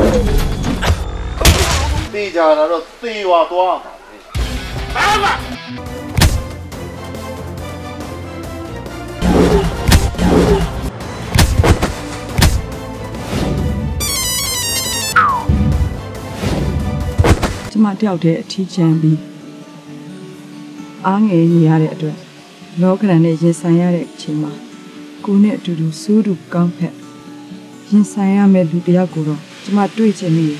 地家那个地瓦多少？打吧！ 这么掉的提前比，俺爷爷的对，老可能那些三亚的起码，姑娘嘟嘟速度刚快，现三亚没路比较古了，这么对前面。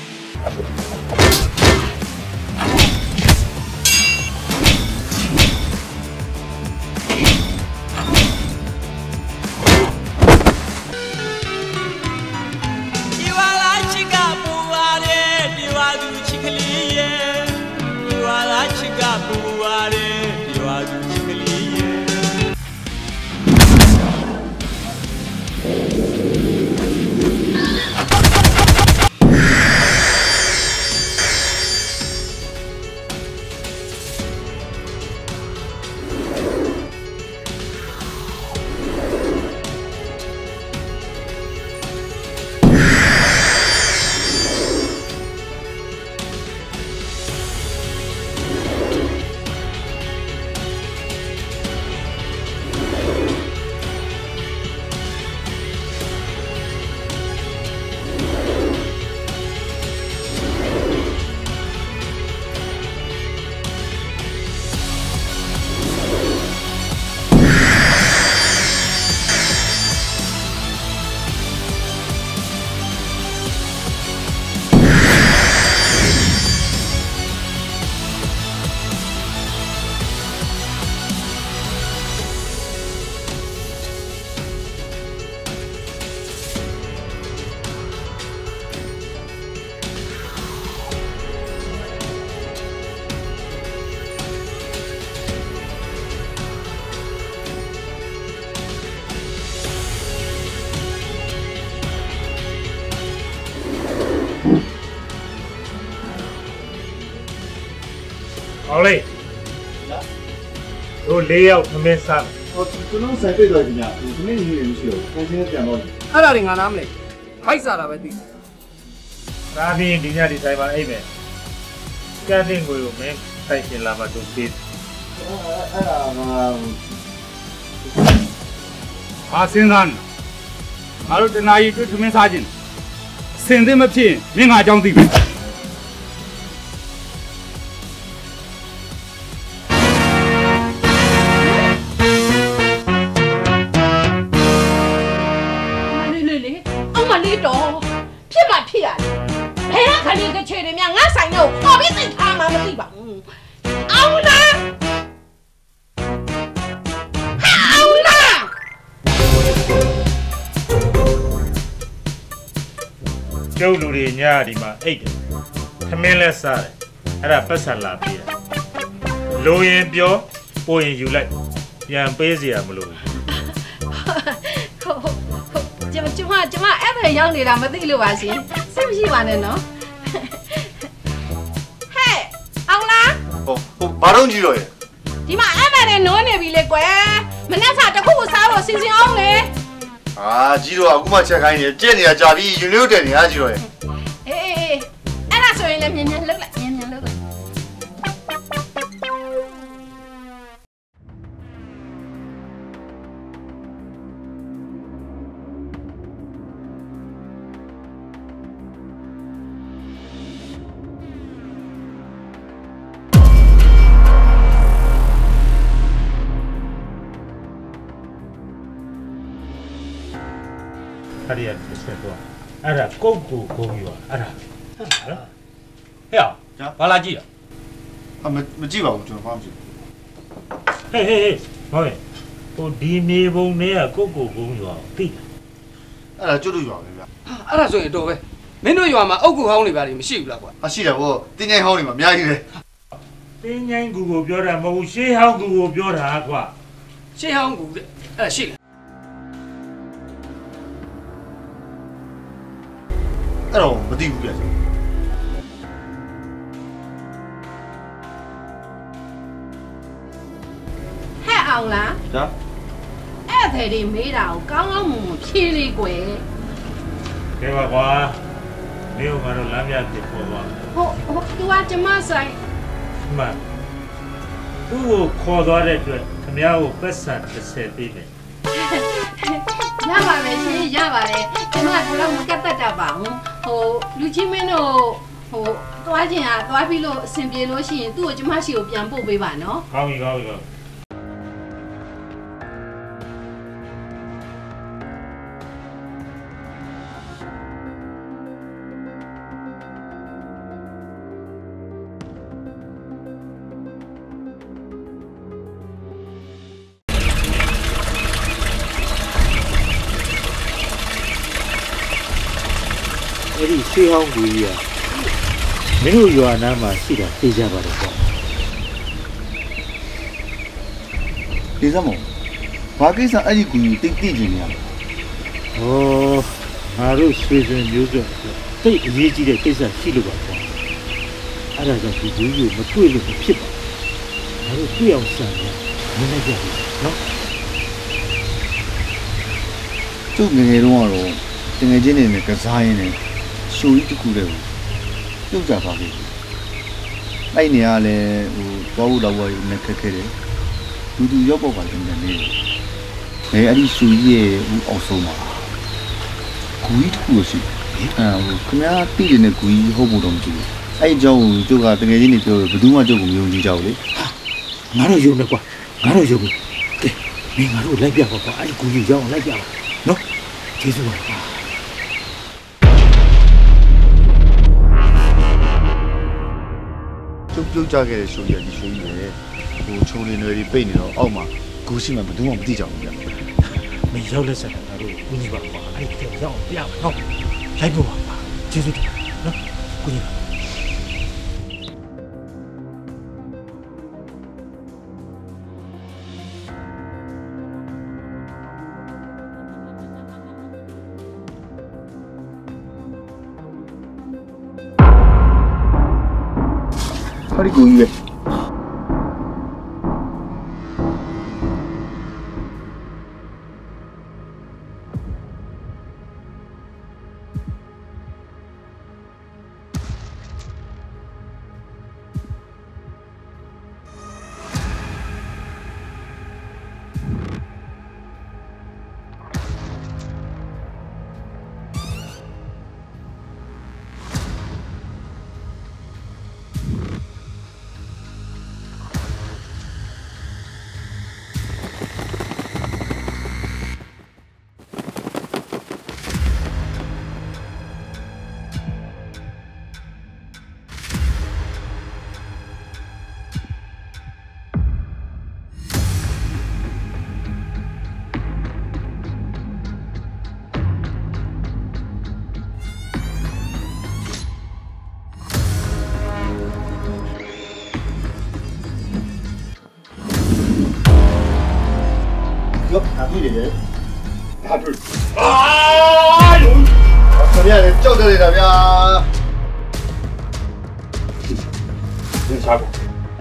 好嘞，都雷要他们上。 我这种设备多少钱呀？什么你也不晓得，看现在讲到。 အဲ့ဒါတွေငါနားမလဲဖိုက်စားတာပဲသိဒါပြီးဒီညဒီဆိုင်မှာအိမ်မယ်ကန်းတင်ကိုမင်းထိုင်ရှင်လာမှသူပြီးအဲ့ဒါကဘာစဉ်းစားနေငါတို့တနာရီတွေ့ထမင်းစားခြင်းစင်သိမဖြစ်မင်းငါအကြောင်းသိပြီဖြစ်မှဖြစ်ရတယ်ဘယ်ကခလီကချေတွေများငါဆိုင်တော့ဟောပြီးသိထားမှမသိပါဘူးအောင်လားအောင်လားကျုပ်လူတွေညဒီမှာအိတ်တယ်ခမင်းလဲစားတယ်အဲ့ဒါပတ်စံလာပြီးတယ်လိုရင်ပြောပိုရင်ယူလိုက်ပြန်ပေးစရာမလိုဘူးကျမအဲ့ဒါရောက်နေတာမသိလို့ပါရှင်စိတ်မရှိပါနဲ့နော်ဟဲ့အောင်လားဟိုဘာတော့ကြီးတော့ရဲ့ဒီမှာအဲ့မဲ့နဲ့နိုးနေပြီလေကွယ်မနေ့ကတခုခုစားလို့စီစဉ်အောင်လေအာကြီးတော့အခုမှချက်ခိုင်းနေကြက်နေတာကြာပြီယူလို့တယ်နေဟာကြီးတော့ရဲ့အေးအဲ့ဒါဆိုရင်လည်းမြန်မြန်လှုပ်လိုက်မြန်မြန်လှုပ်လိုက်အဲ့ဒီကဆက်တော့အဲ့ဒါကုတ်ကူကုန်းယူအဲ့ဒါဟဲ့ဘာလာကြည့်啊မကြည့်ပါဘူးကျွန်တော်ဘာမှမကြည့်ဟေးဟုတ်ရဲ့ဟိုဒီမြေပုံတွေကကုတ်ကူကုန်းယူသိအဲ့ဒါကျွတ်လို့ရွာပဲဗျအဲ့ဒါဆိုရင်တော့ပဲမင်းတို့ရွာမှာအုတ်ကူဟောင်းတွေပါလိမ့်မရှိဘူးလားကွာရှိတယ်ဗောတင်းငိုင်းဟောင်းတွေမှာအများကြီးပဲတင်းငိုင်းကူကိုပြောတာမဟုတ်ရှေးဟောင်းကူကိုပြောတာကွာရှေးဟောင်းကူတဲ့အဲ့ဒါရှိတယ်အဲ့တော့မသိဘူးဗျာဟဲ့အောင်လားဒါအဲ့တဲ့ဒီမေးတာကိုကောင်းကောင်းမွန်မဖြေးလေးကွယ်ကဲပါကွာမ没有买到蓝面的货吧？ သူကကျမဆိုင်妈，我考到的对，他们要不散的设备的。 ရပါမယ်ရှင်ရပါတယ်ကျမကတော့မကတ်တတ်တာပါဘူးလူချင်းမင်းတို့သွားချင်တာသွားပြီးလို့အဆင်ပြေလို့ရှိရင်သူ့ကိုကျမရှိကိုပြန်ပို့ပေးပါနော်好一个好一个。 အဲ့ဒီရွှေဟောင်းကြီးကမင်းတို့ရွာနားမှာရှိတာသိကြပါတယ်ကွာဒီစမောဘာကိစ္စအဲ့ဒီကူကြီးတိတ်တိကျင်နေရလဲဟောငါတို့ရွှေစင်မျိုးစုံတိတ်အရေးကြီးတဲ့ကိစ္စရှိလို့ပါကွာအဲ့ဒါကြောင့်ဒီလူကြီးမတွေ့လို့မဖြစ်ပါငါတို့တွေ့အောင်စံရမင်းလည်းကြပြီနော်ကျုပ်ငယ်ငယ်တုန်းကတော့တငယ်ချင်းတွေနဲ့ကစားရင်းနဲ့ရှိုးကြီးတစ်ခုတည်းကိုပြုတ်ကြပါပြီအဲ့နေရလဲသွားဖို့တော့နဲ့ခက်ခဲတယ်တူရောက်ပေါ့ပါလိမ့်မယ်နေအဲ့ဒီရှိုးကြီးရဲ့အောင်ဆုံးပါကူကြီးတစ်ခုရှိခင်ဗျားတိတယ်နဲ့ကူကြီးဟုတ်ဖို့တော့မကြည့်ဘူးအဲ့အကြောင်းကိုကျုပ်ကတငယ်ချင်းတွေပြောဘယ်သူမှကျုပ်ကိုမယုံကြည်ကြဘူးလေငါတို့ယုံနေကွာငါတို့ယုံပြီကဲမင်းငါတို့လိုက်ပြပါကွာအဲ့ဒီကူကြီးရောက်အောင်လိုက်ပြပါနော်ကျေးဇူးပါကျုပ်ပြုတ်ကြခဲ့တဲ့ရှိုးကြီးကဒီရှိုးကြီးလေချုံနေတွေပိတ်နေတော့အောက်မှာဂူရှိမှဘယ်သူမှမသိကြဘူးဗျမင်းရောက်လက်ဆက်တာငါတို့ကူညီပါကွာအဲ့ဒီရောက်အောင်ပြပါနော်လိုက်ဖို့ပါကျေးဇူးတင်နော်ကူညီပါဟာဒီကူကြီးပဲ 哟，哪队的人？哪队？啊！怎么样？叫这里怎么样？你查过？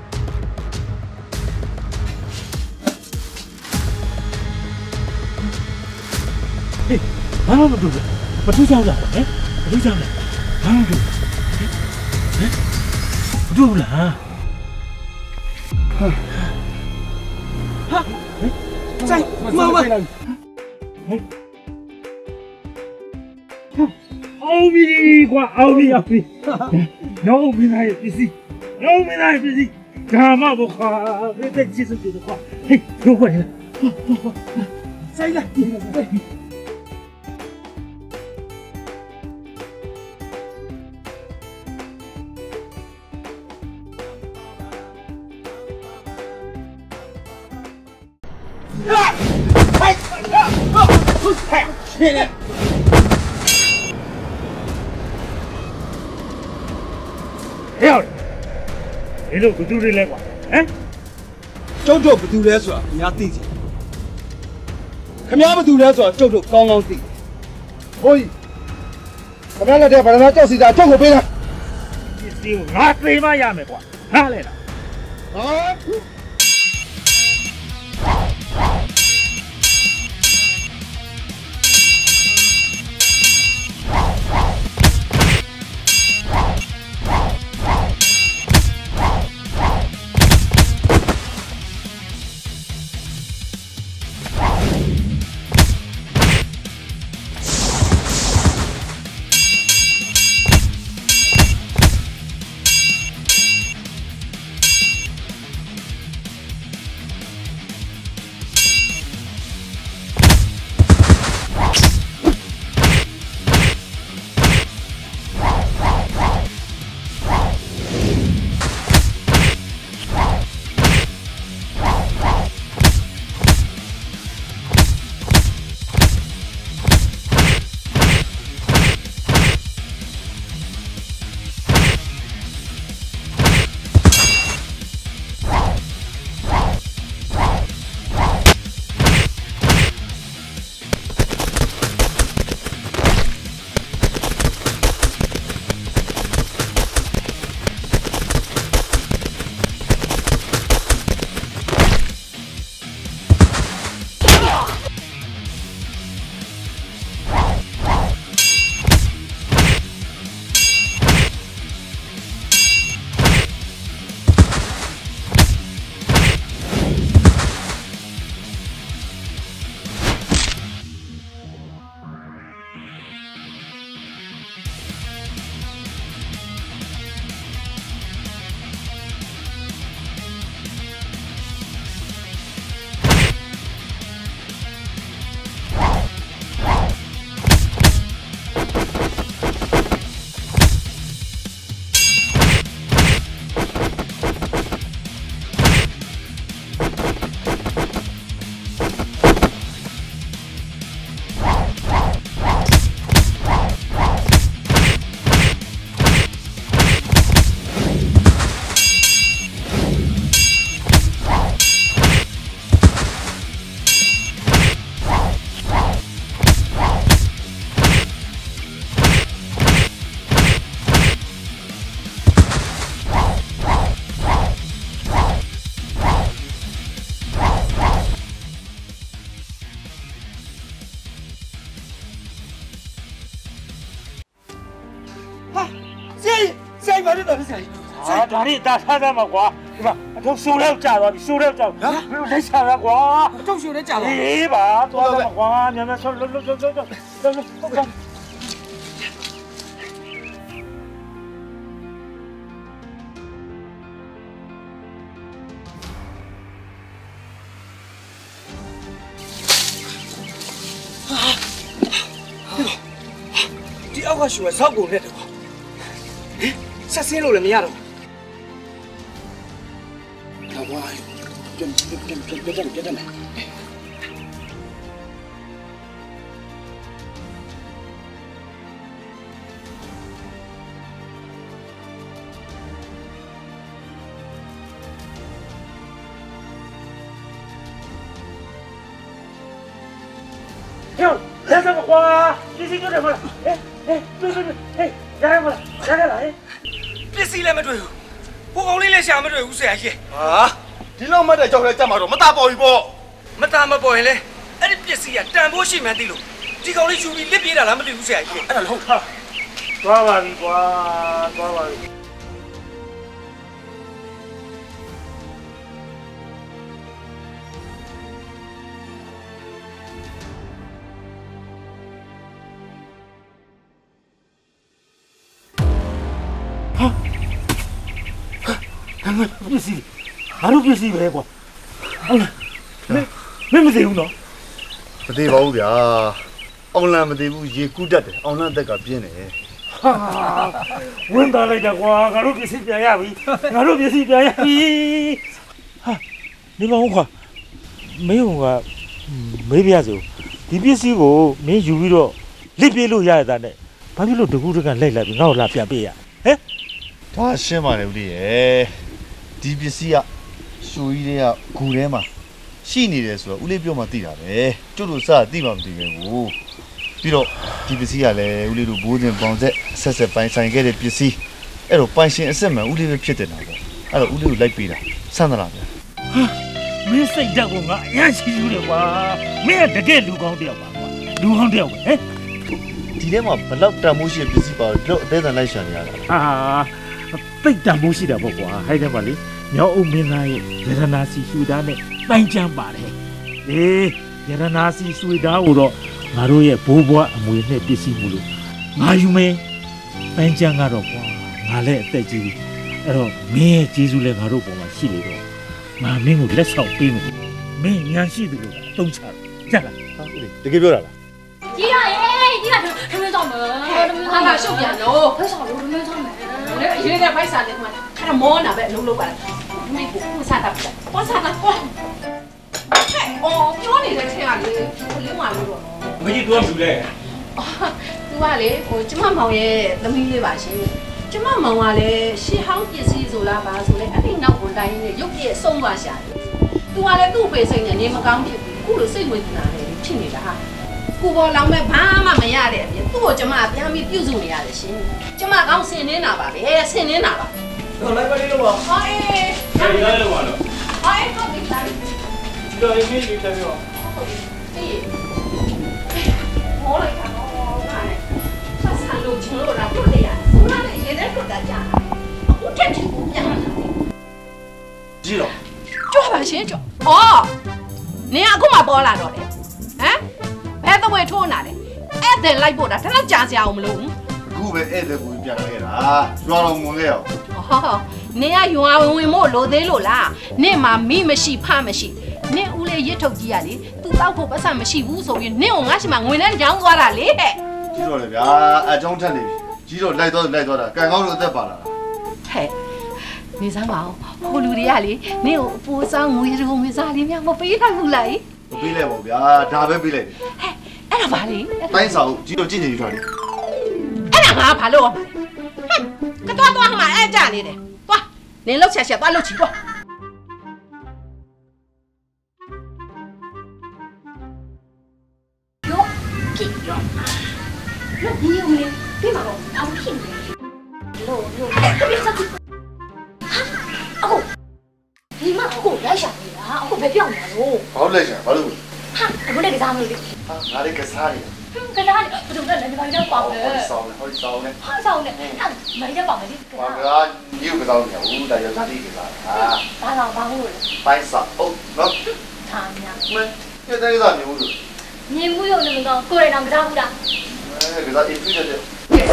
哎，哪那么多人？不都这样子？哎，不都这样子？哪那么多？哎，不对不啦？哈，哎。 在妈妈，奥比瓜，奥比，奥比那也必须，奥比那也必须，干嘛不花？别再继续别的花，嘿，又过来了，再来，再。 你တို့ဘယ်သူတွေလဲကွာဟမ်ကျုပ်တို့ဘယ်သူလဲဆိုတာခင်ဗျားသိစီခင်ဗျားဘယ်သူလဲဆိုတာကျုပ်တို့ကောင်းကောင်းသိဟိုကြီးခင်ဗျားလက်ထက်ဗရဏကြောက်စီတာကျုပ်ကိုပေးလားဒီစီကိုငါသိမရမယ်ကွာနားလဲလားဟ谁把这东西谁？ 啊，哪里打他的嘛瓜？对吧？都收了价了，收了价，没有来抢了瓜。 中秋的家伙。 哎吧，多的嘛瓜，你们走。 第二个是我烧过来的吧？哎，啥线路了没呀？老瓜，别这么。 哟，来这么瓜，必须就这么了。对，来过来，来。 别死了没对，我讲你来想没对，无谁去。 啊，ဒီလောက်မှတဲ့ကြောက်တဲ့ကြမှာတော့မသားပေါ်ပြီပေါ့မသားမပေါ်ရင်လေအဲ့ဒီပစ္စည်းကတန်ဖိုးရှိမှန်းသိလို့ဒီကောင်လေးယူပြီးလစ်ပြေးတာလားမသိဘူးဆရာကြီးအဲ့ဒါလည်းဟုတ်သွားပါပြီကွာသွားပါပြီပစ္စည်းငါတို့ပစ္စည်းပဲကွာဟုတ်လားမင်းမသိဘူးနော်မသေးပါဘူးဗျာအောင်လန်မသေးဘူးရေကူးတတ်တယ်အောင်လန်တက်ကပြင်းတယ်ဟာဝင်သွားလိုက်တာကွာငါတို့ပစ္စည်းပြန်ရပြီငါတို့ပစ္စည်းပြန်ရပြီဟာနေမဟုတ်ကွာမင်းကမေးပြစို့ဒီပစ္စည်းကိုမင်းယူပြီးတော့လစ်ပြေးလို့ရရတာနဲ့ဘာဖြစ်လို့တကူးတကန်လိုက်ပြီးငါ့ကိုလာပြန်ပေးရဟဲ့ဒါရှင်းပါလေဦးလေးရဲ့ဒီပစ္စည်းကရှိုးကြီးတွေကဂူထဲမှာရှိနေတယ်ဆိုတော့ဦးလေးပြောမှသိတာပဲကျုပ်တို့စသိမှမသိပဲကိုပြီးတော့ဒီပစ္စည်းကလည်းဦးလေးတို့ဘိုးစဉ်ပေါင်ဆက်ဆက်ပိုင်းဆိုင်ခဲ့တဲ့ပစ္စည်းအဲ့တော့ပိုင်ရှင်အစ်စ်မှန်ဦးလေးပဲဖြစ်တယ်နော်ပေါ့အဲ့တော့ဦးလေးကိုလိုက်ပေးတာဆန်းသလားဗျာမင်းစိတ်ဓာတ်ကငါအရင်ရှိယူတယ်ကွာမင်းကတကယ်လူကောင်းတယောက်ပါကွာလူကောင်းတယောက်ပဲဟဲ့ဒီထဲမှာဘလောက်တန်မိုးရှိတဲ့ပစ္စည်းပါတော့အသေးအံလိုက်ရှာနေရတာဟာတိတ်တန်မိုးရှိတာပေါ့ကွာဟဲ့တယ်ပါလေမြောက်အုပ်မင်းသားရဲ့ရတနာစီရွှေသားနဲ့တိုင်းချမ်းပါတယ်အေးရတနာစီရွှေသားကိုတော့ငါတို့ရဲ့ဘိုးဘွားအမွေနဲ့ပစ္စည်းမှုလို့ငါယူမယ်တိုင်းချမ်းကတော့ကွာငါလည်းအသက်ကြီးပြီအဲ့တော့မင်းရဲ့ကျေးဇူးလည်းငါတို့ပေါ်မှာရှိနေတော့ငါမင်းကိုလက်ဆောင်ပေးမယ်မင်းညာရှိတယ်လို့တုံးချတယ်ကြလားဟာဦးလေးတကယ်ပြောတာလားကြီးရရဲ့ကြီးရထမင်းဆောင်မယ်ဟာငါရှုပ်ပြန်လို့ဖိုက်ဆောင်လို့ထမင်းဆောင်မယ်လေအရေးနဲ့ဖိုက်စားတယ်ကွာခါမောနာပဲအလုံးလုံးပါလားမိကိုကိုစားတာပေါ့စားတာပေါ့ဟဲ့အော်ပြောနေတဲ့ထဲကလေကိုလင်းမလို့တော့မကြီးသူကဘူးလေသူကလေဟိုကျမမောင်ရဲ့သမီးလေးပါရှင်ကျမမောင်ကလည်းရှေးဟောင်းပစ္စည်းဆိုလားပါဆိုလေအဲ့ဒီနောက်ကိုတိုင်းနေရုပ်ပြည့်ဆုံးသွားရှာတယ်သူကလည်းသူ့ဖေစိတ်နဲ့နေမကောင်းဖြစ်ဘူးခုလိုစိတ်ဝင်နေတာလေဖြစ်နေတာဟာကိုပေါ်လောင်မဲ့ဘာမှမရတဲ့အပြင်သူ့ကိုကျမပြန်ပြီးပြုစုနေရတယ်ရှင်ကျမကောင်းဆင်နေတာပါပဲဆင်နေတာပါတော့လိုက်ပါလေလို့ပါဟောအေးရလို့ပါတော့ဟောအေးဟုတ်ပြီလားဒီတော့မင်းလေးတက်ပြောအေးမောလိုက်တာတော့ဟာလေဆက်ဆံလို့ချင်လို့တော့ပြုတ်နေရဆိုရတဲ့ရေနဲ့ပြုတ်တာကြာအခုထက်ချင်ကိုပြန်လာတယ်ကြီးတော့ကြွားပါရှင်ကြွားဩနင်ကအခုမှပေါ်လာတော့လေဟမ်ဘယ်တော့ဝဲထိုးနာလဲအဲ့တဲ့လိုက်ပို့တာဒါတော့ကြာစရာအောင်မလို့ဘူးအခုပဲဧည့်သည်ကိုပြန်ခဲ့တာကျွားတော်မွန်ခဲ့အောင်ဟောနင်ကယွာဝင်မို့လိုသေးလို့လားနင့်မှာမိမရှိဖမရှိနင့်ဦးလေးရစ်ထုတ်ကြီးရလေသူတောက်ဖို့ပတ်စံမရှိဘူးဆိုပြီးနင့်ကိုငါ့ရှိမှငွေနဲ့ရောင်းသွားတာလေဟဲ့ကြီးတော့လေဗျာအကြောင်းထက်နေပြီကြီးတော့လိုက်သွားတာကန်ကောင်းလို့အသက်ပါလာတာဟဲ့နေစမ်းပါဦးဟိုလူတွေကလေနင့်ကိုအပိုးစားငွေရုံငွေစားလေးများမပေးနိုင်ဘူးလားမပေးလိုက်ပါဘူးဗျာဒါပဲပေးလိုက်တယ်ဟဲ့အဲ့ဒါဘာလဲတိုင်းစာအုပ်ကြီးတော့ကြည့်နေယူထားတယ်အဲ့ဒါငါဘာလို့ဟမ်ကတော့ဟမှာအဲ့ကြနေတယ်သွားနင်လှုပ်ချက်သွားလှုပ်ချီသွား哟，这样，那你有没有别把我当屁股？喽，这边上去。哈，阿公，你妈阿公来想你啦，阿公别表扬喽。 ဘာလို့လိုက်ရှာဘာလို့哈，阿公那个啥么的？ ဟာငါလေးကစားနေ cái đó thì đúng là người ta bảo đấy Sau này sau này mấy đứa bảo mày đi Và nhiều cái rau nhiều là do ra đi cái à ba rau ba hủ bay sập ô nó thằng nhà mấy cái đây là nhiều rồi nhiều mũi rồi mình còn cô này làm cái rau đã cái ra ít chút được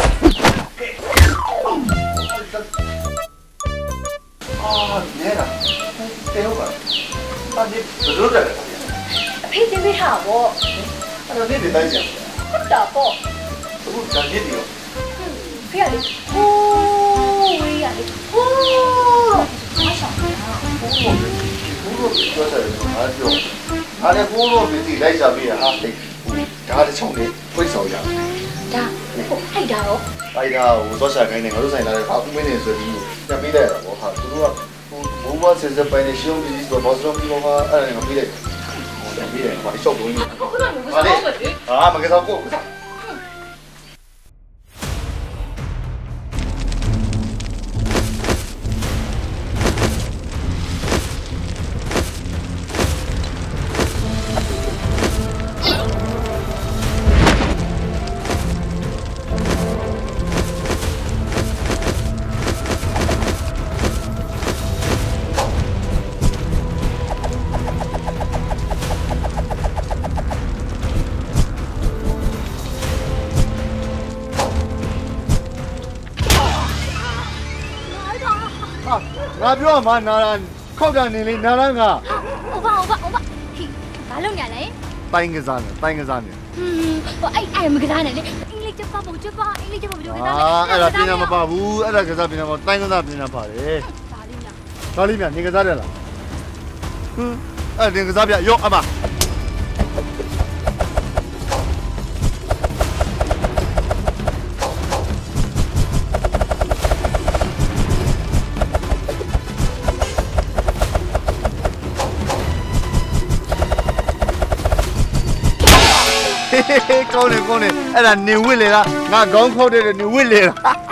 nhé là kéo vào ta đi rửa ra phi thì phi hảo bộ anh đi để tay gì rất đỏ bộ cũng chẳng biết gì phi à đi ui à đi quá sợ có thể nói được anh em cũng luôn bị gì đây giờ bây giờ ha thì cả cái trong này quay sầu giờ đã hay đào bây giờ tôi sẽ cái này tôi sẽ là họ cũng biết này rồi thì bây giờ我靠tôi我我现在白天使用的是保湿品我哎那个bây giờ bây giờ把你收回去啊没给他过ငါပြောမှာနာရန်ခောက်တာနေလေနာရန်က欧巴ဘာလုပ်နေလဲတိုင်းကစားနေအဲ့မကစားနဲ့လေအင်္ဂလိပ်ကျပါဘုံကျပါအင်္ဂလိပ်ကျပါဘယ်လိုကစားလဲအဲ့ဒါပြင်မပါဘူးအဲ့ဒါကစားပြင်မတိုင်းကစားပြင်ပါတယ်ဒါလေးမြနေကစားတယ်လားအဲ့ဒီကစားပြရော့အမကောင်းတယ်အဲ့ဒါနေဝစ်လေလားငါခေါင်းခေါက်တဲ့နေဝစ်လေလား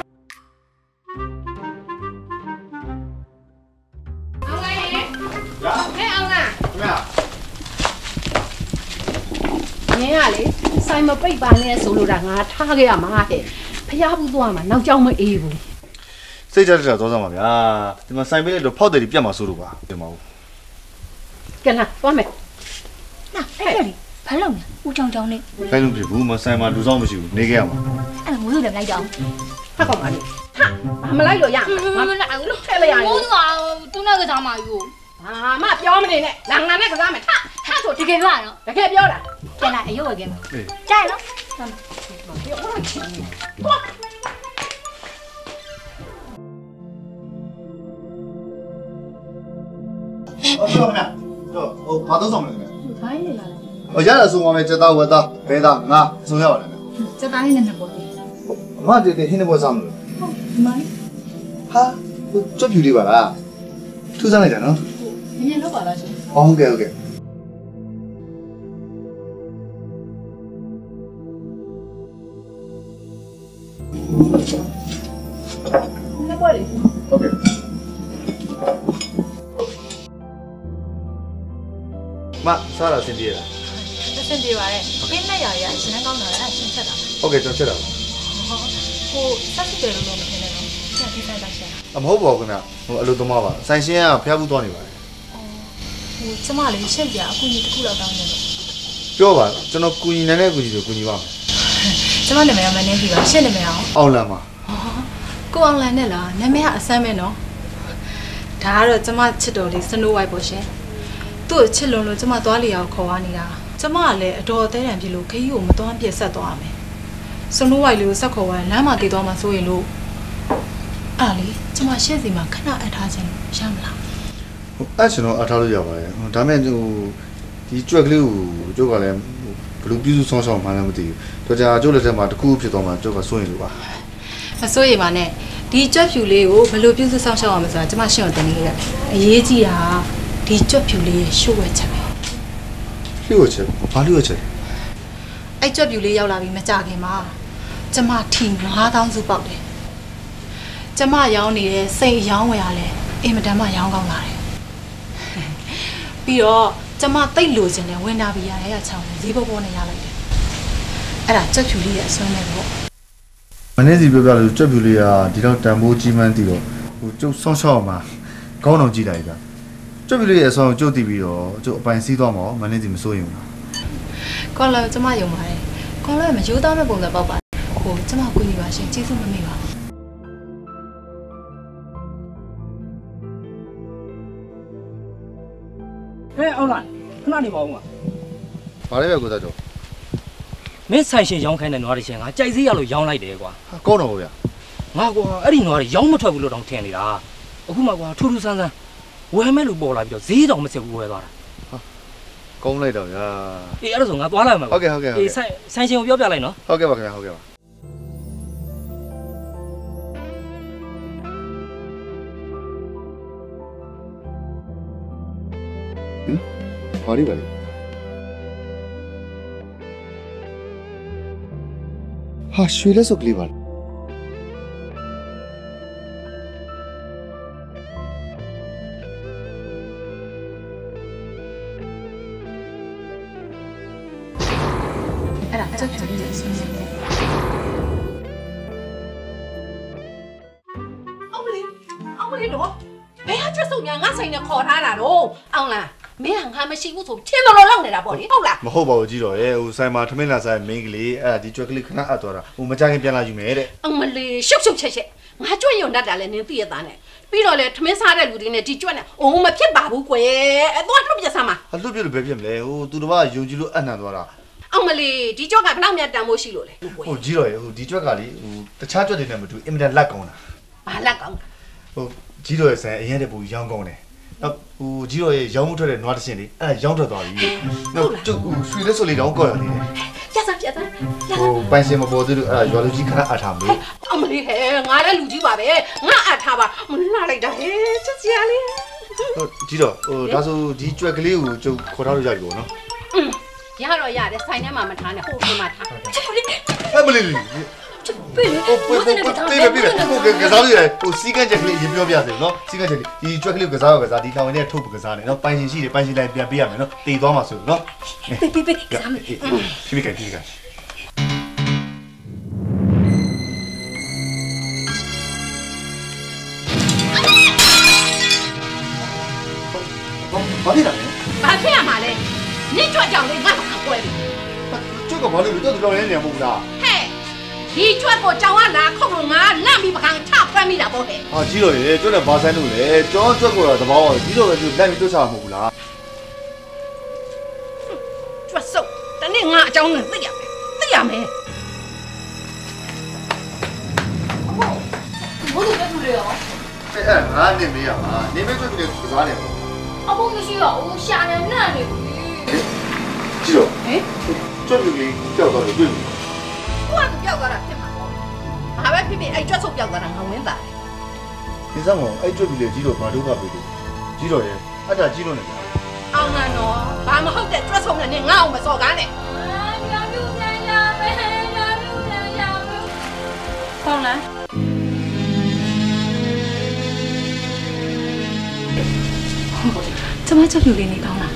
အောင်လိုက်ဟဲ့အောင်လားမင်းကလေဆိုင်မပိတ်ပါနဲ့ဆိုလို့ဒါငါထားခဲ့ရမှာဟဲ့ဖျားဘူးသွားမှာနောက်ကြောင်မအေးဘူးစိတ်ကြတဲ့တော့ဆောင်ပါဗျာဒီမှာဆိုင်ပေးလိုက်တော့ဖောက်တယ်ပြတ်မှာဆိုလို့ပါပြန်မဟုတ်ကဲလာသွားမယ်နာအဲ့ဒါဘာလုပ်လဲဦးချောင်းချောင်းနဲ့ခိုင်းလို့ဖြစ်ဘူးမဆိုင်မှာလူဆောင်မရှိဘူးနေခဲ့ရမှာအဲ့ငိုးလို့လိုက်တော့ဟာကောင်ပါလေဟာမလိုက်လို့ရမလိုက်ဘူးလို့ထည့်လိုက်ရတယ်မိုးသွားသူနဲ့ကစားမှာယူဘာမှပြောမနေနဲ့ငါနဲ့ကစားမယ်ဟာဆိုတကယ်ပြောရနော်တကယ်ပြောတာကျန်လာအယုတ်ဝယ်ခဲ့မှာကြားရနော်ပြောတော့ချင်တယ်အော်ပြောမလားတော့ဟိုဘာတော့ဆောင်မလဲခင်ဗျခိုင်းနေလား我家的送我们这道我到白到啊，送要了没？ 这大一点的不？ 我这现在不上了。 没。 哈，做beauty吧啦，出上来讲呢？ 明天都搞到去。 OK。 那过来。 OK。妈，啥了，兄弟？ အဆင်ပြေပါတယ်ခင်းနဲ့ရာရအရှင်ကောင်းတာလည်းအရှင်ချက်တာဟုတ်ကဲ့ကျွန်တော်ချက်တာဟိုဆက်စစ်တယ်လို့မထင်နဲ့တော့ဆက်ပြီးဆိုင်ပါရှင်မဟုတ်ပါဘူးခင်ဗျဟိုအလုပ်သမားပါဆိုင်ရှင်ကဖျားဘူးသွားနေပါတယ်ဟိုကျမလေးရှင့်ပြအကူကြီးတစ်ခုလောက်တောင်းနေလို့ပြောပါကျွန်တော်ကူညီနိုင်တဲ့ကူညီဆိုကူညီပါမယ်ကျမနာမည်ကမနေပြီပါရှင့်နာမည်အောင်လန်ပါကိုအောင်လန်နဲ့လားနာမည်ကအဆန်းပဲနော်ဒါကတော့ကျမချစ်တော်လေးစနိုးဝိုက်ပေါ့ရှင်သူ့ကိုချစ်လွန်လို့ကျမသွားလျောက်ခေါ်ရနေတာကျမကလည်းအတော်အသေးတန်ပြီလို့ခရီးကိုမသွားပြက်ဆက်သွားမယ်စနိုးဝိုက်လေးကိုဆက်ခေါ်သွားလမ်းမှာတည်သွားမှဆိုရင်လို့အဲ့လေကျမရှေ့စီမှာခဏအထားခြင်းရမလားအဲ့ကျွန်တော်အထားလို့ရပါတယ်ဒါမဲ့ဟိုဒီကြွက်ကလေးကိုကျုပ်ကလည်းဘယ်လိုပြုစုဆောင်ရှောက်မှလည်းမသိဘူးတော့ကြာကျုပ်လက်ထက်မှာတစ်ခုဖြစ်သွားမှကျုပ်ကစိုးရင်လို့ပါမစိုးရိမ်ပါနဲ့ဒီကြွက်ဖြူလေးကိုဘယ်လိုပြုစုဆောင်ရှောက်အောင်မဆိုတာကျမရှင်းအောင်တင်နေခဲ့အရေးကြီးတာဒီကြွက်ဖြူလေးရဲ့ရှို့ဝဲချက်ပဲလျှို့ချက်ဘာလျှို့ချက်အဲ့ကြွက်ဖြူလေးရောက်လာပြီးမကြခင်မှာကျမထီ9000စုပေါက်တယ်ကျမရောင်းနေတဲ့စိတ်ရောင်းဝယ်ရလဲအင်မတန်မှရောင်းကောင်းလာတယ်ပြီးတော့ကျမတိတ်လိုချင်တယ်ဝင်တာပြီးရတဲ့ချောင်းဈေးပေါ်ပေါ်နဲ့ရလိုက်တယ်အဲ့ဒါကြွက်ဖြူလေးရဲ့အစွမ်းနဲ့ပေါ့မနေ့စီပြောပြလို့ကြွက်ဖြူလေးကဒီတော့တန်ဖိုးကြီးမှန်းတည်တော့ဟိုကျုပ်ဆောင်းရှောက်မှာကောင်းအောင်ကြည့်လိုက်ဗျကြွက်ဖြူလေးရဲ့အဆောင်ကိုကျုပ်တည်ပြီးတော့ကျုပ်အပိုင်စီးသွားမှာမနေ့စီမစိုးရင်ဘူးကောလောကျမယုံပါတယ်ကောလောမရိုးသားမဲ့ပုံစံပေါက်ပါဟိုကျမကိုညီပါရှင်ကျေးဇူးမမေ့ပါဘူးဟဲ့အောင်လားခဏနေပါဦးမှာဘာလဲပဲကိုသားကျော်မင်းဆိုင်ရှင်ရောင်းခိုင်းတဲ့နွားတစ်ချင်းကကြိုက်စေးရလို့ရောင်းလိုက်တယ်ကွာကောင်းတော့ဗျာငါကွာအဲ့ဒီနွားတွေရောင်းမထွက်ဘူးလို့တောင်ထင်နေတာအခုမှကွာထူးထူးဆန်းဆန်းဝယ်မဲ့လူပေါ်လာပြီးတော့ဈေးတောင်မစစ်ဘူးဝယ်သွားတာကောင်းလိုက်တော့ဗျာအေးအဲ့ဒါဆိုငါသွားလိုက်မှာဟုတ်ကဲ့အေးဆိုင်ရှင်ကိုပြောပြလိုက်နော်ဟုတ်ကဲ့ပါခင်ဗျာဟုတ်ကဲ့ပါဘာလို့ပါလဲဟာရွှေလက်စုပ်ကလေးပါအဲ့ဒါကြွက်ဖြူလေးရဲ့အစွမ်းနဲ့အောင်မလေးတော့ဘယ်ဟာကျွတ်စုံများငါဆိုင်နဲ့ခေါ်ထားတာတော့အောင်လားမင်းဟာငါမရှိဘူးဆိုထင်းတော်လောက်နေတာပေါ့လေဟုတ်လားမဟုတ်ပါဘူးကြီးတော်ရဲ့ဟိုဆိုင်မှာထမင်းလာဆိုင်မင်းကလေးအဲ့ဒါဒီကြွက်ကလေးခဏအပ်သွားတာဟိုမကြခင်ပြန်လာယူမယ်တဲ့အောင်မလေးရှုပ်ရှုပ်ချက်ချက်ငါကြွက်ရုံတတ်တာလဲနင်းသိရသားနဲ့ပြီးတော့လေထမင်းစားတဲ့လူတွေနဲ့ဒီကြွက်နဲ့အိုးမဖြစ်ပါဘူးကွယ်အဲ့တော့လွတ်ပြစမ်းပါအလွတ်ပြလို့ပဲဖြစ်မလဲဟိုသူတစ်ပါးယုံကြည်လို့အနှံသွားတာအောင်မလေးဒီကြွက်ကဘယ်လောက်များတန်ဖို့ရှိလို့လဲဟိုကြီးတော်ရဲ့ဟိုဒီကြွက်ကလေဟိုတခြားကြွက်တွေနဲ့မတူအင်မတန်လက်ကောင်းတာဘာလက်ကောင်းဟိုကြီးတော်ရဲ့ဆိုင်အရင်တည်းပူရောင်းကောင်းတယ်နောက်ဟိုကြီးတော်ရဲ့ရောင်းမထွက်တဲ့နွားတစ်ရှင်လေးအဲ့ဒါရောင်းထွက်သွားပြီနောက်ကျုပ်ရွှေလက်စုပ်လေးတောင်းကောက်ရနေတယ်ပြတ်သားဟိုပိုင်စင်မပေါ်သေးလို့အဲ့ဒါရွာလူကြီးခဏအထားမေးအမလေးဟဲ့ငါလည်းလူကြီးပါပဲငါအထားပါမလှလိုက်တာဟဲ့ချက်စရာလေးဟိုကြီးတော်ဟိုဒါဆိုဒီကြွက်ကလေးကိုကျုပ်ခေါ်ထားလို့ရပြီပေါ့နော်ရတော့ရတယ်ဆိုင်ထဲမှာမထားနဲ့ဟိုပြင်မှာထားချက်လေးအမလေးပေးလေပေးဟိုကစားလို့ရတယ်ဟိုစီကန်းချက်ကလေးရင်ပြောပြစေနော်စီကန်းချက်လေးဒီကြွက်ကလေးကိုကစားဒီတောင်ဝင်နဲ့ထုတ်ကစားနေနော်ပိုင်ရှင်ရှိတယ်ပိုင်ရှင်လိုက်ပြန်ပေးရမယ်နော်တည်သွားမှာဆိုနော်ပေးကစားမယ်ဖြည်းဖြည်းဘာဖြစ်လဲဘာဖြစ်ရမှာလဲနင့်ကြွကြောင်လေးငါ့ကိုကွဲပြီကျုပ်ကဘာလို့တော့တော်နေနေမဟုတ်လားဟဲ့ဒီကြွက်ကိုကြောင်ကလာခုတ်လို့ငါလန့်ပြီးပကံချဖမ်းမိတာပေါ့ဟဲ့ဟာကြီးတော်ရေကျုပ်လည်းဘာဆိုင်လို့လဲကျောင်းကြွက်ကိုတော့တဘောကြီးတော်ပဲကျုပ်လက်ပြီးတွတ်ချမှာမဟုတ်ဘူးလားကြွက်စုပ်တနေ့ငါအကြောင်းနဲ့သိရမယ်ဘိုးတို့တက်ထူလေရောအဲ့ငါနေမေးရမှာနေမေးကြွက်ကလေးကစားနေပေါ့အဘိုးမရှိတော့ဘူးရှာနေနှံ့နေပြီကြီးတော်ဟင်ကြွက်ကလေးကြောက်တော့တွေ့ပြီကိုကပြောက်သွားတာဖြစ်မှာပေါ့ဘာပဲဖြစ်ဖြစ်အဲ့ကြွက်ဆုပ်ပြောက်သွားတာငါဝင်တာဒီစမ်းမောအဲ့ကြွက်ကြီးတော့ဘာဒုက္ခပေးလို့ကြီးတော်ရဲ့အဲ့ဒါကြီးလို့နေကြအောင်ငါတော့ဘာမဟုတ်တဲ့ကြွက်ဆုပ်နဲ့ငါ့အောင်မစော်ကားနဲ့ညာပြူပြန်ရမယ်ညာပြူပြန်ရမယ်ဟောလားကျမချက်ပြူလေးနေကောင်းလား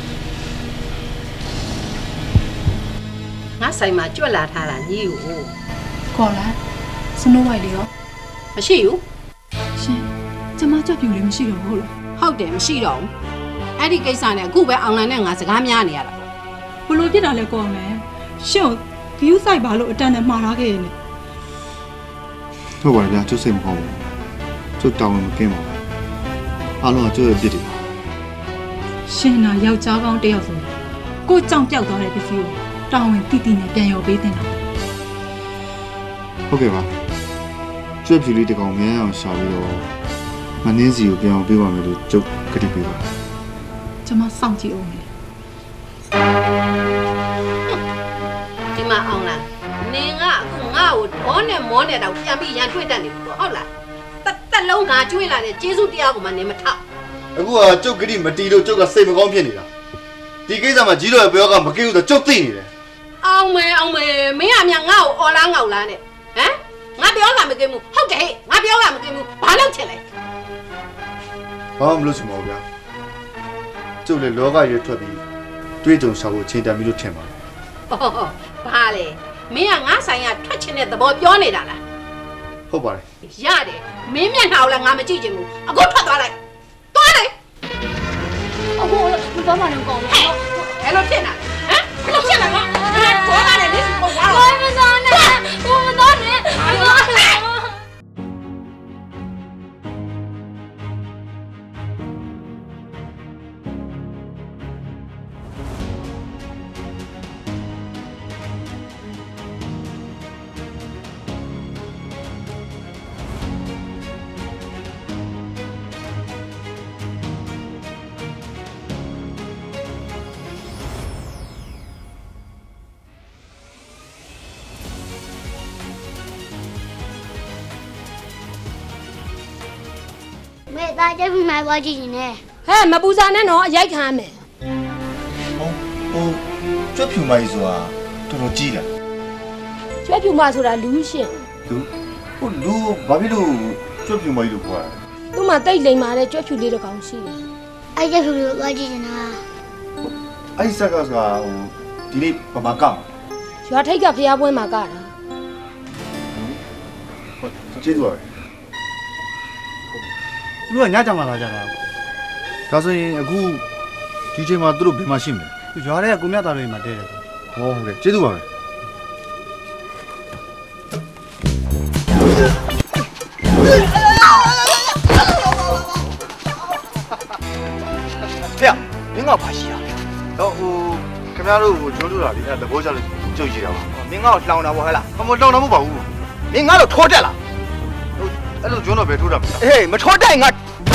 ငါဆိုင်မှာကြွက်လာထားတာညီကိုခေါ်လားစနိုးဝိုက်လေးရောမရှိဘူးရှင်ကျမချက်ပြူလေးမရှိတော့ဘူးလားဟုတ်တယ်မရှိတော့ဘူးအဲ့ဒီကိစ္စနဲ့အခုပဲအွန်လိုင်းနဲ့ငါစကားများနေရတာဘလို့ဖြစ်တာလဲကောမယ်ရှင်ဂယူးဆိုင်ပါလို့အတန်နဲ့မှားထားခဲ့ရတယ်ဟုတ်ပါဗျာကျုပ်စိတ်မကောင်းဘူးကျုပ်တောင်းမကင်းပါဘူးအားလုံးကကျုပ်ရဲ့ပြစ်တယ်ရှင်နာယောက်ျားကောင်းတယောက်ဆိုကိုကြောင်ပြောက်သွားတဲ့ပစ္စည်းကိုတောင်းဝင်တိတိနဲ့ပြန်ရောပေးတင်တာဟုတ်ကဲ့ပါကျွတ်ဖြူလေးတကောင်မြန်အောင်ရှာပြီးတော့မနှင်းစီကိုပြန်အောင်ပေးပါမယ်လို့ကျုပ်ကတိပေးပါကျမစောင့်ကြည့်အောင်လေဒီမှာအောင်လားနင်ကအခုငါ့ကိုဘောနဲ့မောနဲ့တော့ပြန်ပြီးရန်တွေ့တတ်နေပြီပေါ့ဟုတ်လားတက်လုံးငါကျွေးလာတဲ့ကျေးဇူးတရားကိုမှနင်မထောက်အခုကကျုပ်ကတိမတီးလို့ကျုပ်ကစိတ်မကောင်းဖြစ်နေတာဒီကိစ္စမှာကြီးတော်ရဲ့ပြောကမကိဘူးဆိုကျုပ်သိနေတယ်အောင်မယ်မင်းကမြန်ငါ့ကိုအော်လားငေါလားနဲ့ဟမ်ငါပြောတာမကိဘူးဟုတ်တယ်ငါပြောတာမကိဘူးဘာလို့ချင်လဲဘာမှမလုပ်ချင်ပါဘူးဗျာကျုပ်လည်းလောကရွေးထွက်ပြီးတွေးကြုံရှာဖို့ချိန်တန်ပြီးလို့ထင်ပါတယ်ဘာလဲမင်းကငါဆိုင်ကထွက်ချင်တဲ့သဘောပြောနေတာလားဟုတ်ပါတယ်ရတယ်မင်းမျက်နှာကိုလည်းငါမကြည့်ချင်ဘူးအခုထွက်သွားလိုက်သွားလိုက်အခုဘာမှမကောင်းဘူးဘယ်လိုဖြစ်နေလဲဟမ်ဘယ်လိုဖြစ်နေလဲသွားတာလည်းဒီပေါ်သွားတော့မသွားနဲ့ကိုမသွားနဲ့မေသားကျပြမိုက်သွားကြည့်နေတယ်ဟဲ့မပူစားနဲ့တော့အရိုက်ခံရမယ်ဟိုကျွတ်ဖြူမိုက်ဆိုတာတော်တော်ကြီးလားကျွတ်ဖြူမဆိုတာလူရှင်သူဟိုလူဘာဖြစ်လို့ကျွတ်ဖြူမိုက်လို့ခေါ်တာသူ့မှာတိတ်လိမ်မာတဲ့ကျွတ်ဖြူလေးတစ်ကောင်ရှိတယ်အဲ့ကျဖြူလေးသွားကြည့်နေတာအဲ့ဆက်ကဟိုဒီနေ့ပမာကမှာရွာထိတ်ကဖျားပွဲမှာကတာကျေးဇူးပါသူတို့ကညကြမှာလာကြတာဒါဆိုရင်အခုဒီချိန်မှာသူတို့ဘယ်မှာရှိမလဲရွာထဲကကိုမြတ်သားတွေမှာတဲတယ်ဟောဟုတ်ကဲ့ကျေးဇူးပါပဲဖေမင်းကဘာရှိရလဲတော့ဟိုခင်ဗျားတို့ကိုကျွန်းလို့တာလေအဲ့သဘောကျလို့ကြုတ်ကြည့်တာပါမင်းငါ့ကိုလှောင်တာပေါ့ဟဲ့လားမလှောင်တာမဟုတ်ပါဘူးမင်းငါ့ကိုထိုးတက်လားအဲ့လိုကျွန်းတော့ပဲထိုးတာမလားဟေးမထိုးတက်ငါ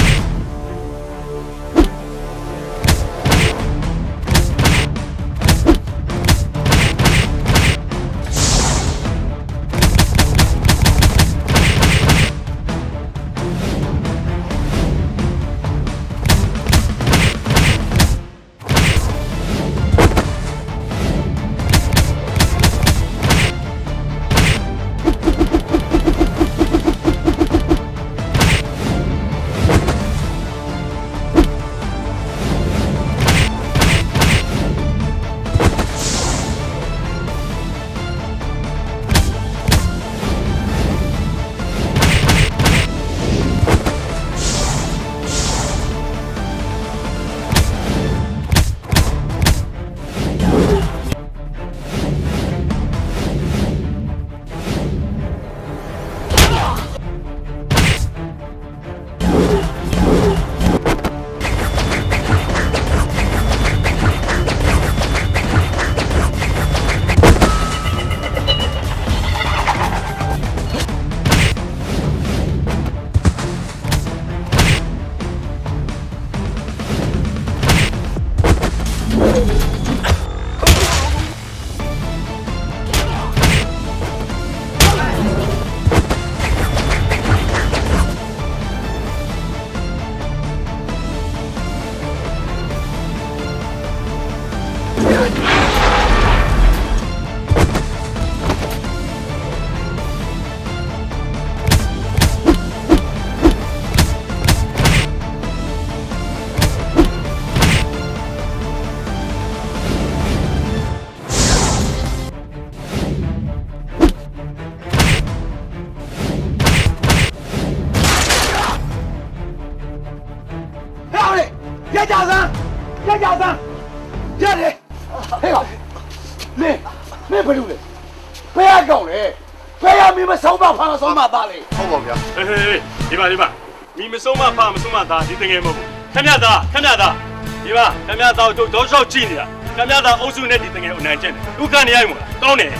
မီမဆုံးမဖမဆုံးမသားဒီတငယ်မဟုတ်ဘူးခမရသားဒီပါခမရသားတို့တောက်လျှောက်ကြည့်နေတာခမရသားအုပ်စုနဲ့ဒီတငယ်ကိုအနိုင်ကျင့်တယ်ဒုက္ခနေရိုက်မို့လားကောင်းတယ်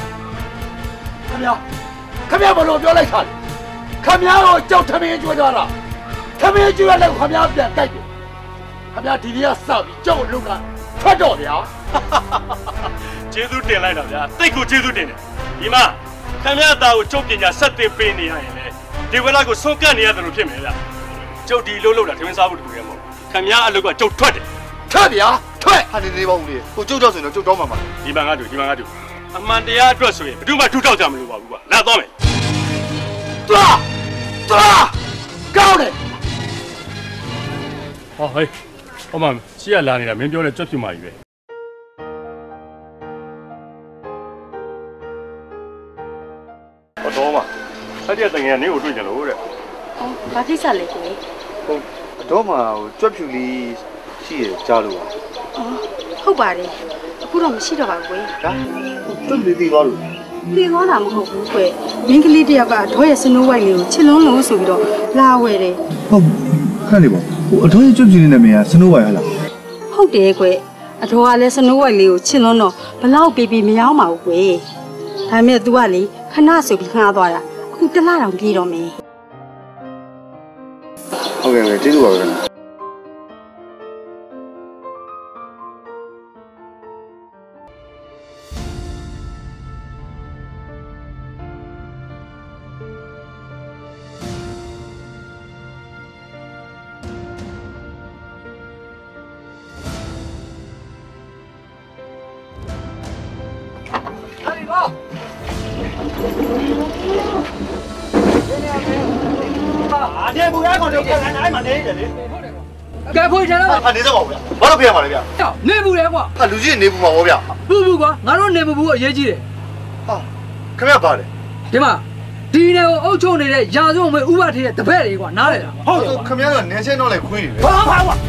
ခမရဘလို့ပြောလိုက်တာခမရတော့ကြောက်ထမင်းကျွေးသွားတာထမင်းကျွေးရတဲ့ခမရပြန်တိုက်တယ်ခမရဒီနေ့ကစပြီးကြောက်လုကထွက်တော့ဗျာကျေးဇူးတင်လိုက်တာဗျာတိတ်ကိုကျေးဇူးတင်တယ်ဒီမှာခမရသားကိုကျုပ်ပညာဆက်တင်ပေးနေရရင်လေဒီဝက်လိုက်ကိုဆုံးကတ်နေရတယ်လို့ဖြစ်မယ်ဗျာကျုပ်ဒီလို့လို့တာထမင်းစားဖို့တူတယ်မဟုတ်ခမရအလုပ်ကကျုပ်ထွက်တယ်ထွက်ဗျာထွက်ဟာနေပါဦးလေကိုကျုပ်တော့ဆိုရင်တော့ကျုပ်တော့မှာပါဒီမှာငါတို့အမှန်တရားအတွက်ဆိုရင်ဘယ်သူမှထူထောက်ကြမလို့ပါဘူးကွာလာတော့မယ်သွားကောင်းတယ်ဟောဟေးဟောမရှေ့ကလာနေတာမင်းပြောတဲ့ကြွက်ဖြစ်မှာကြီးပဲရဲ့တငယ်နင်းကိုတွေ့ကြလို့တဲ့အော်ဘာကိစ္စလဲကိုဟုတ်တော့မှကြွက်ဖြူလေးရှိရကြားလို့ပါအော်ဟုတ်ပါတယ်အခုတော့မရှိတော့ပါဘူးကွယ်ဟာကြွက်လေးပြီးသွားလို့ပြေသွားတာမဟုတ်ဘူးကွယ်မင်းကလေးတယောက်ကတော့ရဲ့စနိုးဝိုက်လေးကိုချစ်လုံးလုံးဆိုပြီးတော့လာဝယ်တယ်ဟုတ်ခက်နေပါဟိုအထွေးကြွက်ဖြူလေးနဲ့မင်းကစနိုးဝိုင်ဟလားဟုတ်တယ်ကွယ်အတော်ကလည်းစနိုးဝိုက်လေးကိုချစ်လုံးတော့ဘလောက်ပေးပြီးမရောင်းပါဘူးကွယ်ဒါပေမဲ့ तू ကလေခဏဆိုပြီးခဏသွားတာအခုတစ်လတောင်ပြေးတော့မယ်ဟုတ်ကဲ့ကျေးဇူးပါဗျာအပြင်ဘူရကောင်တို့ပြန်နိုင်မှနေတယ်လေကဲဖွင့်ချင်လားဟာနေစပါဦးဗျာဘာလို့ပြရမှာလဲဗျာနေဘူးလေကွာဟာလူကြီးနေဘူးပါဗောဗျာဘူးကွာငါတို့နေဘူးအရေးကြီးတယ်ဟာခင်ဗျာပါလေဒီမှာဒီနေကိုအုပ်ချုပ်နေတဲ့ရာဇဝမေဥပထေတဲ့တပည့်တွေကွာနားလေလားဟုတ်တယ်ခင်ဗျာကနေချင်းတော့လေခွေးနေတယ်ဟာကွာ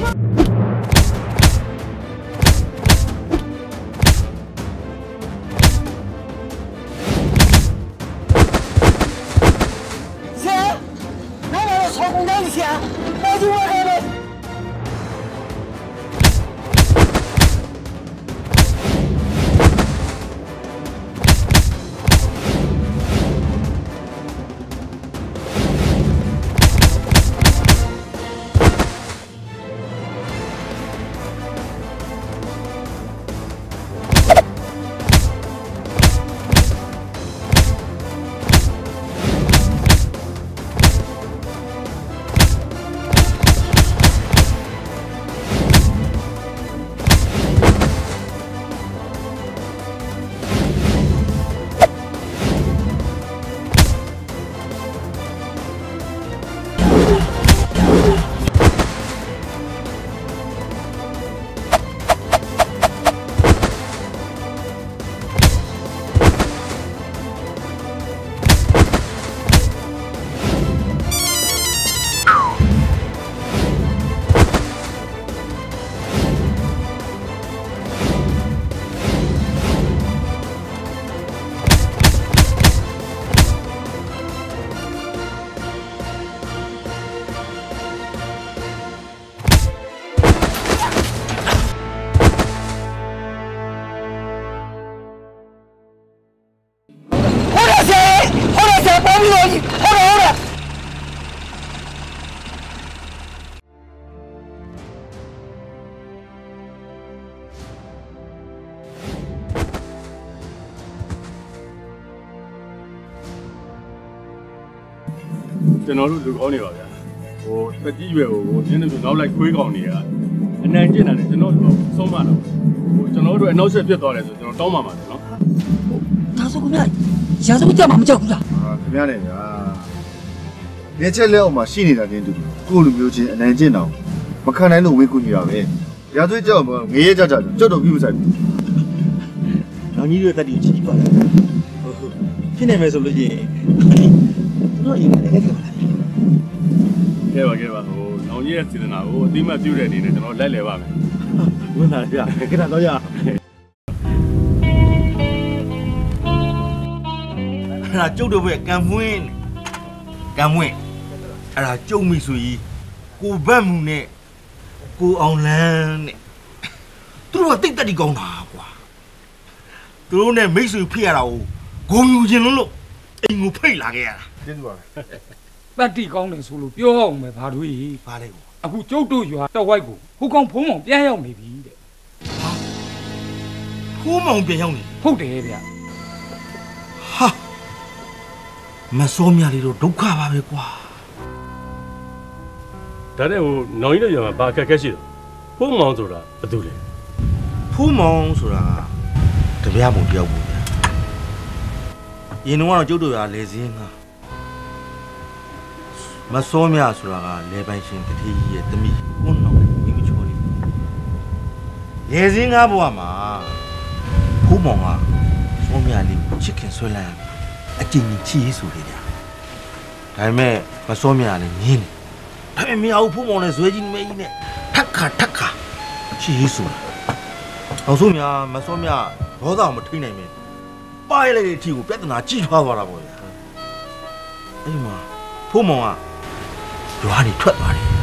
ကျွန်တော်တို့လူကောင်းနေပါဗျာဟိုတတိရွယ်ကိုနင်းတို့နောက်လိုက်ခွေးကောင်နေရအနံကျင်တာနဲ့ကျွန်တော်တို့ဆုံးမတော့ဟိုကျွန်တော်တို့အနောက်ဆက်ပြတ်သွားတယ်ဆိုကျွန်တော်တောင်းပါမှာတယ်နော်ဒါဆိုခင်ဗျရာဇဝကြမှာမကြောက်ဘူးလားဟာခင်ဗျာနဲ့ဗျာနေချက်လက်အောက်မှာရှိနေတာတင်းတူကိုလူမျိုးချင်းအနိုင်ကျင့်တော့မခံနိုင်လို့ဝေးကူညီတာပဲရာသွေးကြောက်ငရေကြကြကြောက်တော့ပြီးမဆိုင်ဘူးနောင်ကြီးတို့တက်တီချီးပါလားဟုတ်ဖြစ်နေမယ်ဆိုလို့ရှိရင်တို့ရင်လည်းခဲ့ပါလားကဲပါဟိုနောင်ကြီးရဲ့စေတနာကိုအတိမတ်ပြုတဲ့အနေနဲ့ကျွန်တော်လက်လဲပါမယ်ဝင်လာကြခဏတော့ရအဲ့ဒါကျုပ်တို့ဘက်ကံမွင်းအဲ့ဒါကျုံမိဆိုကြီးကိုဘတ်မှုနဲ့ကိုအောင်လန်းနဲ့သူတို့ကတိတ်တက်တီကောင်းတာကွာသူတို့နဲ့မိတ်ဆွေဖိရတာကိုဂုံယူခြင်းလို့အိမ်ကိုဖိတ်လာခဲ့ရတာကျေးဇူးပါတတ်တီကောင်းတယ်ဆိုလို့ပြောအောင်မယ်ဘာလို့ဘာလဲအခုကျုပ်တို့ရွာတော့ဝိုက်ကိုဟိုကောင်ဖုံးမောင်ပြန်ရောက်နေပြီတဲ့ဖုံးမောင်ပြန်ရောက်နေဟုတ်တယ်ဗျဟာမစောမြလေးတော့ဒုက္ခပါပဲကွာဒါနဲ့ဟိုနောင်ကြီးတို့ရွာမှာဘာအခက်အခဲရှိတယ်ဖုံးမောင်ဆိုတာဘာတူလဲဖုံးမောင်ဆိုတာတပြားမို့တယောက်ပေါ့ဗျာရင်တော့ကျုပ်တို့ရွာလေစင်းကမစောမြဆိုတာကလေပိုင်ရှင်တတိကြီးရဲ့တမိကွန်းတော်မိမချောလေးလေစင်းကားဘဝမှာဖုံးမောင်ကစောမြလေးကိုချစ်ခင်ဆွဲလိုက်အကျဉ်းကြီးချီးဆိုလေဗျာဒါပေမဲ့မစောမြလည်းငင်းတယ်ဒါပေမဲ့မရဘူးဖုန်းမောင်နဲ့ဇွဲကြီးမဲကြီးနဲ့ထက်ခါချီရေးဆိုတာအောင်ဆုံးများမစောမြဘောသားမထိနိုင်မယ်ပါရလိုက်တဲ့အထီကိုပြဿနာကြီးထွားသွားတာပေါ့ဗျာအဲ့ဒီမှာဖုန်းမောင်ကရွာနေထွက်သွားတယ်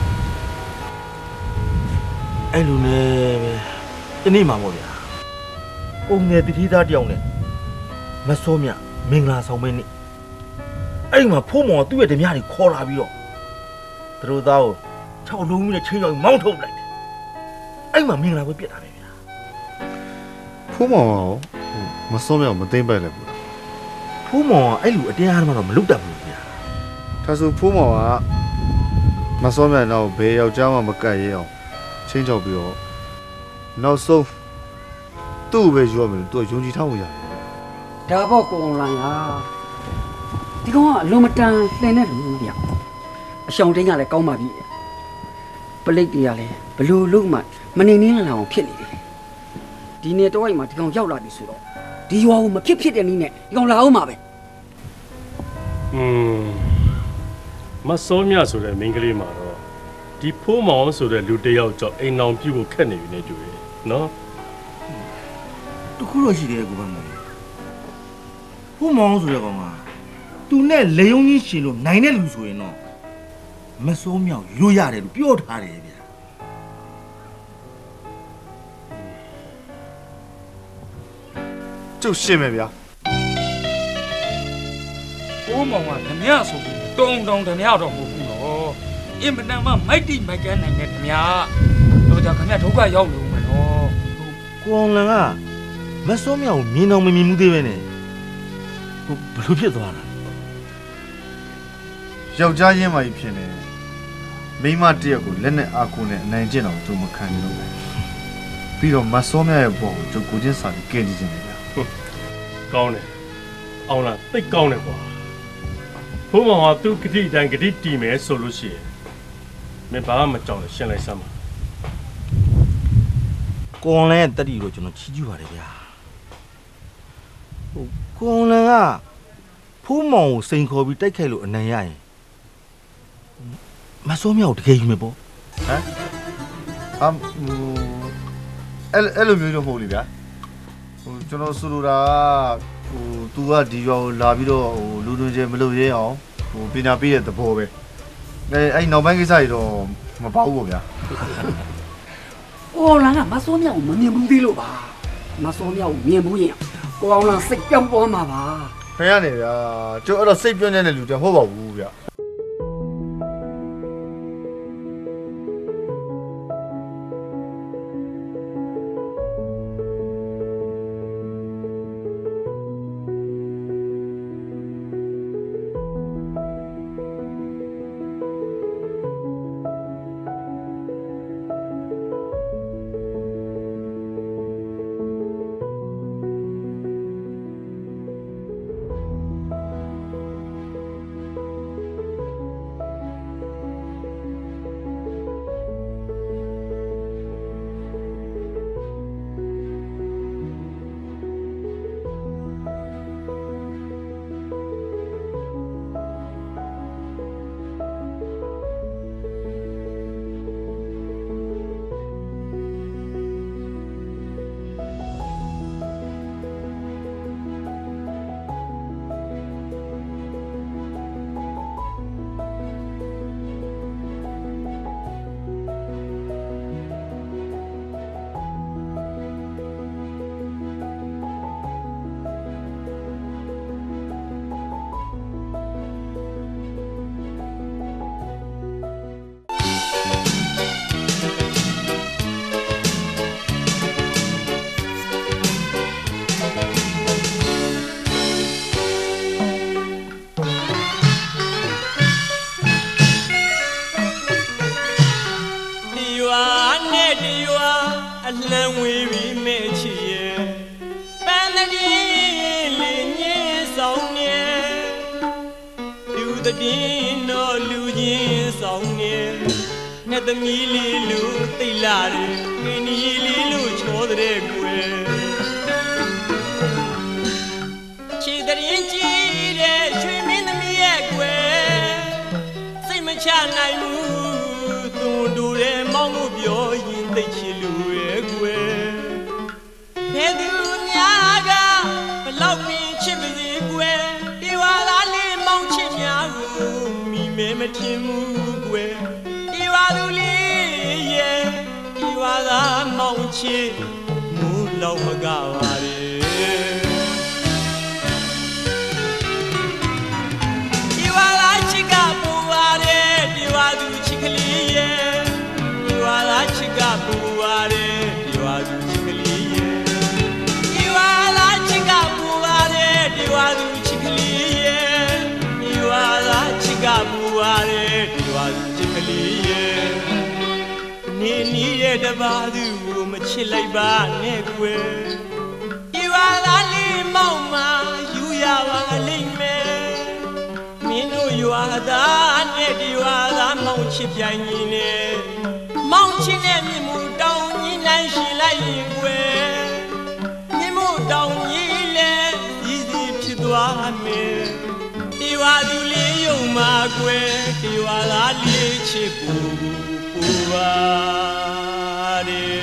အဲ့လိုနဲ့ပဲဒီနေ့မှာပေါ့ဗျာပုံငယ်တတိသားတယောက်နဲ့မစောမြမင်္ဂလာဆောင်မင်းနေ့အဲ့ဒီမှာဖုန်းမောင်ကသူ့ရဲ့ဓမြတွေခေါ်လာပြီးတော့သူတို့သားကို6လုံးနဲ့ချင်းရောက်မောင်းထုတ်လိုက်တယ်အဲ့မှာမင်္ဂလာပွဲပြတ်တာပဲဗျာဖုန်းမောင်ရောမစောမြမသိမ့်ပဲလေဘူးဖုန်းမောင်ကအဲ့လိုအတင်းအားတော့မလုပ်တတ်ဘူးဗျာဒါဆိုဖုန်းမောင်ကမစောမြတော့ဘယ်ယောက်ျားမှမကတ်ရဲအောင်ချင်းချောက်ပြီးတော့နောက်ဆုံးသူ့ပဲယူရမယ်သူကယုံကြည်ထားမှုရတယ်ဒါပေါ့ကိုအောင်လိုင်းဟာဒီကောင်ကအလွန်မတန်လှင်တဲ့လူဗျအရှောင်းတင်းကလည်းကောင်းပါပြီပလိတ်တွေကလည်းဘလို့လို့မှမနေနေလာအောင်ဖြစ်နေတယ်ဒီနေ့တော့အိမ်မှာဒီကောင်ရောက်လာပြီဆိုတော့ဒီရွာကိုမဖြစ်တဲ့နည်းနဲ့ဒီကောင်လာအောင်မှာပဲမစောမြဆိုတဲ့မိန်းကလေးမှာတော့ဒီဖိုးမောင်ဆိုတဲ့လူတစ်ယောက်ကြောင့်အိမ်အောင်ပြုတ်ဖို့ခက်နေပြီနဲ့တူတယ်နော်တခုတော့ရှိတယ်ကိုပဲမောင်ဖုန်းမောင်ဆိုတဲ့ကောင်ကသူနဲ့လေယုံကြီးရှင်လို့နိုင်တဲ့လူဆိုရင်တော့မစိုးမြောက်ရိုးရတယ်လို့ပြောထားတယ်ဗျာကျုပ်ရှင်းမယ်ဗျာဖုန်းမောင်ကဓမြဆိုပြီးတုံဓမြတော့မဟုတ်ဘူးနော်အင်မတန်မှမိုက်တိမိုက်ကန်းနိုင်တဲ့ဓမြတော့ကြောင့်ခင်ဗျဒုက္ခရောက်လို့မယ်နော်ကိုအောင်လန်ကမစိုးမြောက်မြင်တော့မမြင်မှုသေးပဲနဲ့ဘလို့ဖြစ်သွားတာယောက်ျားရင်းမကြီးဖြစ်နေမိန်းမတယောက်ကိုလက်နဲ့အာကိုနဲ့အနိုင်ကျင့်အောင်သူမခံနိုင်လို့ပဲပြီးတော့မစောမြရဲ့ဘောကိုကျုပ်ကိုချင်းစာပြီးကဲကြည့်နေတယ်ဗျာကောင်းတယ်အောင်လားသိကောင်းတယ်ကွာဘုံမောင်ကသူ့ဂတိတိုင်းဂတိတီးမယ်ဆိုလို့ရှိရင်မင်းဘာမှမကြောက်နဲ့ရှင်းလိုက်စမ်းပါကိုအောင်လည်းတတိလို့ကျွန်တော်ချီးကျူးပါတယ်ဗျာကိုအောင်လည်းကဖုန်းမောင်ကိုစိန်ခေါ်ပြီးတိုက်ခိုက်လို့အနိုင်ရရင်မစောမြောက်တကယ်ယူမယ်ပေါ့ဟမ်အဲ့လိုမျိုးတော့မဟုတ်လေဗျာကျွန်တော်ဆိုလိုတာသူကဒီရွာကိုလာပြီးတော့လူလူချင်းမလုပ်ရဲအောင်ပညာပေးတဲ့သဘောပဲအဲ့နောက်ပိုင်းကိစ္စတွေတော့မပေါ့ဘူးဗျာကိုအောင်လန်ကမစောမြောက်ကိုမမြင်ဘူးသေးလို့ပါမစောမြောက်ကိုမြင်ဘူးရင်ကိုအောင်လန်စိတ်ပြောင်းသွားမှာပါခင်ဗျာနေဗျာကျုပ်အဲ့တော့စိတ်ပြောင်းနေတဲ့လူတည်းဟုတ်ပါဘူးဗျာ She that in Chile, swimming the me, ဖြတ်နိုင်ဘူးသူတို့ရဲ့မောင်းမှုပြောရင်သိချင်လို့ရဲ့ကွယ်ဘယ်သူများကဘလောက်ပင်ချစ်ပါစေကွယ်ဒီဝါသားလေးမောင်းချစ်များကိုမိမဲမထင်ဘူးကွယ်ဒီဝါသူလေးရဲ့ဒီဝါသားမောင်းချစ်မူလောက်မကပါလေဒီဝါသားချစ်ကပူပါတယ်ဒီဝါသူချစ်ကလေးရဲ့ဒီဝါသားချစ်ကပူပါတယ်ဒီဝါသူချစ်ကလေးရဲ့ဒီဝါသားချစ်ကပူပါတယ်ဒီဝါသူချစ်ကလေးရဲ့ဒီဝါသားချစ်ကပူပါတယ်ဒီဝါသူချစ်ကလေးရဲ့နေနီးရဲ့တပါးသူကိုမချစ်လိုက်ပါနဲ့ကွယ်ဒီဝါသားလေးမောက်မှယူရပါလိမ့်မယ်မင်းတို့ရွာသားနဲ့ဒီဝါသားမောင်ချစ်ပြိုင်ကြီးနဲ့မောင်ချစ်နဲ့မြင့်မှုတောင်းကြီးနိုင်ရှင်လိုက်ရင်ကွယ်မြင့်မှုတောင်းကြီးလဲရည်စည်ဖြစ်သွားမယ်ဒီဝါသူလေးယုံမှာကွယ်ဒီဝါသားလေးချစ်ဖို့ပူပါတယ်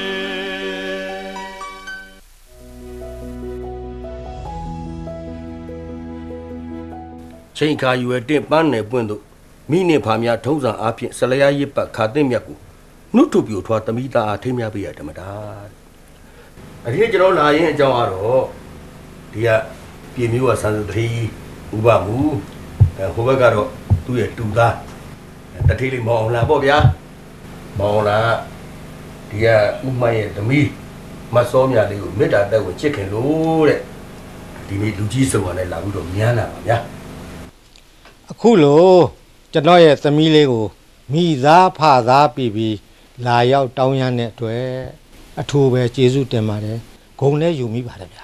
ချိန်ခါယူရတဲ့ပန်းနယ်ပွင့်တို့မိနေဖာများထုံးစံအားဖြင့်ဆလျာရစ်ပတ်ခါတဲ့မြတ်ကိုနှုတ်ထုတ်ပြထွားတမိသားအားထိမ်းမြပေးရဓမ္မတာအဒီကျွန်တော်လာရင်အကြောင်းကတော့ဒီကပြည်မျိုးကစံစုတတိဥပမူဟိုဘက်ကတော့သူ့ရဲ့တူသားတတိလေးမောင်လာပေါ့ဗျာမောင်လာဒီကဥမရဲ့သမီးမစောမြလေးကိုမေတ္တာတက်ကိုချစ်ခင်လို့တဲ့ဒီနေ့လူကြီးစုံကနေလာပြီးတော့မြန်းလာပါဗျာအခုလိုကျွန်တော်ရဲ့သမီးလေးကိုမိသားဖသားပြီးလာရောက်တောင်းရတဲ့အတွက်အထူးပဲကျေးဇူးတင်ပါတယ်ဂုဏ်လည်းယူမိပါတယ်ဗျာ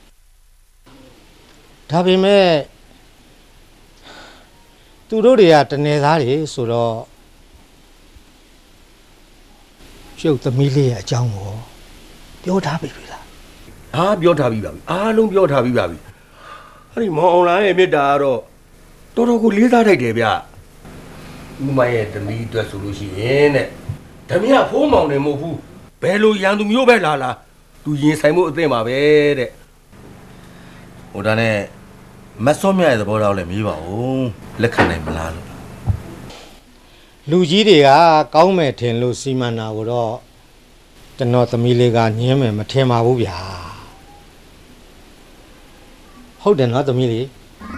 ဒါပေမဲ့သူတို့တွေကတနေသားတွေဆိုတော့ကျုပ်သမီးလေးရဲ့အကြောင်းကိုပြောထားပြီလားအားပြောထားပြီပါပြီအားလုံးပြောထားပြီပါပြီအဲ့ဒီမောင်အွန်လိုင်းရဲ့မြစ်တာကတော့တော်တော်ကိုလေးစားထိုက်တယ်ဗျဥမရဲ့သမီးအတွက်ဆိုလို့ရှိရင်တဲ့ဓမြဖိုးမောင်တယ်မဟုတ်ဘူးဘယ်လိုရန်သူမျိုးပဲလာသူရင်ဆိုင်မှုအသင့်ပါပဲတဲ့ဟိုဒါနဲ့မတ်စောမြရဲ့သဘောထားလည်းမေးပါဦးလက်ခံနိုင်မလားလို့လူကြီးတွေကကောင်းမယ်ထင်လို့စီမံတာကိုတော့ကျွန်တော်သမီးလေးကညင်းမယ်မထင်ပါဘူးဗျာဟုတ်တယ်နော်သမီးလေး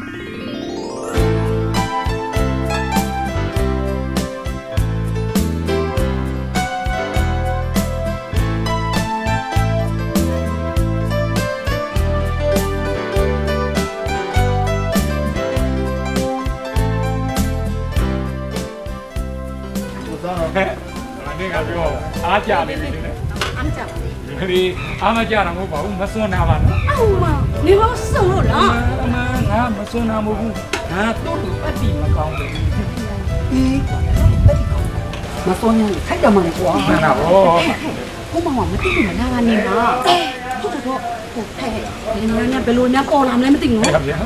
အားကြနေပြီလေအားကြပါလေဒီအားမကြတာမဟုတ်ပါဘူးမစွန်းနာပါနော်အော်မနေလို့စုံလို့လားငါမစွန်းနာမဟုတ်ဘူးငါတို့လူအတိမကောင်းဘူးအေးမစွန်းရင်ခိုက်တယ်မလဲကွာမှန်တာဗောဘုမမမသိဘူးမလာနေမှာဟုတ်တော့ဟိုထဲဒီနေ့ညဘယ်လိုများပေါ်လာမလဲမသိဘူးနော်ဟေးဟေး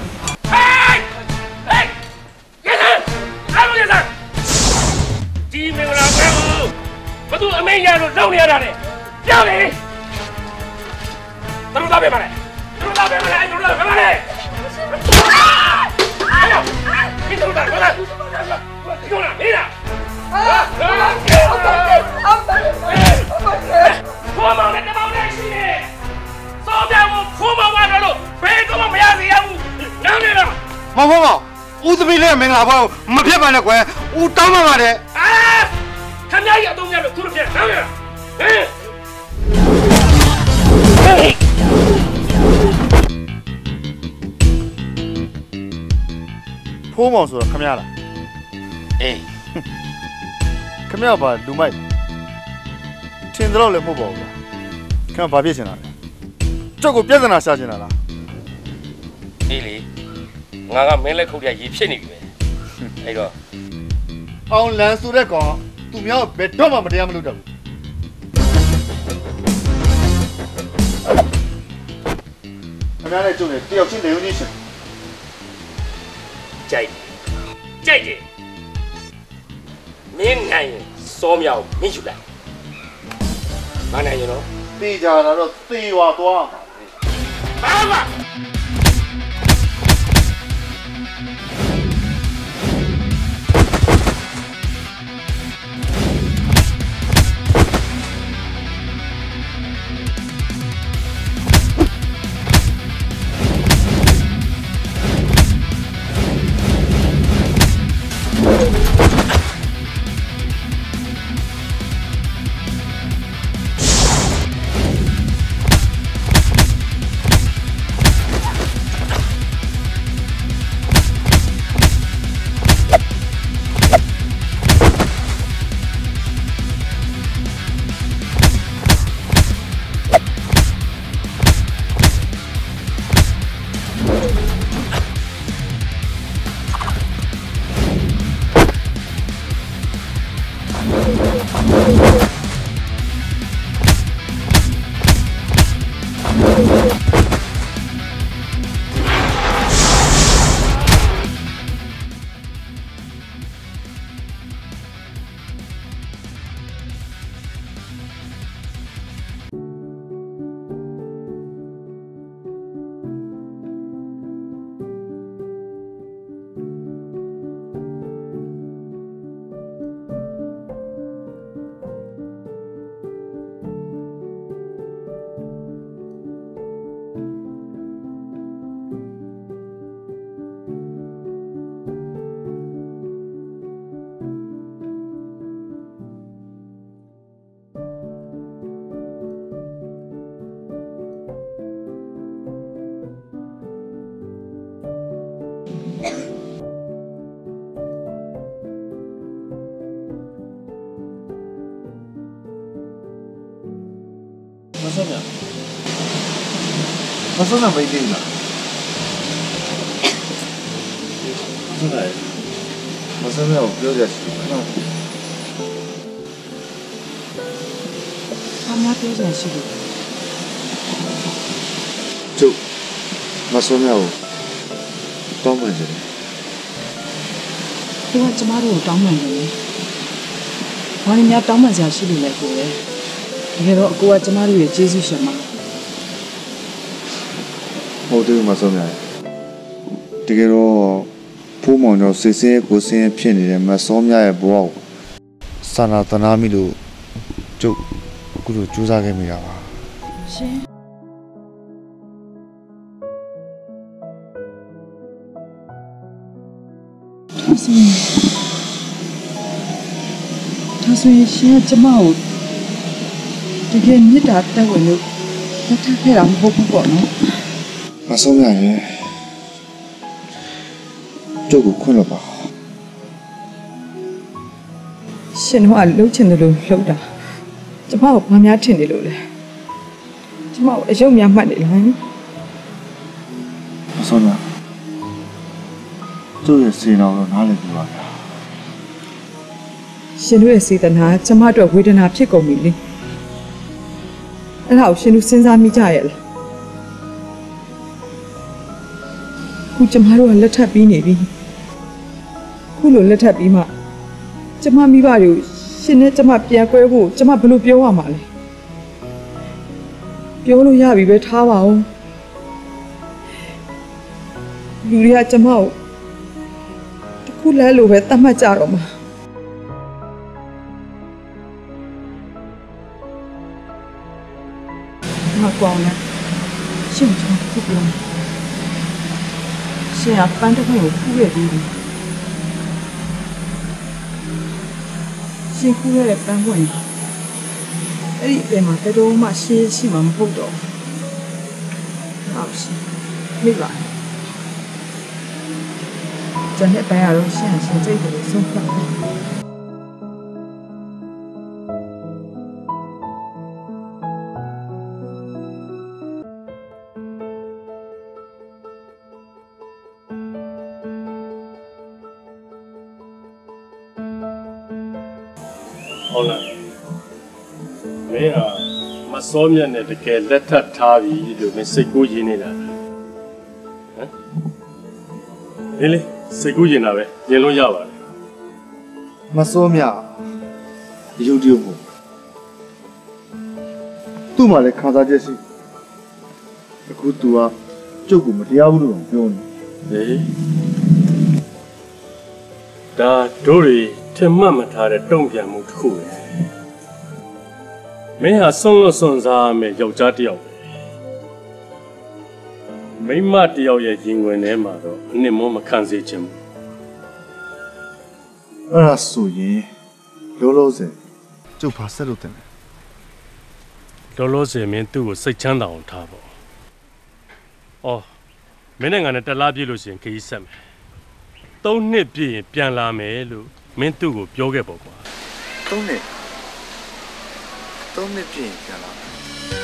ရစအားလုံးရစဒီမင်္ဂလာပွဲကိုဘသူအမေရလို့လောက်နေရတာလေပြောလေသူတို့သားပဲမလဲသူတို့သားပဲမလဲသူတို့သားပဲမလဲဒီတို့သားပဲမလဲဒီကောင်လားမင်းလားခေါ်မောင်နဲ့တမောင်နဲ့ရှိနေစောပြောင်းကိုခေါ်မောင်ကတော့လို့ဘယ်တော့မှမရစေရဘူးနားနေလားမဟုတ်ပါဘူးဦးသမီးလေးမင်္ဂလာပါမဖြစ်ပါနဲ့ကွယ်ဦးတောင်းပါပါတယ်ခမကြီးအတုံးရလို့သူတို့ပြန်နားရဟဲ့ဖိုးမောင်ဆိုတော့ခမရလားအေးခမရပါလူမိုက်ထင်တော့လည်းမဟုတ်ပါဘူးလားခမဘာဖြစ်ချင်တာလဲကြောက်ကိုပြဿနာရှာချင်တာလားအေးလေငါကမင်းလက်ခုတ်ရရေဖြစ်နေပြီပဲအဲ့တော့အောင်လန်ဆိုတဲ့ကောင်သူများဘယ်တော့မှမတရားမလုပ်တော့ဘူးခမရနဲ့ကျုံနေတယောက်ချင်းနေဦးနေရှင်ကြိုက်တယ်မင်းနိုင်ရင်စောမြောက်မင်းယူလိုက်မနိုင်ရင်တော့တေးကြတာတော့သေဝါသွားမှာပဲဘာမှမဆုံးတာမသိဘူးလားမဆုံးတော့ပြောရစီခဏဘာများပြောကြရှိလို့ကျုပ်မဆုံးရဘူးတောင်းပန်တယ်သူကကျမတို့ကိုတောင်းပန်တယ်ဘာလို့များတောင်းပန်စရာရှိလို့လဲကိုယ်တကယ်တော့အကိုကကျမတို့ရဲ့ကျေးဇူးရှင်ပါဟုတ်တယ်မဆုံးရတကယ်တော့ဖိုးမောင်တော့စစ်စဲကိုစင်းဖြစ်နေတဲ့မဆုံးမြရဲ့ဘဝကိုစာနာတနာမိလို့ကျုပ်အခုလိုကြိုးစားခဲ့မိတာပါရှင်ဒါဆိုရင်ရှင်ကကျမကိုတကယ်မြစ်တာတက်ဝင်လို့လက်ထပ်ခဲ့တာမဟုတ်ဘူးပေါ့နော်မဆုံးရရဲ့ကျုပ်ကိုခွင့်လို့ပါရှင်တို့ကလှုပ်ချင်တယ်လို့လှုပ်တာကျမကိုဘာများထင်နေလို့လဲကျမကိုအယုံများမှတ်နေလားမဆုံးရကျုပ်ရဲ့စေနာတော့နားလည်ပြီပါဗျာရှင်တို့ရဲ့စေတနာကျမတို့ဝေဒနာဖြစ်ကုန်ပြီလေအဲ့ဒါကိုရှင်တို့စဉ်းစားမိကြရဲ့လားခုကျမတို့ကလက်ထပ်ပြီးနေပြီခုလိုလက်ထပ်ပြီးမှကျမမိဘတွေကိုရှင်နဲ့ကျမပြန်ကွဲဖို့ကျမဘယ်လိုပြောရမှာလဲပြောလို့ရပြီပဲထားပါဦးလူတွေကကျမကိုတခုလဲလို့ပဲတတ်မှတ်ကြတော့မှာမကောင်းနဲ့ရှင်ကျမခုပြောရှင်ကပန်းတစ်ခွက်ကိုဖူးခဲ့ပြီးပြီရှင်ဖူးခဲ့တဲ့ပန်းခွက်အဲ့ဒီအပြင်မှာဘယ်တော့မှရှေးရှိမှာမဟုတ်တော့ဟုတ်ရှင်မိပါကျန်တဲ့ပန်းရတော့ရှင်စိတ်ကိုဆုံးဖြတ်တယ်ဟုတ်လားမင်းဟာမစောမြတ်နဲ့တကယ်လက်ထပ်ထားပြီလို့မင်းစိတ်ကူးရင်းနေတာဟမ်လေစိတ်ကူးရင်တာပဲရင်လို့ရပါတယ်မစိုးမြရုပ်တရုပ်ပေါ့သူ့မှာလည်းခံစားချက်ရှိအခု तू ကကျုပ်ကိုမတရားဘူးလို့ပြောနေဒါတို့တွေထင်မှတ်မထားတဲ့တုံ့ပြန်မှုတစ်ခုပဲမင်းဟာစွန့်လွတ်စွန့်စားမယ်ယောက်ျားတစ်ယောက်ပဲမိန်းမတစ်ယောက်ရဲ့ရင်ဝင်ထဲမှာတော့အနှစ်မမခံစေချင်ဘူးအဲ့ဒါဆိုရင်လောလောဆယ်ကျုပ်ဖာဆက်လို့တင်တယ်လောလောဆယ်မင်းသူ့ကိုစိတ်ချမ်းသာအောင်ထားပေါ့အော်မင်းနဲ့ငါနဲ့တက်လာပြည့်လို့ရှိရင်ခရီးဆက်မယ်3 နှစ်ပြည့်ရင်ပြန်လာမယ်လို့မင်းသူ့ကိုပြောခဲ့ပေါ့ကွာ 3 နှစ်ပြည့်ရင်ပြန်လာမယ်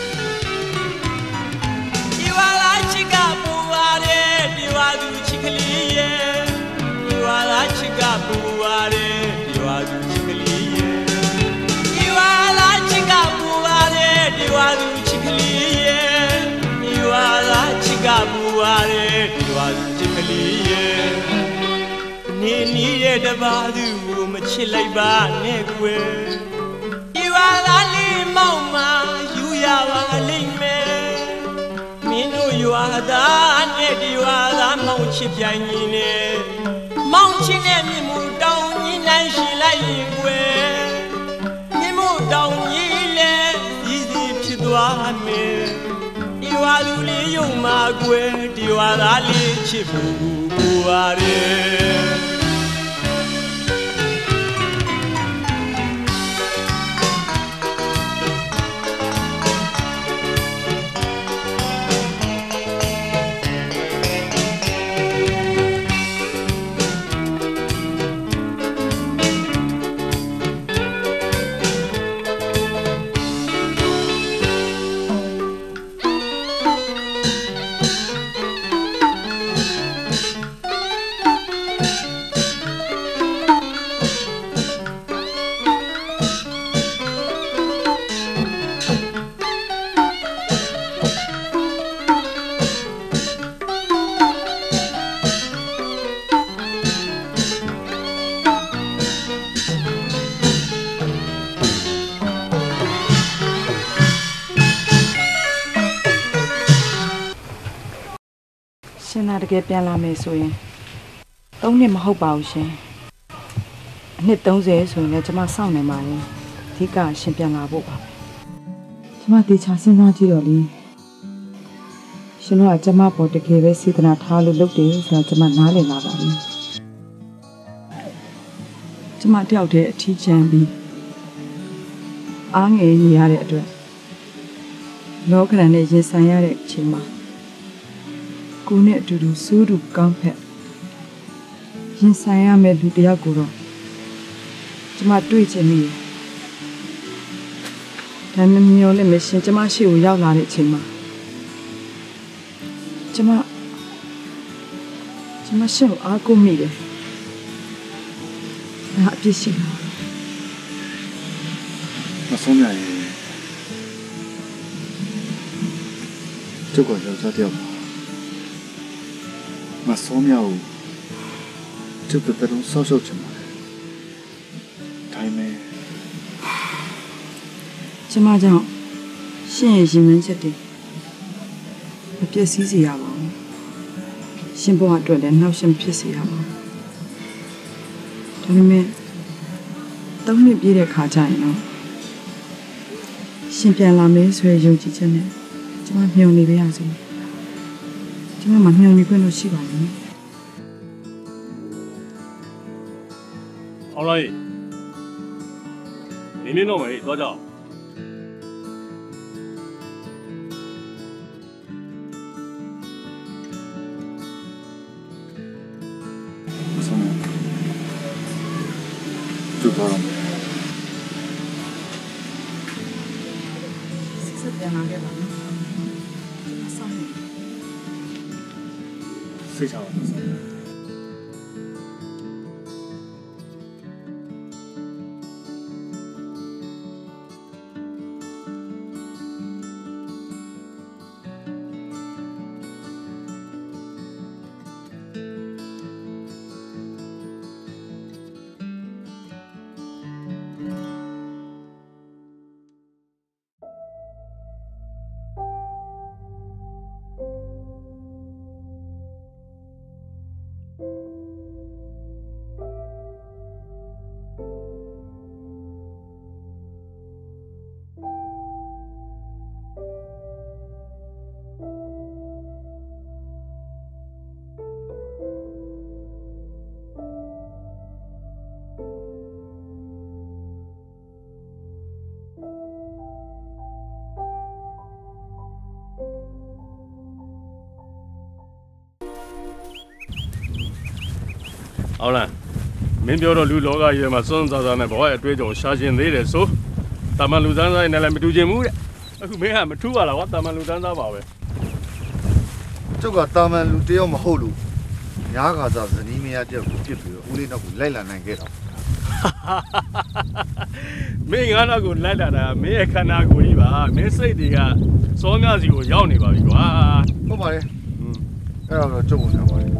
ဒီဝါလာချစ်ကပူပါတယ်ဒီဝါသူချစ်ကလေးရဲ့ဒီဝါလာချစ်ကပူပါတယ်ဒီဝါသူချစ်ကလေးရဲ့ဒီဝါလာချစ်ကပူပါတယ်ဒီဝါသူချစ်ကလေးရဲ့ဒီဝါလာချစ်ကပူပါတယ်ဒီဝါသူချစ်ကလေးရဲ့နေနီးရဲ့တပါးသူကိုမချစ်လိုက်ပါနဲ့ကွယ်ဒီဝါလာလေးမောင်မယူရပါလိမ့်မယ်မင်းတို့ရွာသားနဲ့ဒီဝါသားမောင်ချစ်ပြိုင်ကြီးနဲ့မောင်ချစ်နဲ့မြင့်မှုတောင်ကြီးနိုင်ရှိလိုက်ရင်ကွယ်မြင့်မှုတောင်ကြီးလည်းဒီစီဖြစ်သွားမယ်ဒီဝါလူလေးယုံမှာကွယ်ဒီဝါသားလေးချစ်ဖို့ပူပါတယ်ရှင်သာတကယ်ပြန်လာမယ်ဆိုရင်3 နှစ်မဟုတ်ပါဘူးရှင်အနှစ်30ဆိုရင်လည်းကျွန်မစောင့်နေပါရင်အဓိကရှင်ပြန်လာဖို့ပါပဲကျွန်မတေချာစဉ်းစားကြည့်တော့လေရှင်တို့ကကျွန်မပေါ်တကယ်ပဲစေတနာထားလို့လုပ်တယ်ဆိုတော့ကျွန်မနားလည်လာပါပြီကျွန်မတယောက်တည်းအထီးချမ်းပြီးအားငယ်နေရတဲ့အတွက်လောကရန်နဲ့ရင်ဆိုင်ရတဲ့အချိန်မှာကိုနဲ့အတူတူစူးတူကောင်းဖက်ရင်ဆိုင်ရမယ့်လူတယောက်ကိုတော့ကျမတွေ့ချင်နေတယ်။ဒါနဲ့မျောလည်းမရှင်ကျမရှိကိုရောက်လာတဲ့အချိန်မှာကျမရှင်ကိုအားကိုးမိတယ်။ဒါအပြစ်ရှိတာမဆုံးရရင်ကျုပ်ကယောက်ျားတယောက်မဆုံးရဘူးကျုပ်ကတော့ဆောက်ရှုပ်ချင်ပါတယ်ဒါပေမဲ့ကျမကြောင့်ရှင်ရဲ့ရင်မှန်းချက်တွေမပြည့်စည်စေရပါဘူးရှင်ဘဝအတွက်လည်းနှောက်ယှက်ဖြစ်စေရပါဘူးဒါပေမဲ့3 နှစ်ပြည့်တဲ့ခါကျရင်တော့ရှင်ပြန်လာမယ်ဆိုရယုံကြည်ချက်နဲ့ကျမမျှော်နေပါရစေကျမမမျှော်နေခွင့်လို့ရှိပါဘူး好了，明天弄没多少。 မဆုံးရကျုပ်တော့ဆက်ပြန်လာခဲ့ပါမယ်ဆောင်းနေစိတ်ချပါမဆုံး好了，明表了路老个爷嘛，孙子咱们不会追着相信你的说，咱们路上在那来没读节目的，没还没读完了，我咱们路上咋办呗？ 这个咱们路这样么好路，哪个咋子你们也这不记住，屋里那个来了难给他。 没看那个来了的，没看那个一把，没谁的个，上面就要你吧，一个。 好吧嘞，哎呀，这不能吧嘞。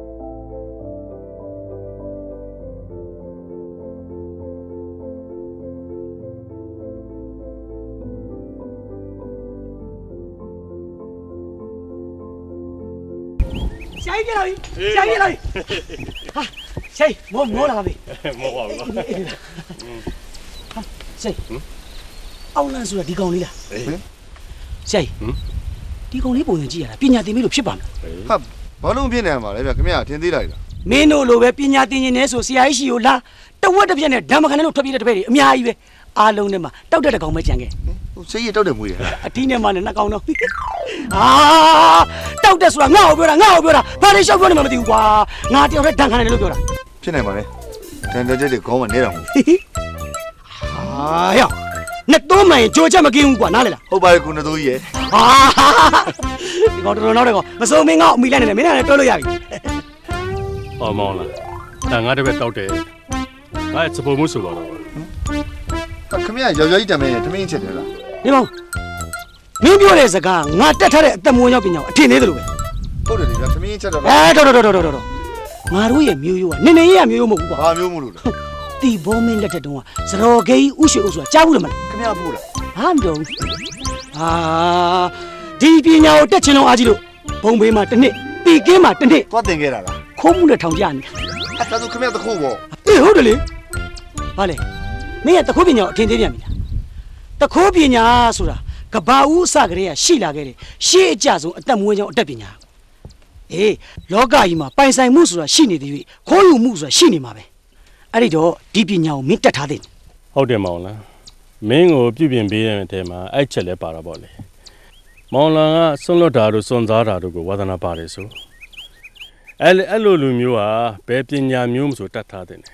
下一个来，下一个来，啊，下一我了呗， 冇话了， 好，下一，အောက်လန်းဆိုတာဒီကောင်လေးလားဆရာကြီးဒီကောင်လေးပုံစံကြည့်ရတာပညာသင်မေးလို့ဖြစ်ပါမလားဟာဘာလို့ဖြစ်နေမှာလဲဗျခင်ဗျာထင်သေးလိုက်လားမင်းတို့လိုပဲပညာသင်နေဆိုဆရာကြီးရှိကိုလာတဝက်တစ်ပြက်နဲ့ဓမ္မခဏနဲ့ထွက်ပြေးတဲ့တပည့်တွေအများကြီးပဲအားလုံးထဲမှာတောက်တဲ့တကောင်ပဲကြံခဲ့ဟိုစိတ်ရတောက်တယ်မွေးရအတီးနဲ့မှနဲ့နှစ်ကောင်တော့ဟာတောက်တဲ့ဆိုတာငါ့ကိုပြောတာဘာလို့ရှောက်ပြောနေမှမသိဘူးကွာငါတယောက်တည်းဒဏ်ခံတယ်လို့ပြောတာဖြစ်နိုင်ပါလေတန်တဲ့ချက်တွေခေါင်းမနေတာမဟုတ်ဟာယောနှစ်သုံးမှန်ကြိုချက်မကင်းဘူးကွာနားလေလားဟုတ်ပါရဲ့ကိုနှစ်သိုးကြီးရဲ့ဟာဒီကောင်တော်နောက်တဲ့ကောင်မစုံမင်းငါ့အမိလိုက်နေတယ်မင်းလည်းတွဲလို့ရပြီဟောမောင်းလားဒါငါတပည့်တောက်တယ်ငါစပေါ်မှုဆိုတော့ခင်ဗျာယောက်ျားကြီးတမ်းမဲထမင်းချက်တယ်လားဒီကောင်မင်းပြောတဲ့စကားငါတက်ထားတဲ့အသက်မွေးရောက်ပညာကိုအထင်သေးတယ်လို့ပဲဟုတ်တယ်လေဗျထမင်းချက်တော့တော်ငါတို့ရဲ့မျိုးရိုးကနေနေရမျိုးရိုးမဟုတ်ဘူးကွာဘာမျိုးမလို့လဲတီဘောမင်းလက်ထက်တုန်းကစရော်ဂေးဥရွှေဥဆိုတာကြားဘူးလားမလားခင်ဗျာဖို့လားဟာမတော်ဟာဒီပညာကိုတက်ချင်လုံးအားကြီးလို့ဘုံဘေးမှာတစ်နှစ်တီကင်းမှာတစ်နှစ်သွားတင်ခဲ့တာလားခိုးမှုနဲ့ထောင်ကြနေအဲ့ဒါဆိုခင်ဗျာတခုပေါ့အေးဟုတ်တယ်လေဟာလေမင်းကတခိုးပညာကိုအထင်သေးပြန်ပြီလားတခိုးပညာဆိုတာကဘာဦးအစကလေးကရှိလာခဲ့တယ်ရှေ့အကြဆုံးအသက်မွေးကြောင်းအတက်ပညာအေးလောကကြီးမှာပိုင်ဆိုင်မှုဆိုတာရှိနေသေးပြီခိုးယူမှုဆိုတာရှိနေမှာပဲအဲ့ဒီတော့ဒီပညာကိုမင်းတက်ထားတယ်ဟုတ်တယ်မောင်လားမင်းကိုပြုပြင်ပေးတဲ့အထဲမှာအဲ့ချက်လဲပါတာပေါ့လေမောင်လာကစွန့်လွတ်တာတို့စွန့်စားတာတို့ကိုဝါသနာပါတယ်ဆိုအဲ့လိုလူမျိုးဟာဘယ်ပညာမျိုးမဆိုတတ်ထားတယ်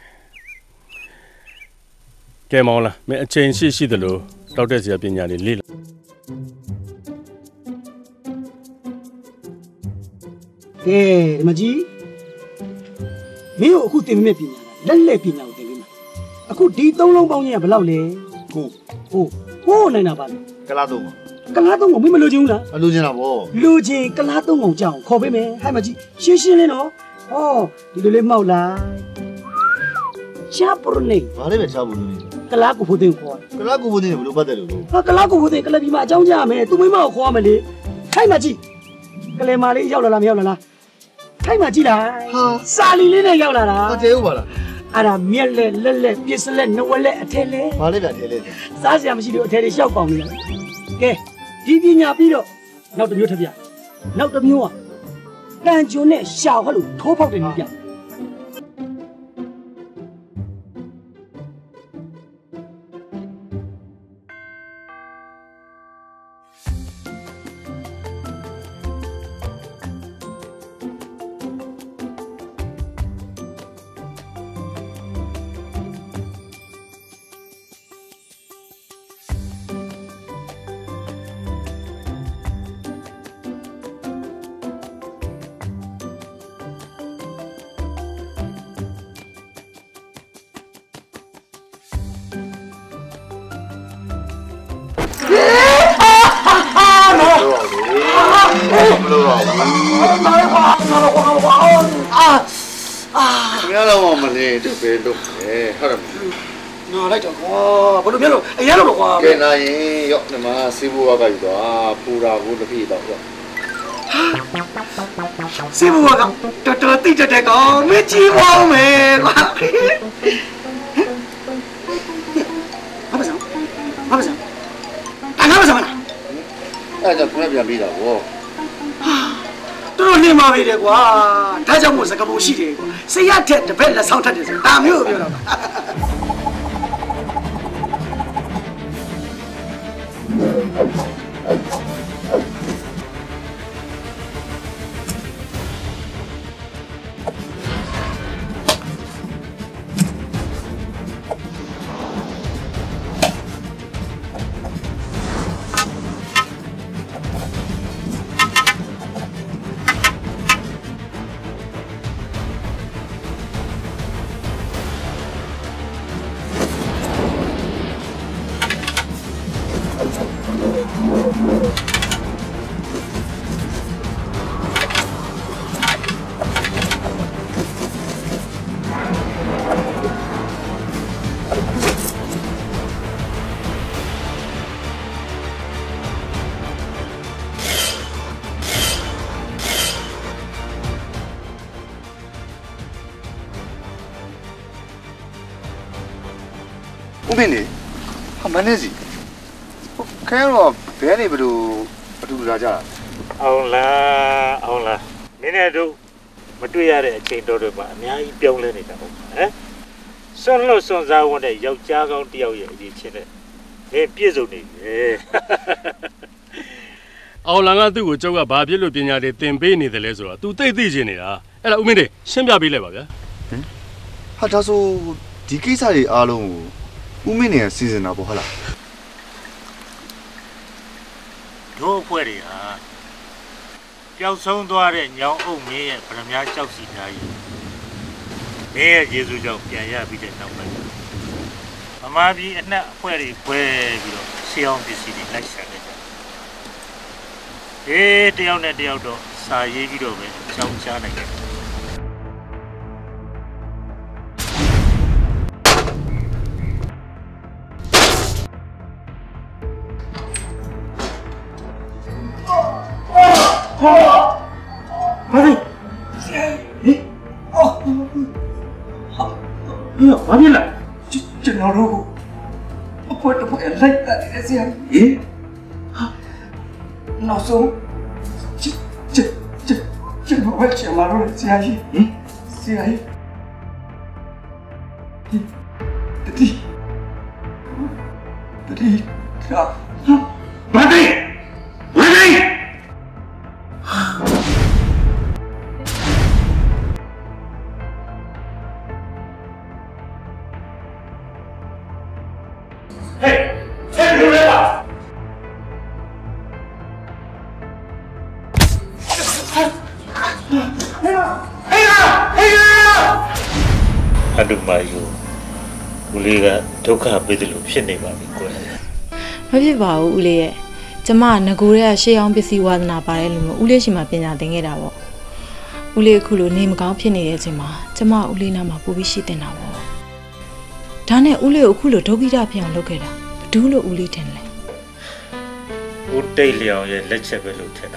ကဲမောင်လားမင်းအချိန်ရှိတယ်လို့တောက်တဲ့စရာပညာတွေလေ့လာကဲဒီမကြီးမင်းကိုအခုသင်ပေးမယ့်ပညာလက်လက်ပညာကိုသင်ပေးမှာအခုဒီသုံးလုံးပေါင်းကြီးကဘယ်လောက်လဲကိုနိုင်တာပါလေကလားတော့ကလားသုံးကောင်မင်းမလိုချင်ဘူးလားအလိုချင်တာဗောလိုချင်ကလားသုံးကောင်ကြောင်းခေါ်ပေးမယ်ဟဲ့မကြီးရှင်းရှင်းလေးနော်ဟောဒီလိုလေးမှောက်လိုက်ချာပရနေဘာလဲပဲချဖို့လို့ကလားကိုဖို့တင်ခေါ်ကလားကိုဘုန်းကြီးဘယ်လိုပတ်တယ်လို့ဟာကလားကိုဖို့တင်ကလည်းဒီမှာအကြောင်းကြားရမယ်သူမိမကိုခေါ်ရမယ်လေဟဲ့မကြီးကလေးမလေးရောက်လာလားမရောက်လာလားထိုက်မှကြည့်လိုက်ဟာစာလီလေးနဲ့ရောက်လာတာဟုတ်တယ်ဟုတ်ပါလားအဲ့ဒါမြက်လက်လက်ပစ္စလက်နဝလက်အထက်လဲဘာလဲဗျထဲလဲစားစရာမရှိလို့အထက်တွေရှောက်ပေါင်နေတာကဲဒီပညာပြီးတော့နောက်တစ်မျိုးထပ်ပြနောက်တစ်မျိုးကတန်ကျွန်းနဲ့ရှာဟောလို့ထိုးဖောက်တယ်နည်းပြမလို့တော့ဘူးခင်ဗျားတော့မလေးတူပဲလို့ပဲဟုတ်တယ်နော်လိုက်တော့ကွာဘယ်လိုမျိုးလို့အရင်လို့ကွာကဲနိုင်ရင်ရော့ဒီမှာစီးဖို့ကကြယူသွားပူတာကိုတစ်ပြည့်တော့ရော့စီးဖို့ကတော်တော်တိတ်တဲ့ကောင်မကြည့်ပါဦးမယ်ကွာဘာပစံဘာပစံအဲ့ကြောင့်ခင်ဗျားပြန်ပြီးတာဗောတော်နေမှာပဲကွာဒါကြောင့်မို့စကပုံရှိတယ်ကွာစိတ်ရထက်တစ်ဖက်လက်ဆောင်ထက်တယ်ဆိုတာမျိုးပြောတော့ဦးမင်းနေဟာမနေစီခဲတော့ဘဲနေဘလို့အတူတူလာကြတာအောင်လားနင်းနဲ့တို့မတွေ့ရတဲ့အချိန်တော်တွေမှာအများကြီးပြောင်းလဲနေတာဟုတ်ဟမ်စွန့်လို့စွန့်စားဝင်တဲ့ယောက်ျားကောင်းတစ်ယောက်ရဲ့အရေးချင်းနဲ့မင်းပြည့်စုံနေပြီအောင်လာကသူ့ကိုကျောက်ကဘာဖြစ်လို့ပညာတွေသင်ပေးနေတယ်လဲဆိုတော့ तू သိချင်နေတာအဲ့ဒါဦးမင်းတွေရှင်းပြပေးလိုက်ပါဗျာဟာဒါဆိုဒီကိစ္စတွေအားလုံးကိုဦးမင်းနေကစီစဉ်တာပေါ့ဟုတ်လားတို့အဖွဲ့တွေဟာပျောက်ဆုံးသွားတဲ့ညောင်အုပ်မင်းရဲ့ဗရမ ्या ကြောက်စီသားကြီးမင်းရဲ့ယေရှုကြောင့်ပြန်ရပြီးတဲ့နောက်ပိုင်းဗမာပြည်အနှက်အဖွဲ့တွေဖွဲပြီးတော့ရှေးအောင်ပစ္စည်းတွေလိုက်ရှာခဲ့ကြတယောက်နဲ့တယောက်တော့စာရေးပြီးတော့ပဲကြောင်းချနိုင်တယ်ဘာဖြစ်လဲကျွန်တော်တို့အဖွဲတစ်ဖွဲလိုက်တာလေဆရာကြီးနောက်ဆုံးကျွန်တော်ပဲချင်မှာလို့ဆရာကြီးတတိဘာတိအဒုမာယူဦးလေးကဒုက္ခပေးတယ်လို့ဖြစ်နေပါပြီကွယ်မဖြစ်ပါဘူးဦးလေးရဲ့ကျမငကိုရဲရှေးအောင်ပစ္စည်းဝါသနာပါတယ်လို့မျိုးဦးလေးရှိမှပညာသင်ခဲ့တာပေါ့ဦးလေးအခုလိုနေမကောင်းဖြစ်နေတဲ့အချိန်မှာကျမဦးလေးနားမှာပူပြီးရှိတင်တာပေါ့ဒါနဲ့ဦးလေးကိုအခုလိုဒုက္ခိတဖြစ်အောင်လုပ်ခဲ့တာဘဒူးလို့ဦးလေးထင်လဲဦးတိတ်လျောင်ရဲ့လက်ချက်ပဲလို့ထင်တာ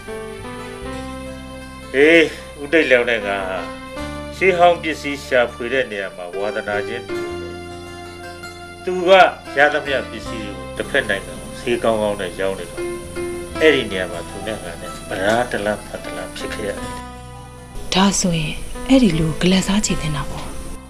ဦးတိတ်လျောင်နဲ့ကရှေးဟောင်းပစ္စည်းရှာဖွေတဲ့နေရာမှာဝါသနာချင်းသူကရသမျှပစ္စည်းကိုတစ်ဖက်နိုင်ငံကိုဈေးကောင်းကောင်းနဲ့ရောင်းနေတော့အဲ့ဒီနေရာမှာသူနဲ့ငါနဲ့ဗရာတလဖတ်တလဖြစ်ခဲ့ရတယ်ဒါဆိုရင်အဲ့ဒီလူဂလက်စားချေတင်တာပေါ့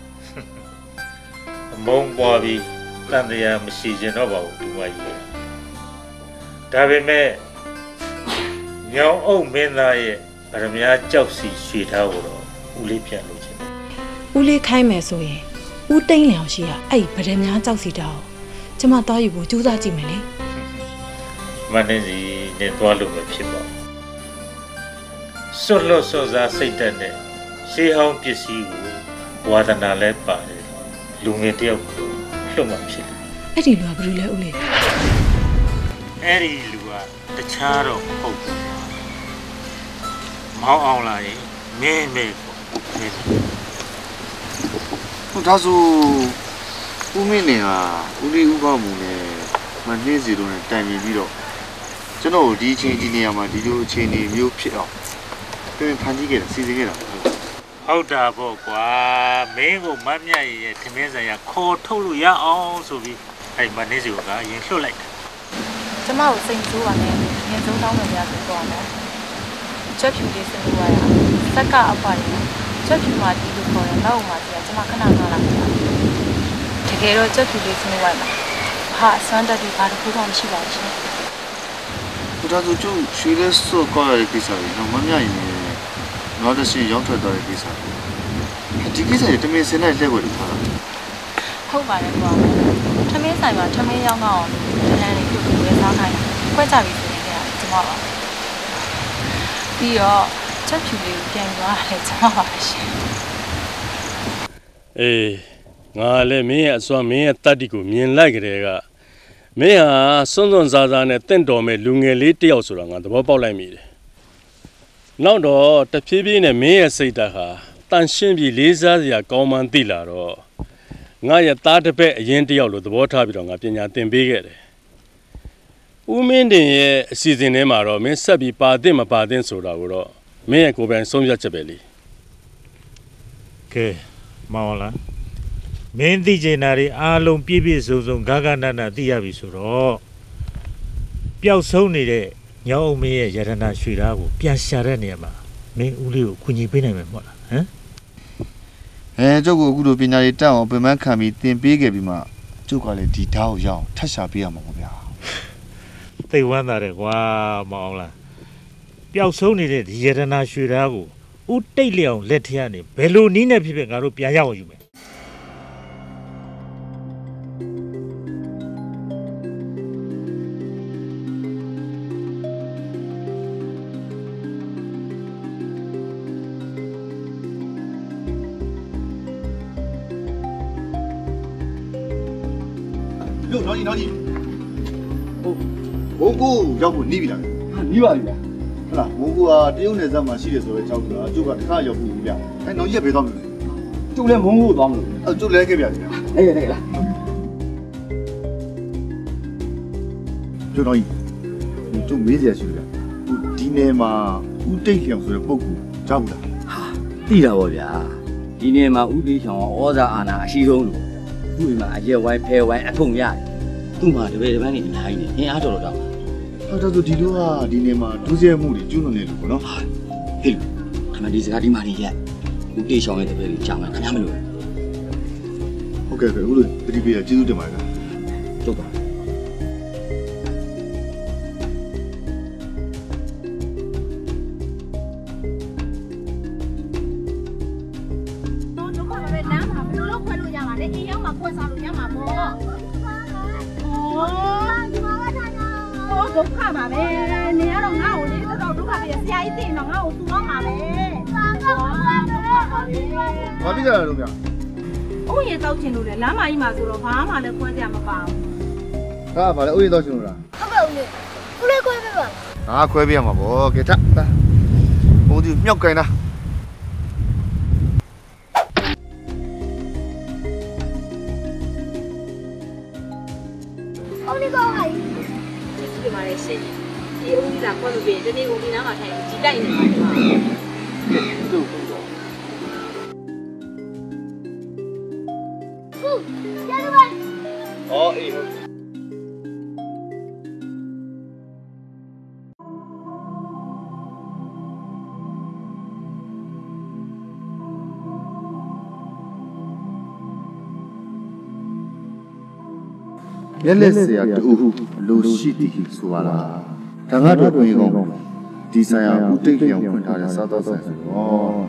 အမုန်းပွားပြီးတန်တရားမရှိခြင်းတော့ပါဘူးသူမကြီးဒါပေမဲ့ညောင်အုပ်မင်းသားရဲ့ဗရမ ्या ကြောက်စီရွှေထားကိုတော့ဦးလေးပြန်လို့ချင်းဦးလေးခိုင်းမယ်ဆိုရင်ဦးတိန်လျောင်ရှိရအဲ့ဗရမ ्या ကြောက်စီတာကိုကျမသွားယူဖို့ကြိုးစားကြည့်မယ်လေမနေစီနဲ့သွားလို့မဖြစ်ပါဘူးစွတ်လို့စွတ်စားစိတ်တက်တဲ့ရှေးဟောင်းပစ္စည်းကိုဝါဒနာလဲပါတယ်လူငယ်တယောက်ကိုလွတ်မှဖြစ်တယ်အဲ့ဒီလူကဘယ်လိုလဲဦးလေးအဲ့ဒီလူကတခြားတော့မဟုတ်ဘူးမောင်းအောင်လာရင်မင်းပေါ့ဟိုဒါဆိုဦးမင်းနေဟာဦးလေးဦးကောင်းမှုနဲ့မနှင်းစီတို့နဲ့တိုင်ပင်ပြီးတော့ကျွန်တော်ဒီအချိန်ဒီနေရာမှာဒီလိုအချိန်နေမျိုးဖြစ်အောင်ပြန်ဖန်တီးခဲ့တာစီစဉ်ခဲ့တာဟုတ်တာပေါ့ကွာမင်းကိုမတ်မြတ်ရဲ့ထမင်းဆိုင်ကခေါ်ထုတ်လို့ရအောင်ဆိုပြီးအဲ့မနှင်းစီကရင်လှုပ်လိုက်တာကျမကိုစိတ်ဆိုးပါနဲ့ငင်ဆုံးတောင်းလို့ရဆိုတော့မယ်ချက်ဖြူလေးစလို့ရတာစက်ကအဖွာရချက်ဖြူမှာဒီလိုခေါ်ရင်နောက်မှာကျကျမခဏခဏလာတာတကယ်တော့ချက်ဖြူလေးစလို့ရမှာဟာစမ်းတတ်ဒီဘာတစ်ခုမှမရှိပါဘူးရှင်ဘုရားသူကျုပ်ရွှေလက်စော့ကောက်ရတဲ့ကိစ္စကြီးတော့မမြရင်နောက်တစ်ချိန်ရောက်ထွက်သွားတဲ့ကိစ္စဒီကိစ္စတွေတမင်စင်လိုက်လှည့်ဝယ်လို့ထားတာဟုတ်ပါတယ်ကွာထမင်းဆိုင်မှာထမင်းရောက်တော့တန်းလေးတူတူပဲစားခိုင်းခွဲကြပြီးပြင်နေတာကျမပါပြီးတော့ချက်ဖြူလေးကိုပြန်သွားတယ်ကျမပါရှင်ငါလည်းမင်းရဲ့အစွမ်းမင်းရဲ့တတ္တိကိုမြင်လိုက်ကြတဲ့ကမင်းဟာစွန်းစွန်းစားစားနဲ့တင့်တော်မဲ့လူငယ်လေးတယောက်ဆိုတာငါသဘောပေါက်လိုက်မိတယ်နောက်တော့တဖြည်းဖြည်းနဲ့မင်းရဲ့စိတ်ဓာတ်ဟာတန်ရှင်းပြီးလေးစားစရာကောင်းမှန်းသိလာတော့ငါရဲ့သားတစ်ပည့်အရင်တယောက်လိုသဘောထားပြီးတော့ငါပညာသင်ပေးခဲ့တယ်ဦးမင်းတင်ရဲ့အစီအစဉ်ထဲမှာတော့မင်းဆက်ပြီးပါသင့်မပါသင့်ဆိုတာကိုတော့မင်းရဲ့ကိုယ်ပိုင်ဆုံးဖြတ်ချက်ပဲလေကဲမောင်လားမင်းသိချင်တာတွေအားလုံးပြည့်ပြည့်စုံစုံဂဂနနသိရပြီဆိုတော့ပျောက်ဆုံးနေတဲ့ညောင်းအောင်မင်းရဲ့ယရနာရွှေသားကိုပြန်ရှာတဲ့နေရာမှာမင်းဦးလေးကိုကူညီပေးနိုင်မယ်မဟုတ်လားဟမ်ကျုပ်ကအခုလိုပညာရေးတက်အောင်ပြန်မှန်းခံပြီးသင်ပေးခဲ့ပြီးမှကျုပ်ကလည်းဒီဓာတ်ကိုရအောင်ထပ်ရှာပေးရမှာပေါ့ဗျာသိဝမ်းသာတယ်ကွာမအောင်လားပျောက်ဆုံးနေတဲ့ဒီယရနာရွှေသားကိုဦးတိတ်လျောင်လက်ထက်ကနေဘယ်လိုနည်းနဲ့ဖြစ်ဖြစ်ငါတို့ပြန်ရအောင်ယူမယ်လို့နော်ကြီးဟုတ်ဘုံကူရောက်ဖို့နီးပြီလားနီးပါပြီဗျာဟုတ်လားဘုံကူကတရုတ်နယ်စပ်မှာရှိတယ်ဆိုတော့ကြောက်တာကျုပ်ကတစ်ခါရောက်ပြီဗျာနော်ကြီးကဘယ်သွားမလဲကျုပ်လည်းမုံကိုသွားမလို့ကျုပ်လည်းခဲ့ဗျာအေးလားကျုပ်တော့ကျုပ်မေးစရာရှိတယ်ဒီနယ်မှာဦးတိတ်လျောင်ဆိုတဲ့ပုဂ္ဂိုလ်ကြောက်လားသိတာပေါ့ဗျာဒီနယ်မှာဦးတိတ်လျောင်ဩဇာအာဏာအရှိဆုံးလို့သူ့မှာအရက်ဝိုင်းဖဲဝိုင်းအထုံရတယ်သူ့မှာတပည့်တပန်းနေအများကြီးနေအင်အားတော်တော့ဟုတ်တော့ဒီလိုကဒီနေ့မှာဒုစရိုက်မှုတွေကျူးလွန်နေလို့ပေါ့နော်ဟေးခမဒီစကားဒီမှာနေရက်ဦးတေးရှောင်းရဲ့တပည့်ကြီးကြောင်းတယ်ခင်ဗျားမလို့ဟုတ်ကဲ့အခုလိုတတိပေးရကျေးဇူးတင်ပါတယ်ဗျာကျုပ်ပါဒုက္ခပါပဲနေရတော့ငါ့ကိုလေတော်ဒုက္ခပဲဆရာကြီးတင်တော့ငါ့ကိုသူ့တော့မှာပဲဘာဖြစ်ကြလဲလို့ဗျာဥယျာဉ်တောက်ချင်လို့လေလမ်းမကြီးမှာဆိုတော့ဘာမှလည်းခွဲကြမပါဘူးဟာဘာလဲဥယျာဉ်တောက်ချင်လို့လားဟုတ်ကဲ့ဦးလေးဦးလေးခွဲပေးပါငါခွဲပေးရမှာဗောကဲထဘုံဒီမြောက်ကင်တာဦးလေးကောင်းပါပြီဒီမှာလည်းရှင်းဒီဦးကြီးကခွဲလို့ပြင်တနေ့ဦးကြီးနားမှာထိုင်ကြည်တိုက်နေမှာဟုတ်ဟုတ်ရရပါအော်အေးမျက်လက်စရာတူလူရှိတည်ဆိုပါလားဒါကတော့တွင်ကောင်းဒီဆိုင်ရာဦးတိတ်လျောင်ဖွင့်ထားတဲ့စားတော့ဆိုင်ဆိုတော့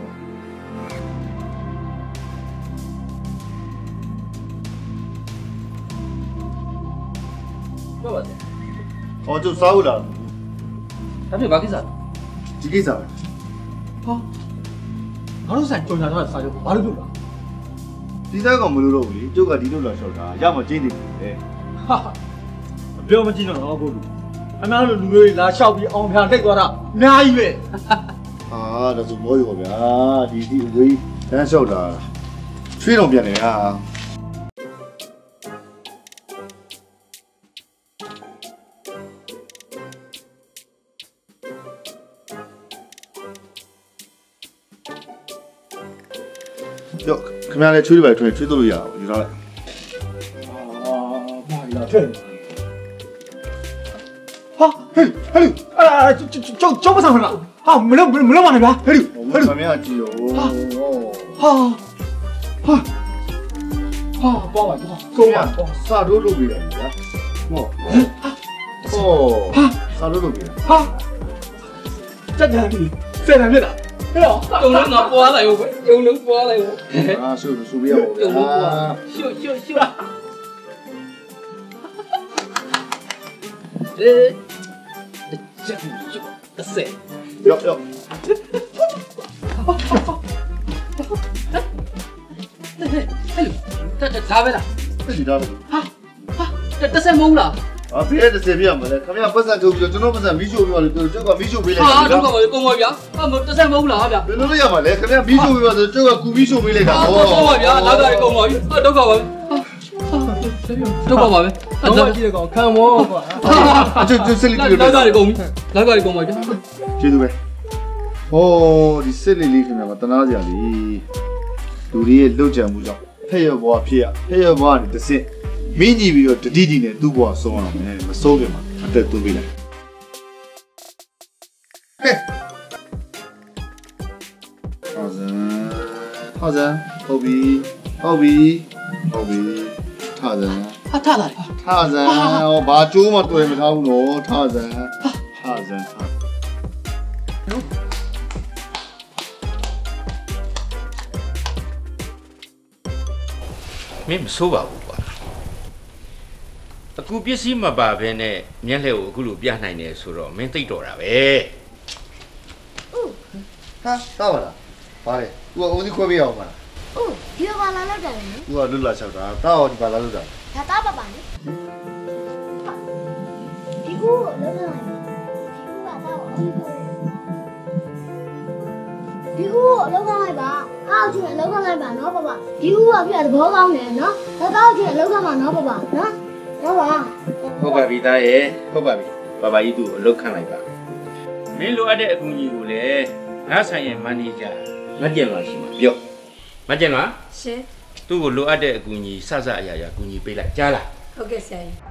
ပြောပါစေဟောကျုပ်စားဦးလားဒါပြဘာကိစ္စဒီကိစ္စပဲဟာငါတို့ဆိုင်ကြော်ညာတော့စားရုပ်ဘာလို့ပြုတ်လားဒီဆိုင်ကောင်မလို့တော့ဘူးလေကျုပ်ကဒီလိုလာလျှောက်တာရမကျင်းနေတယ်ဟာမပြောမကြည့်တော့တော့ဘုလူအများလိုလူမျိုးတွေလာလျှောက်ပြီးအောင်ဖျားတိတ်သွားတာအများကြီးပဲဟာဒါဆိုမောရောဗျာဒီအဝေးတန်းလျှောက်တာချွေးတော်ပြန်နေဟာ哟，ခင်ဗျားလည်းချွေးတွေပဲထွေးချွေးလို့ရအောင်ယူထားလိုက်လာထွက်ဟာဟဲ့ကျုပ်မဆောင်လားဟာမလုံးပါနဲ့ဗျာဟဲ့ခင်ဗျားကြည့်ရောဟာပေါ့ပါကိုမစာတို့လုပ်ပြီးတယ်ဗျာဟောစာတို့လုပ်ပြီးတယ်ဟာတက်ကြပြီဆယ်တန်းဖြစ်တာဟဲ့တုံလုံးငါပွားလိုက်ဦးပဲတုံလုံးပွားလိုက်ဦးဆူပြရအောင်တုံလုံးပွားရှု这谁？ 哟， 这咋回事？ 这你咋回事？ 这谁懵了？ 啊，别的谁别没了，他们家不是就就那不是米酒了，就这个米酒没了。 啊，这个我跟我讲，这谁懵了啊？ 别那样嘛嘞，他们家米酒没了，这个古米酒没了。 啊，跟我讲，哪个跟我讲？啊，这个我。都讲话咩？ 我知你講，看我。 就識你哪個嚟講？哪個嚟講話啫？ 知道咩？哦，你識你呢條咪等下先你，到底老丈冇咗， ဖက်ရဘွားဖြစ်ဖက်ရဘွားနဲ့တစ်စစ်မင်းကြီးပြီးတော့တတိကြီးနဲ့သူ့ဘွားဆုံးအောင်မယ်မဆုံးခင်မှာအသက်သွင်းပေးလိုက်ဟဲ့好的，后鼻，后鼻，后鼻，他人， 他来吧， 他人，我把猪嘛对没差不多，他人，他人， မင်းမဆိုးပါဘူးကွာအခုပစ္စည်းမပါဘဲနဲ့မျက်လှည့်ကိုအခုလိုပြနိုင်တယ်ဆိုတော့မင်းသိတော့တာပဲဟာတော့လားပါလေသူကဦးစီးခွဲပေးအောင်ပါလားဒီဘာလာလောက်တယ်လဲသူကလွတ်လာချောက်တာတော့ဒီဘာလာလို့တာဒါတော့ပါလေဒီကူလောက်တယ်ဒီကူကတော့ဒီကူလောက်လိုက်ပါအောက်ကျလောက်လိုက်ပါနော်ပါဒီကူကပြသဘောကောင်းတယ်နော်တော့ကျလောက်မှာနော်ပါနော်ဟုတ်ပါဟုတ်ပါပြီသားရဲ့ဟုတ်ပါပြီဘာဘာကြီးသူ့ကိုအလုပ်ခန့်လိုက်ပါမင်းလိုအပ်တဲ့အကူအညီကိုလည်းငါဆိုင်ရဲ့မန်နေဂျာမတ်ကျင်လာရှိမှာပြောမတ်ကျင်လာရှင်သူ့ကိုလိုအပ်တဲ့အကူအညီစစအရာရာအကူအညီပေးလိုက်ကြားလားဟုတ်ကဲ့ဆရာကြီး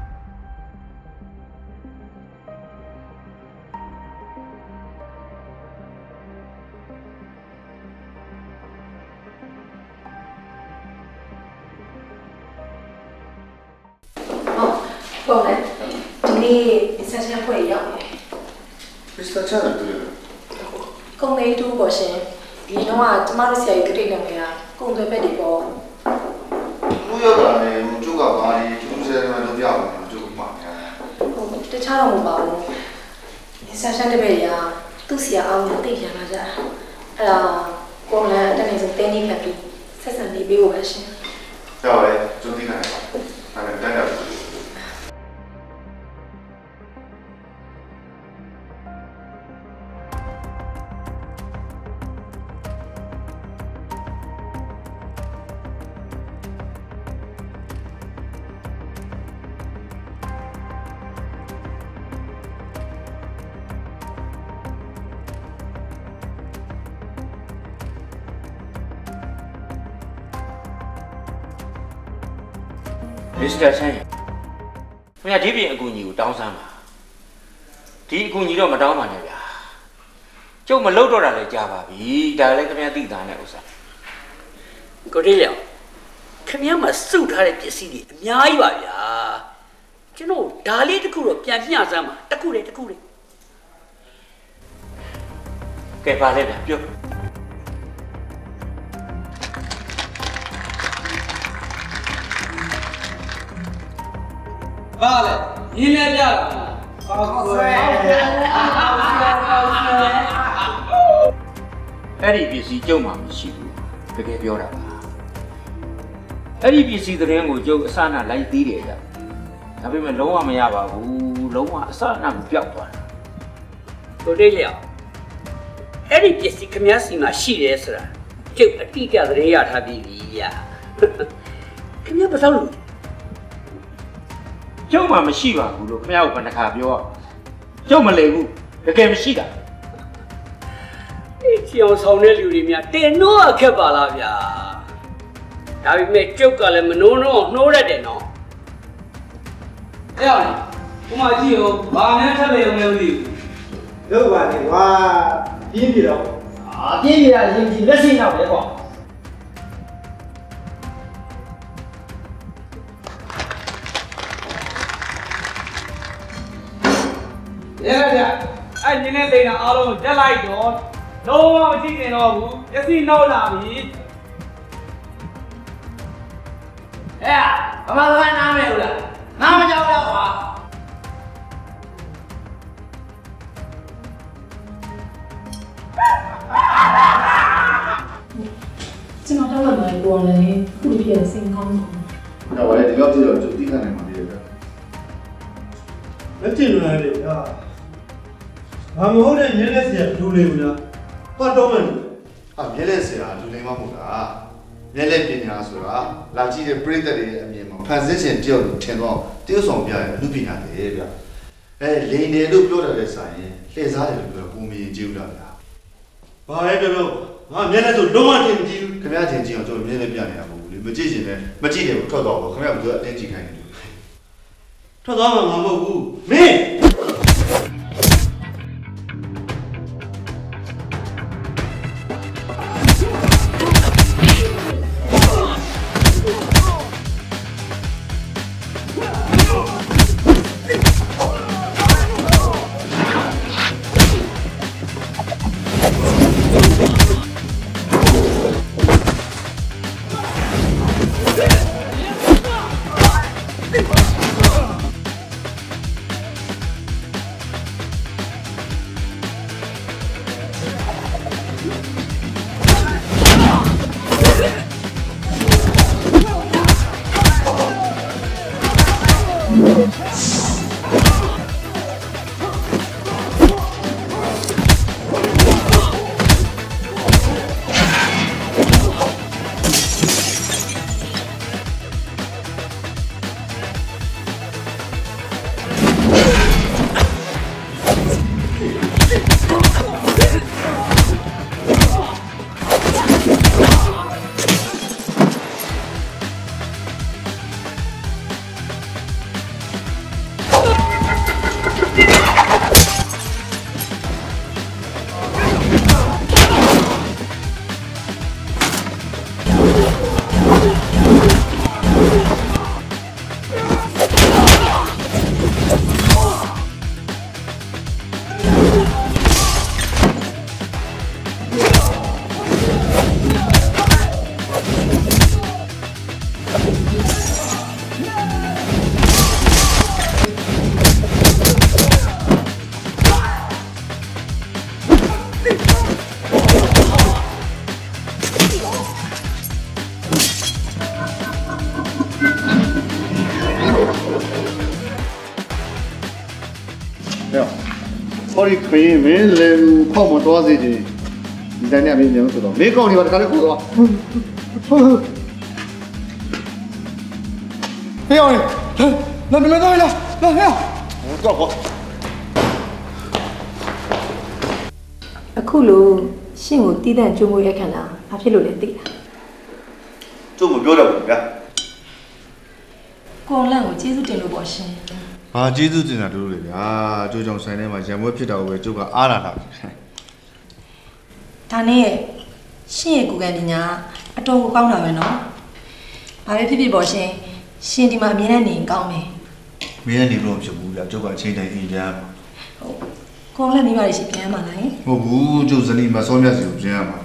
ဟုတ်တယ်ဒီနေ့ဆက်ချက်ဖွဲ့ရောက်တယ် Questa c'era tu. ကုန်လေးတူပေါ့ရှင်ဒီတော့ကျမတို့ဆရာကြီးတိတ်နေမှာကုန်သွဲဘက်ဒီပေါ့ Lui ora ne gioca vai, tu sei ma dobbiamo, gioco ma. တခြားတော့မပါဘူးဆက်ချက်တဲ့ဘက်ရာသူ့ဆရာအောင်တိတ်ရမှာကြာအဲ့ဒါကုန်လန်တနေ့စတင်းနေခက်ပြီးဆက်ဆံနေပေးဖို့ပဲရှင် Ciao, tutti bene. Allora, Mr. Chan မင်းဒီပြင်အကူအညီကိုတောင်းစမ်းပါဒီအကူအညီတော့မတောင်းပါနဲ့ဗျာကျုပ်မလုပ်တော့တာလည်းကြားပါပြီဒါလည်းခင်ဗျားသိသားနဲ့ဥစ္စာကိုတေးရောခင်ဗျားမှာစုထားတဲ့ပစ္စည်းတွေအများကြီးပါဗျာကျွန်တော်ဒါလေးတစ်ခုတော့ပြန်မျှစမ်းပါတစ်ခုလေကဲပါလေဗျာပြောဘာလဲရင်းနေကြတာဟုတ်ဆွဲအဲ့ဒီပစ္စည်းကျုံမှမရှိဘူးတကယ်ပြောတာပါအဲ့ဒီပစ္စည်းသတင်းကိုကျုပ်အစနာလိုက်သေးတယ်ဗျဒါပေမဲ့လုံးဝမရပါဘူးလုံးဝအစနာကိုပျောက်သွားတာကိုတေးလျောက်အဲ့ဒီပစ္စည်းခမည်းစီမှာရှိတယ်ဆိုတာကျုပ်အတိအကျသတင်းရထားပြီးပြီဗျခမည်းဘာလို့ကျုံမှမရှိပါဘူးလို့ခင်ဗျားကိုဘယ်နှခါပြောကျုံမလဲဘူးတကယ်မရှိတာအေးချီအောင်ဆောင်တဲ့လူတွေများတင်တော့အခက်ပါလားဗျာဒါပေမဲ့ကျုပ်ကလည်းမနှိုးနှိုးရတယ်နော်အဲ့အောင်ဥမာကြည့်ရောဘာနဲ့ထက်လေုံလည်းမသိဘူးလုပ်ပါလေကွာပြင်းပြီတော့ပြင်းပြီလားရင်ကြီးလက်ရှိတော့ပဲကွာအဲ့ဒီနေ့သိတာအားလုံးတက်လိုက်တော့လုံးဝမကြည့်နေတော့ဘူးပစ္စည်းနောက်လာပြီအဲ့ဘာမှမနားမဲဘူးလားနားမကြောက်တော့ပါကျွန်တော်တော့လည်းပေါ်နေခုပြည့်စင်ကောင်းတော့ဘာလဲဒီလောက်ကြည့်တော့ကျုပ်တိခနိုင်မှာဒီလိုပဲလက်ကျင်လာတယ်ဟာဘာမဟုတ်တဲ့မြဲလက်စရာလူလေးဘူးလားပတ်တော့မှန်ဟာမြဲလက်စရာလူလေးမဟုတ်လားမြဲလက်ပညာဆိုတာလာကြည့်တဲ့ပြိတ္တတွေရဲ့အမြင်မှာဖန်ဆင်းခြင်းတယောက်လိုထင်တော့တယောက်ဆောင်ပြရဲ့လူပညာတွေဗျလိန်တယ်လို့ပြောတဲ့ဆိုင်ရင်လှည့်စားတယ်လို့ပြောပုံမြင်ကြည့်ဦးလားဗျာဘာလဲပြောငါမြဲလက်ဆိုလုံးဝထင်ကြည့်ဘူးခင်ဗျားထင်ကြည့်အောင်ကျွန်တော်မြဲလက်ပြနေတာမဟုတ်ဘူးလေမကြည့်ရှင်လဲမကြည့်တယ်ထွက်တော့ခင်ဗျားကအတင်းကြည့်ခိုင်းတယ်ထွက်သွားမှာမဟုတ်ဘူးမင်း sorry ခရင်မင်းလေဖောက်မသွားစေချင်ဒီတိုင်းနဲ့အမေမြန်ဆိုတော့မင်းကောင်းနေပါတခါလေးခေါ်သွားဟေးအောင်လာမင်းတော့လာဟဲ့တော့ပေါ့အခုလိုရှင့်ကိုတီးတန့်ကြိုးမွေးရခံတာဘာဖြစ်လို့လဲသိလားကျုပ်မပြောတော့ဘူးဗျာကိုလန့်ကိုကျေးဇူးတင်လို့ပေါ့ရှင်ဘာကျေးဇူးတင်တာတို့လေဗျာကျိုးကြောင့်ဆိုင်ထဲမှာရံပွဲဖြစ်တာကိုပဲကျုပ်ကအားလာတာဒါနဲ့ရှင့်ရဲ့ကိုယ်ကပညာအတော်ကိုကောင်းတာပဲနော်ဘာပဲဖြစ်ဖြစ်ပေါ့ရှင်ရှင်ဒီမှာအမြဲတမ်းနေကောင်းမယ်မင်းလည်းနေလို့မဖြစ်ဘူးဗျာကျုပ်ကအချိန်တိုင်းအိမ်ပြန်ကိုလန့်မိပါလိမ့်ရှင်ပြန်မှာလားဟုတ်ဘူးကျုပ်ဇနီးမစောမြတ်စီကိုပြန်ရမှာ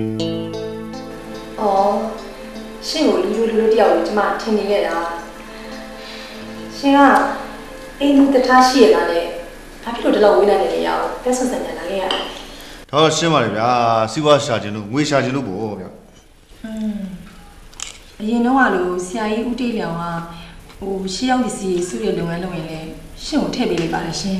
အော်ရှင့်ကိုလူတယောက်ကိုကျမထင်နေခဲ့တာရှင်ကအိမ်တထားရှိရတာနဲ့ဘာဖြစ်လို့ဒီလောက်ဝေးနိုင်နေရအောင်တက်ဆက်ဆန်နေတာလဲရတော့ရှင်းပါလေဗျာစီးပွားရှာခြင်းလို့ငွေရှာခြင်းလို့ပေါ့ဗျာအရင်တော့ကလို့ဆရာကြီးဦးတေးလျောင်ကရှေ့ရောက်ပစ္စည်းစုရလုပ်ငန်းလုပ်ရင်လည်းရှင့်ကိုထည့်ပေးလိုက်ပါလားရှင်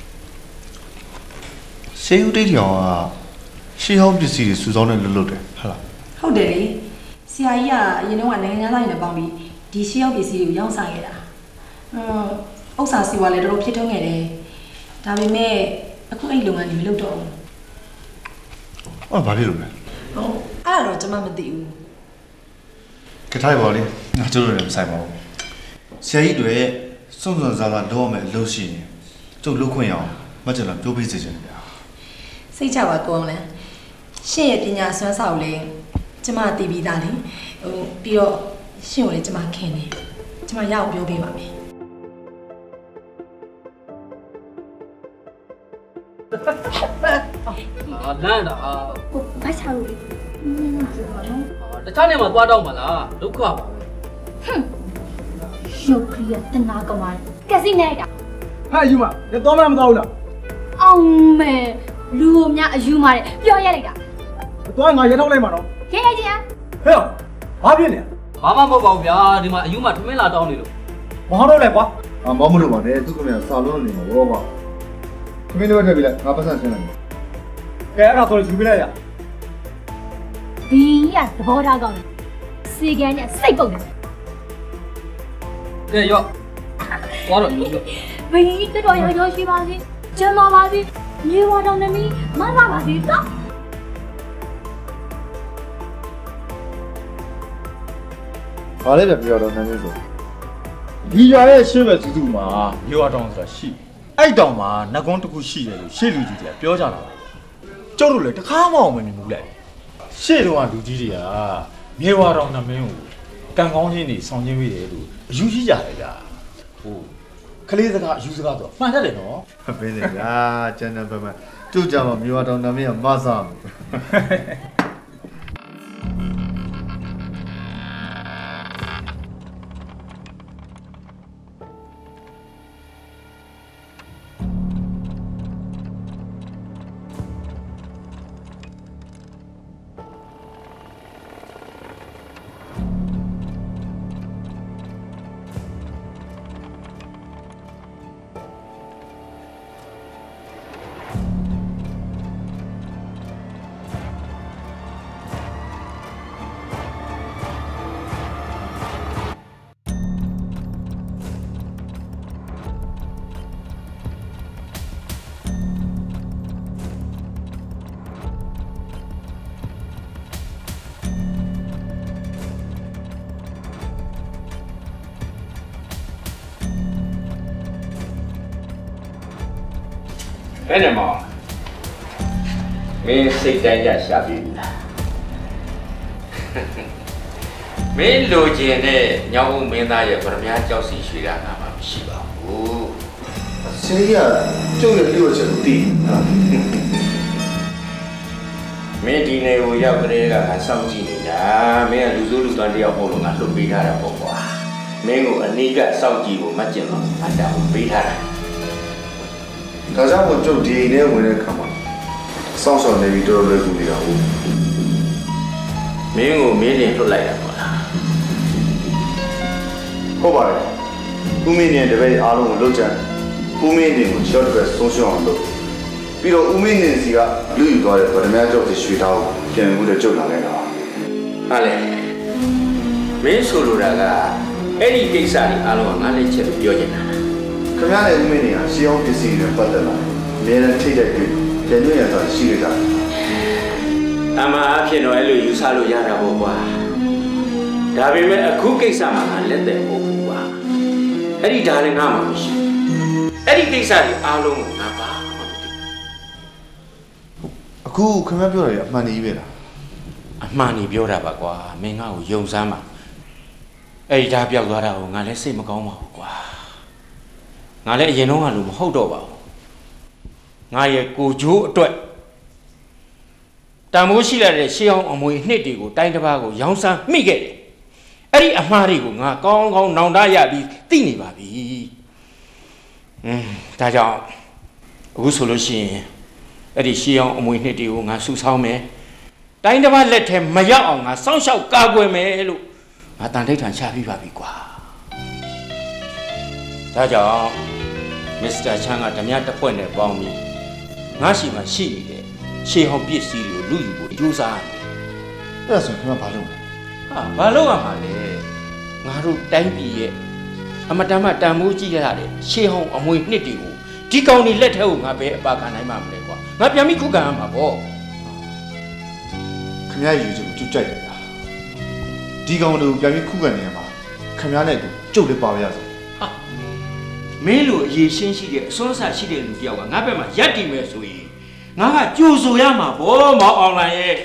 ရှေးဦးတိတ်တောင်ကရှေးဟောင်းပစ္စည်းတွေစုဆောင်းတဲ့လုပ်တယ်ဟုတ်လားဟုတ်တယ်လေဆရာကြီးကအရင်တော့ကနိုင်ငံသားတွေနဲ့ပေါင်းပြီးဒီရှေ့ရောက်ပစ္စည်းတွေကိုရောင်းစားခဲ့တာဥစ္စာစီဝါလည်းတော်တော်ဖြစ်ထုံးခဲ့တယ်ဒါပေမဲ့အခုအဲ့လုပ်ငန်းတွေမလုပ်တော့ဘူးအော်ဘာဖြစ်လို့လဲဟုတ်အဲ့ဒါတော့ကျွန်မမသိဘူးကထိုင်ပါလေငါကျလို့လည်းမဆိုင်ပါဘူးဆရာကြီးတွေစွန့်စွန့်စားစားလုပ်ရမယ်အလုပ်ရှိရင်ကျုပ်လုပ်ခွင့်ရအောင်မကျလာပြောပေးစေချင်တယ်ဗျာစိတ်ချပါကောင်းလဲရှင့်ရဲ့ပညာစွမ်းဆောင်လေကျမသိပြီးသားလေပြီးတော့ရှင့်ကိုလည်းကျမခင်တယ်ကျမရအောင်ပြောပေးပါမယ်လန့်တာဘာချလို့လဲတခြားနေမှာသွားတော့မလားဒုက္ခပါဟွန်းရုပ်ခရီးတနာကမာကက်စီနေတာဟာယူမလက်တော့မတော်ဘူးလားအောင်မဲလူကိုများအယူမာတယ်ပြောရလိုက်တာတော့ငါရထောက်လိုက်မှာတော့ခဲရချင်းဟဲ့ဘာဖြစ်နေဘာမှမဟုတ်ပါဘူးဗျာဒီမှာအယူမထမင်းလာတောင်းနေလို့ဘာတော့လဲကွာဘာမလို့ပါနဲ့သူကမြန်စာလုံးနေမှာဘောပါခမင်းတို့ထည့်ပြီးလိုက်ငါပတ်စံဆင်းလိုက်ကဲအဲ့ဒါဆိုယူပြလိုက်ရဒီရသဘောထားကောင်းတယ်စီကန်နဲ့စိတ်ပုတ်တယ်ကဲရော့သွားတော့ရော့ဘီတော်တော်ရောရှိပါစေကျမ်းပါပါစေမြေဝါတော်သမီးမမပါစေတော့ဘာလဲပြပြောတော့နာမည်ဆိုဒီရွာရဲ့ရှေ့ဘက်သူမှာမြေဝါတောင်ဆိုတာရှိအဲ့တောင်မှာနှကုန်းတစ်ခုရှိတယ်လို့ရှေ့လူကြီးတွေကပြောကြတာပါကျုပ်တို့လည်းတစ်ခါမှမမြင်ဘူးလေရှေ့တော့လူကြီးတွေကမြေဝါတောင်နာမည်ကိုကံကောင်းချင်းနေဆောင်ချင်းမိတယ်လို့အယူရှိကြတယ်ဗျာဟိုကလေးစကားအယူစကားဆိုမှန်တတ်တယ်နော်ဘယ်လဲဗျာကျန်တဲ့ဘက်မှာကျုပ်ကြမှာမြေဝါတောင်နာမည်ကမဆာဘူးအဲ့ဒါမှမင်းစိတ်တိုင်းရရှာပြီလားမင်းလိုချင်တဲ့ညောင်ဦးမင်းသားရဲ့ဗရမ ्या ကြောက်စီရွှေတာငါမှမရှိပါဘူးဆေးရကျုပ်ရဲ့လျှို့ချက်တည်မင်းဒီနေကိုရောက်ကြတဲ့ကငါစောင့်ကြည့်နေတာမင်းကလူစိုးလူသွမ်းတယောက်ဟုတ်လို့ငါလွတ်ပေးထားတာပေါ့ကွာမင်းကိုအနည်းကစောင့်ကြည့်ဖို့မှတ်ကျင်တော့ငါတောင်းပေးထားတာဒါကြောင့်မို့ကျုပ်ဒီအိမ်ထဲဝင်တဲ့ခါမှာစောင့်ဆောင်နေပြီးတော်တော်လေးကူနေတာဟုတ်မင်းကိုမင်းတင်လွတ်လိုက်တာပေါ့လားဟုတ်ပါတယ်ဦးမင်းနဲ့တပည့်အားလုံးကိုလွတ်ကြဦးမင်းတင်ကိုရှော့အတွက်ဆုံးရှုံးအောင်လုပ်ပြီးတော့ဦးမင်းတင်စီကလူယူသွားတဲ့ဗဒမ ्या ကျောက်စီရွှေသားကိုပြန်ပြီးတော့ကျုပ်လာခဲ့တာဟာလေမင်းဆိုလိုတာကအဲ့ဒီကိစ္စတွေအားလုံးကငါလက်ချက်လို့ပြောနေတာခင်ဗျားနဲ့ဦးမင်းတွေကရှေးအောင်ပစ္စည်းတွေပတ်သက်လာအများနဲ့ထိတ်တဲ့တွေ့ပြန်ညွှန်ရတာရှိကြတယ်အမှန်အဖြစ်တော့အဲ့လိုယူဆလို့ရတာပေါ့ကွာဒါပေမဲ့အခုကိစ္စမှာငါလက်သက်ပို့ဘူးကွာအဲ့ဒီဒါလည်းငါမှမရှိအဲ့ဒီကိစ္စတွေအားလုံးကိုငါပါအခုခင်ဗျားပြောတယ်အမှန်ကြီးပဲလားအမှန်ကြီးပြောတာပါကွာမင်းငါ့ကိုယုံစမ်းပါအဲ့ဒီဒါပြောက်သွားတာကိုငါလည်းစိတ်မကောင်းပါဘူးကွာငါလည်းအရင်တော့ကလို့မဟုတ်တော့ပါဘူးငါရဲ့ကိုဂျိုးအတွက်တန်မိုးရှိလာတဲ့ရှေးအောင်အမွေနှစ်တွေကိုတိုင်းတစ်ပါးကိုရောင်းစမ်းမိခဲ့တယ်အဲ့ဒီအမှားတွေကိုငါကောင်းကောင်းနောင်တရပြီးသိနေပါပြီဒါကြောင့်အခုဆိုလို့ရှိရင်အဲ့ဒီရှေးအောင်အမွေနှစ်တွေကိုငါစုဆောင်းမယ်တိုင်းတစ်ပါးလက်ထဲမရောက်အောင်ငါစောင့်ရှောက်ကာကွယ်မယ်လို့ငါတန်ထိတ်ထန်ချပြီးပါပြီကွာဒါကြောင့်မစ္စတာချန်ကဓမြတစ်ဖွဲ့နဲ့ပေါင်းပြီးငါရှိမှရှိနေတဲ့ရှေးဟောင်းပစ္စည်းတွေကိုလူယူဖို့ကြိုးစားတယ်။အဲ့ဒါဆိုခင်ဗျာဘာလုပ်လဲ။ဘာလုပ်ရမှာလဲ။ငါတို့တိုင်းပြည်ရဲ့အမတန်မှတန်မိုးကြီးရတဲ့ရှေးဟောင်းအမွေနှစ်တွေကိုဒီကောင်တွေလက်ထဲကိုငါပဲအပါခံနိုင်မှာမလဲကွာ။ငါပြန်ပြီးခုခံရမှာပေါ့။ခင်ဗျာယူချင်ကြွကြိုက်တယ်ဗျာ။ဒီကောင်တွေကိုပြန်ပြီးခုခံနေရမှာခင်ဗျာနဲ့ကျုပ်လည်းပါရစေ။ဟာမင်းလိုအရေးရှင်းရှိတဲ့အစွမ်းစားရှိတဲ့လူတယောက်ကငါဘက်မှာရက်တည်မယ်ဆိုရင်ငါကကြိုဆိုရမှာဗောမောင်အွန်လိုင်းရဲ့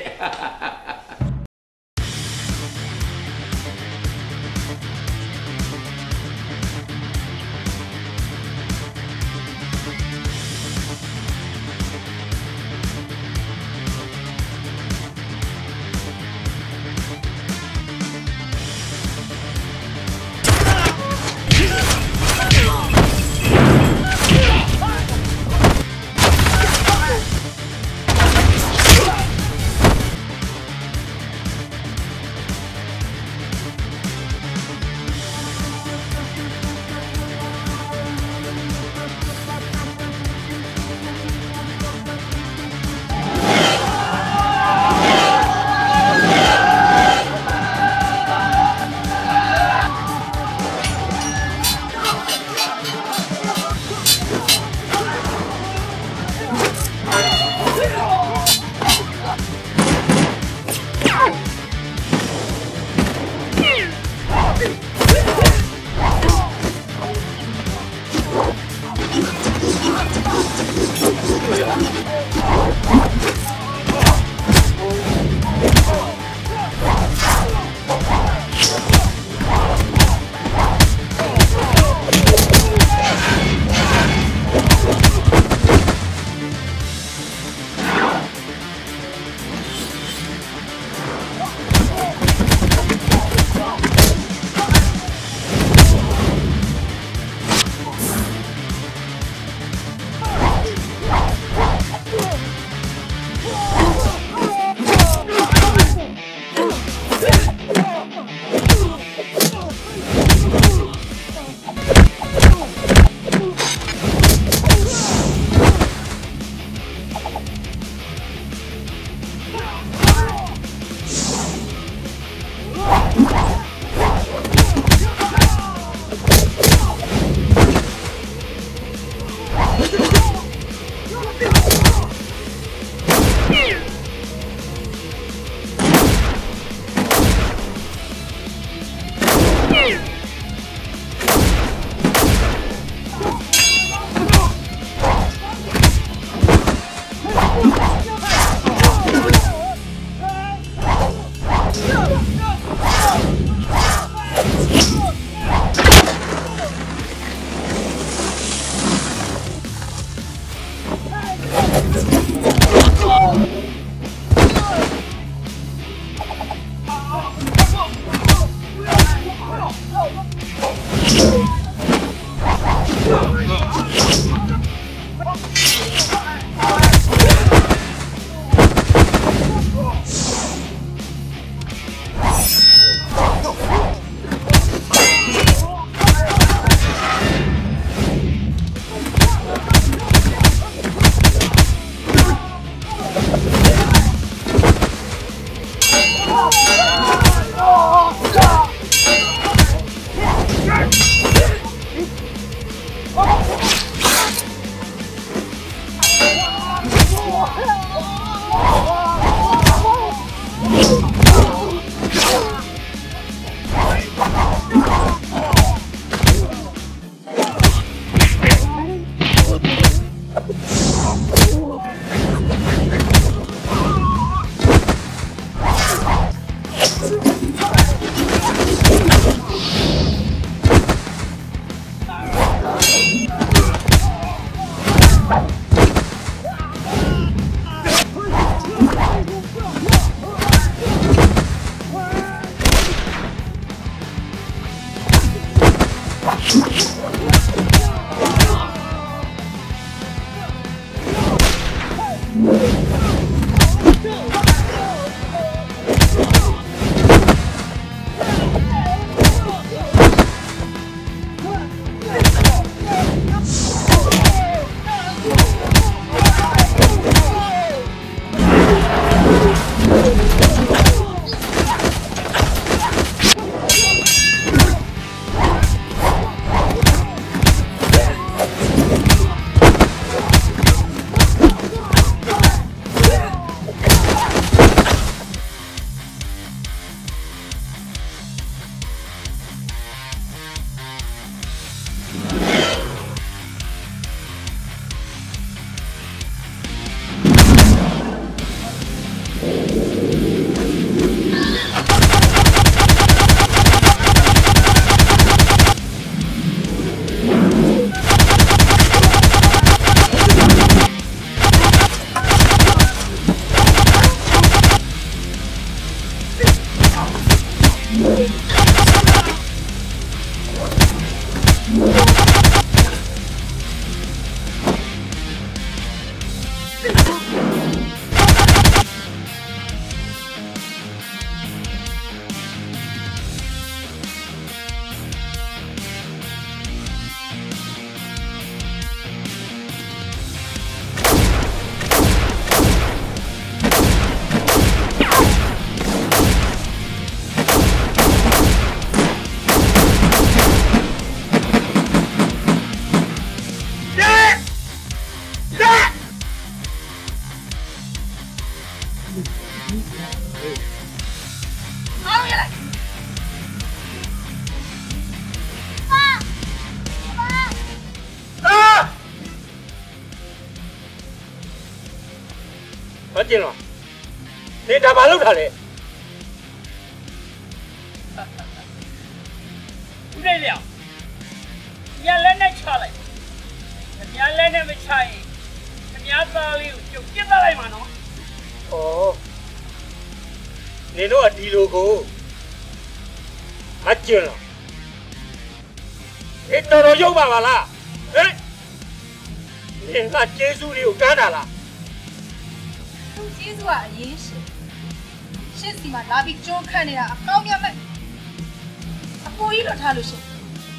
ကျင်တော့နေဒါဘာလုပ်တာလဲဦးလေးလျောက်ညလည်းနဲ့ချလိုက်ညလည်းနဲ့မချရင်ညသားလေးကိုကျုပ်ပြစ်သွားလိုက်မှာနော်ဩနေတော့ဒီလိုကိုအကျဉ်းတော့တော်ရုပ်ပါပါလားဟဲ့နင်ကကျေးဇူးတွေကိုကမ်းတာလားသူကျေးဇူးကအရေးရှင်ရှစ်စီမှာလာပြီးကြိုးခန့်နေတာအကောင်းမြတ်မဲ့အပူကြီးတော့ထားလို့ရှင်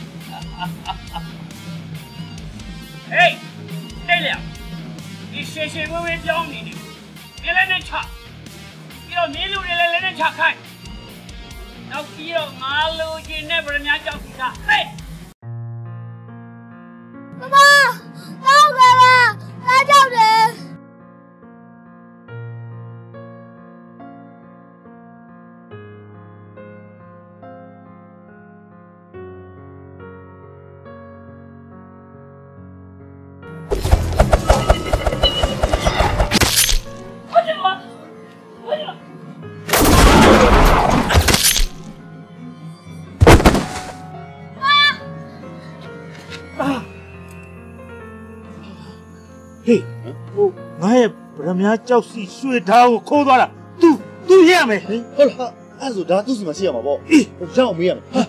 ဟေးတိတ်လျောက်ဒီရှေရှေဝဲဝဲပြောင်းနေတယ်နေလည်းနဲ့ချပြီးတော့နေလူတွေလည်းနဲ့ချခိုင်းနောက်ပြီးတော့ငါလိုချင်တဲ့ဗရမ ्या ကြောက်စီတာဟေးမမတောက်ကြပါအားကြောက်တယ်ဟေးဟိုငါရဲ့ဗရမ ्या ကြောက်စီရွှေဓာတ်ကိုခိုးသွားတာ तू ရရမယ်ဟုတ်လားအဲ့ဆိုဒါသူ့စီမှာရှိရမှာပေါ့အေးရအောင်မေးရမယ်ဟာ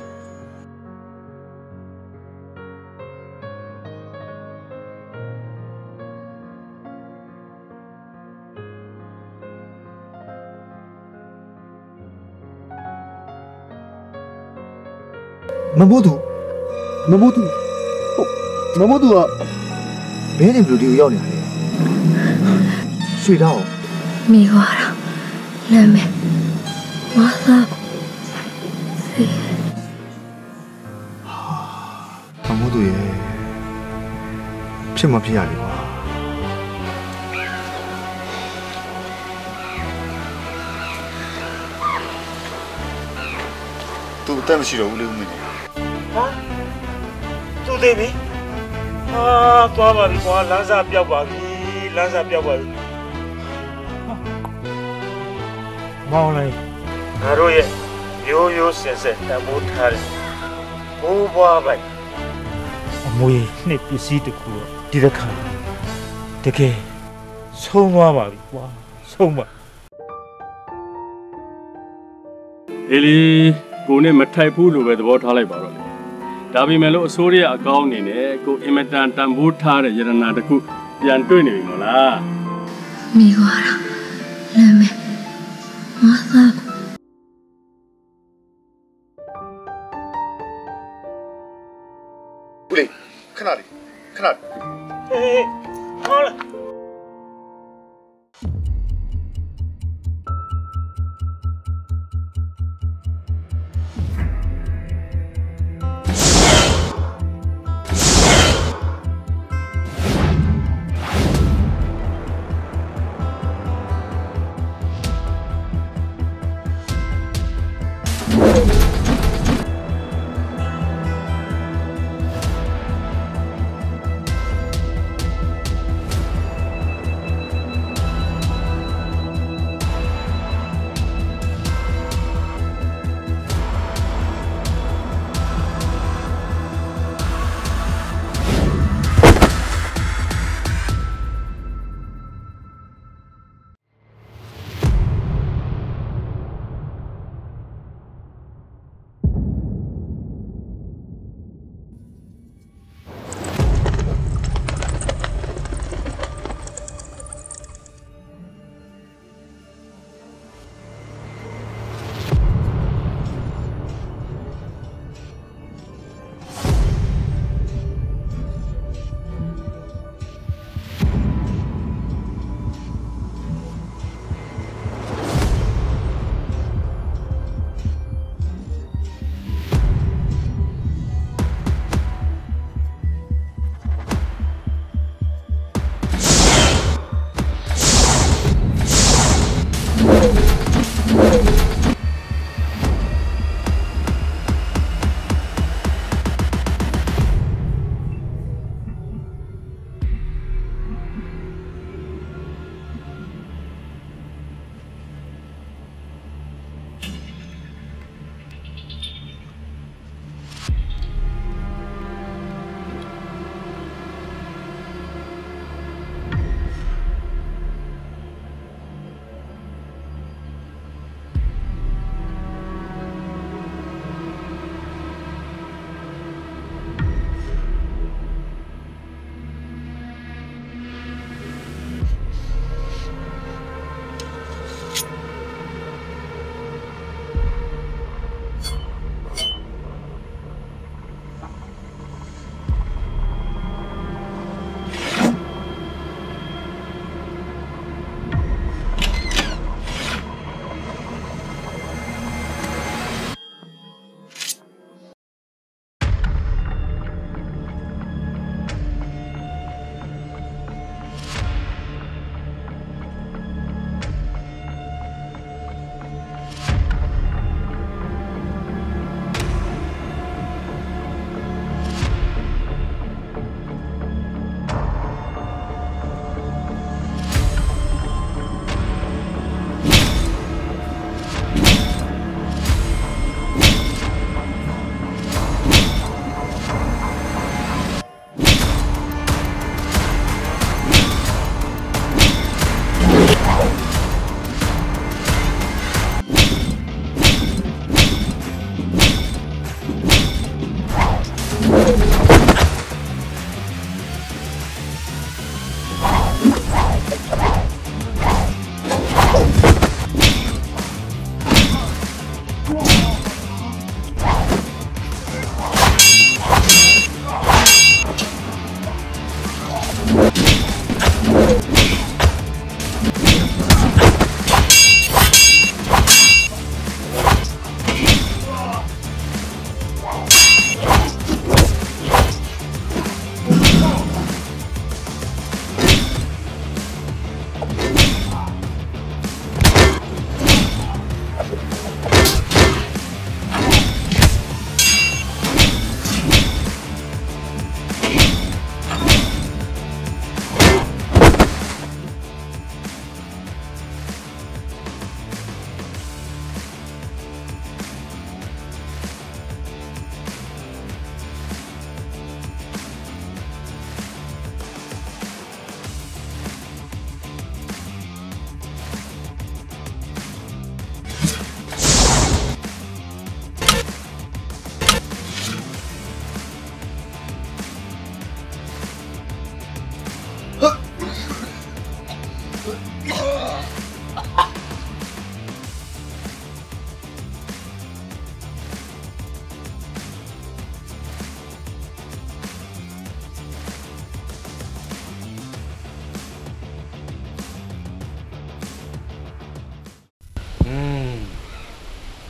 မမိုးသူကဘယ်နေဘလို့ဒီကိုရောက်နေတာလဲရွှေတော့မိသွားတာနာမည်မသာမမိုးသူရဲ့ဖြစ်မဖြစ်ရလေပါသူအသက်မရှိတော့ဘူးလေဦးမင်းဟာသူသေးပြီသွားပါပြီကွာလမ်းစာပြောက်ပါပြီမောင်းလိုက်ငါတို့ရဲ့ရိုးစင်စစ်တမိုးထားတယ်ဘိုးဘွားပိုင်အမွေနှစ်ပစ္စည်းတစ်ခုတော့ဒီတစ်ခါတကယ်ဆုံးသွားပါပြီကွာဆုံးပါအေးလီကိုနဲ့မထိုက်ဘူးလို့ပဲသဘောထားလိုက်ပါတော့လေဒါပေမဲ့လို့အစိုးရအကောင်းအနေနဲ့ကိုအင်မတန်တန်ဖိုးထားတဲ့ယရနာတစ်ခုပြန်တွေ့နေပြီမလားမိသွားတာနာမည်မသာဦးလေးခဏလေးဟေးဟောလာ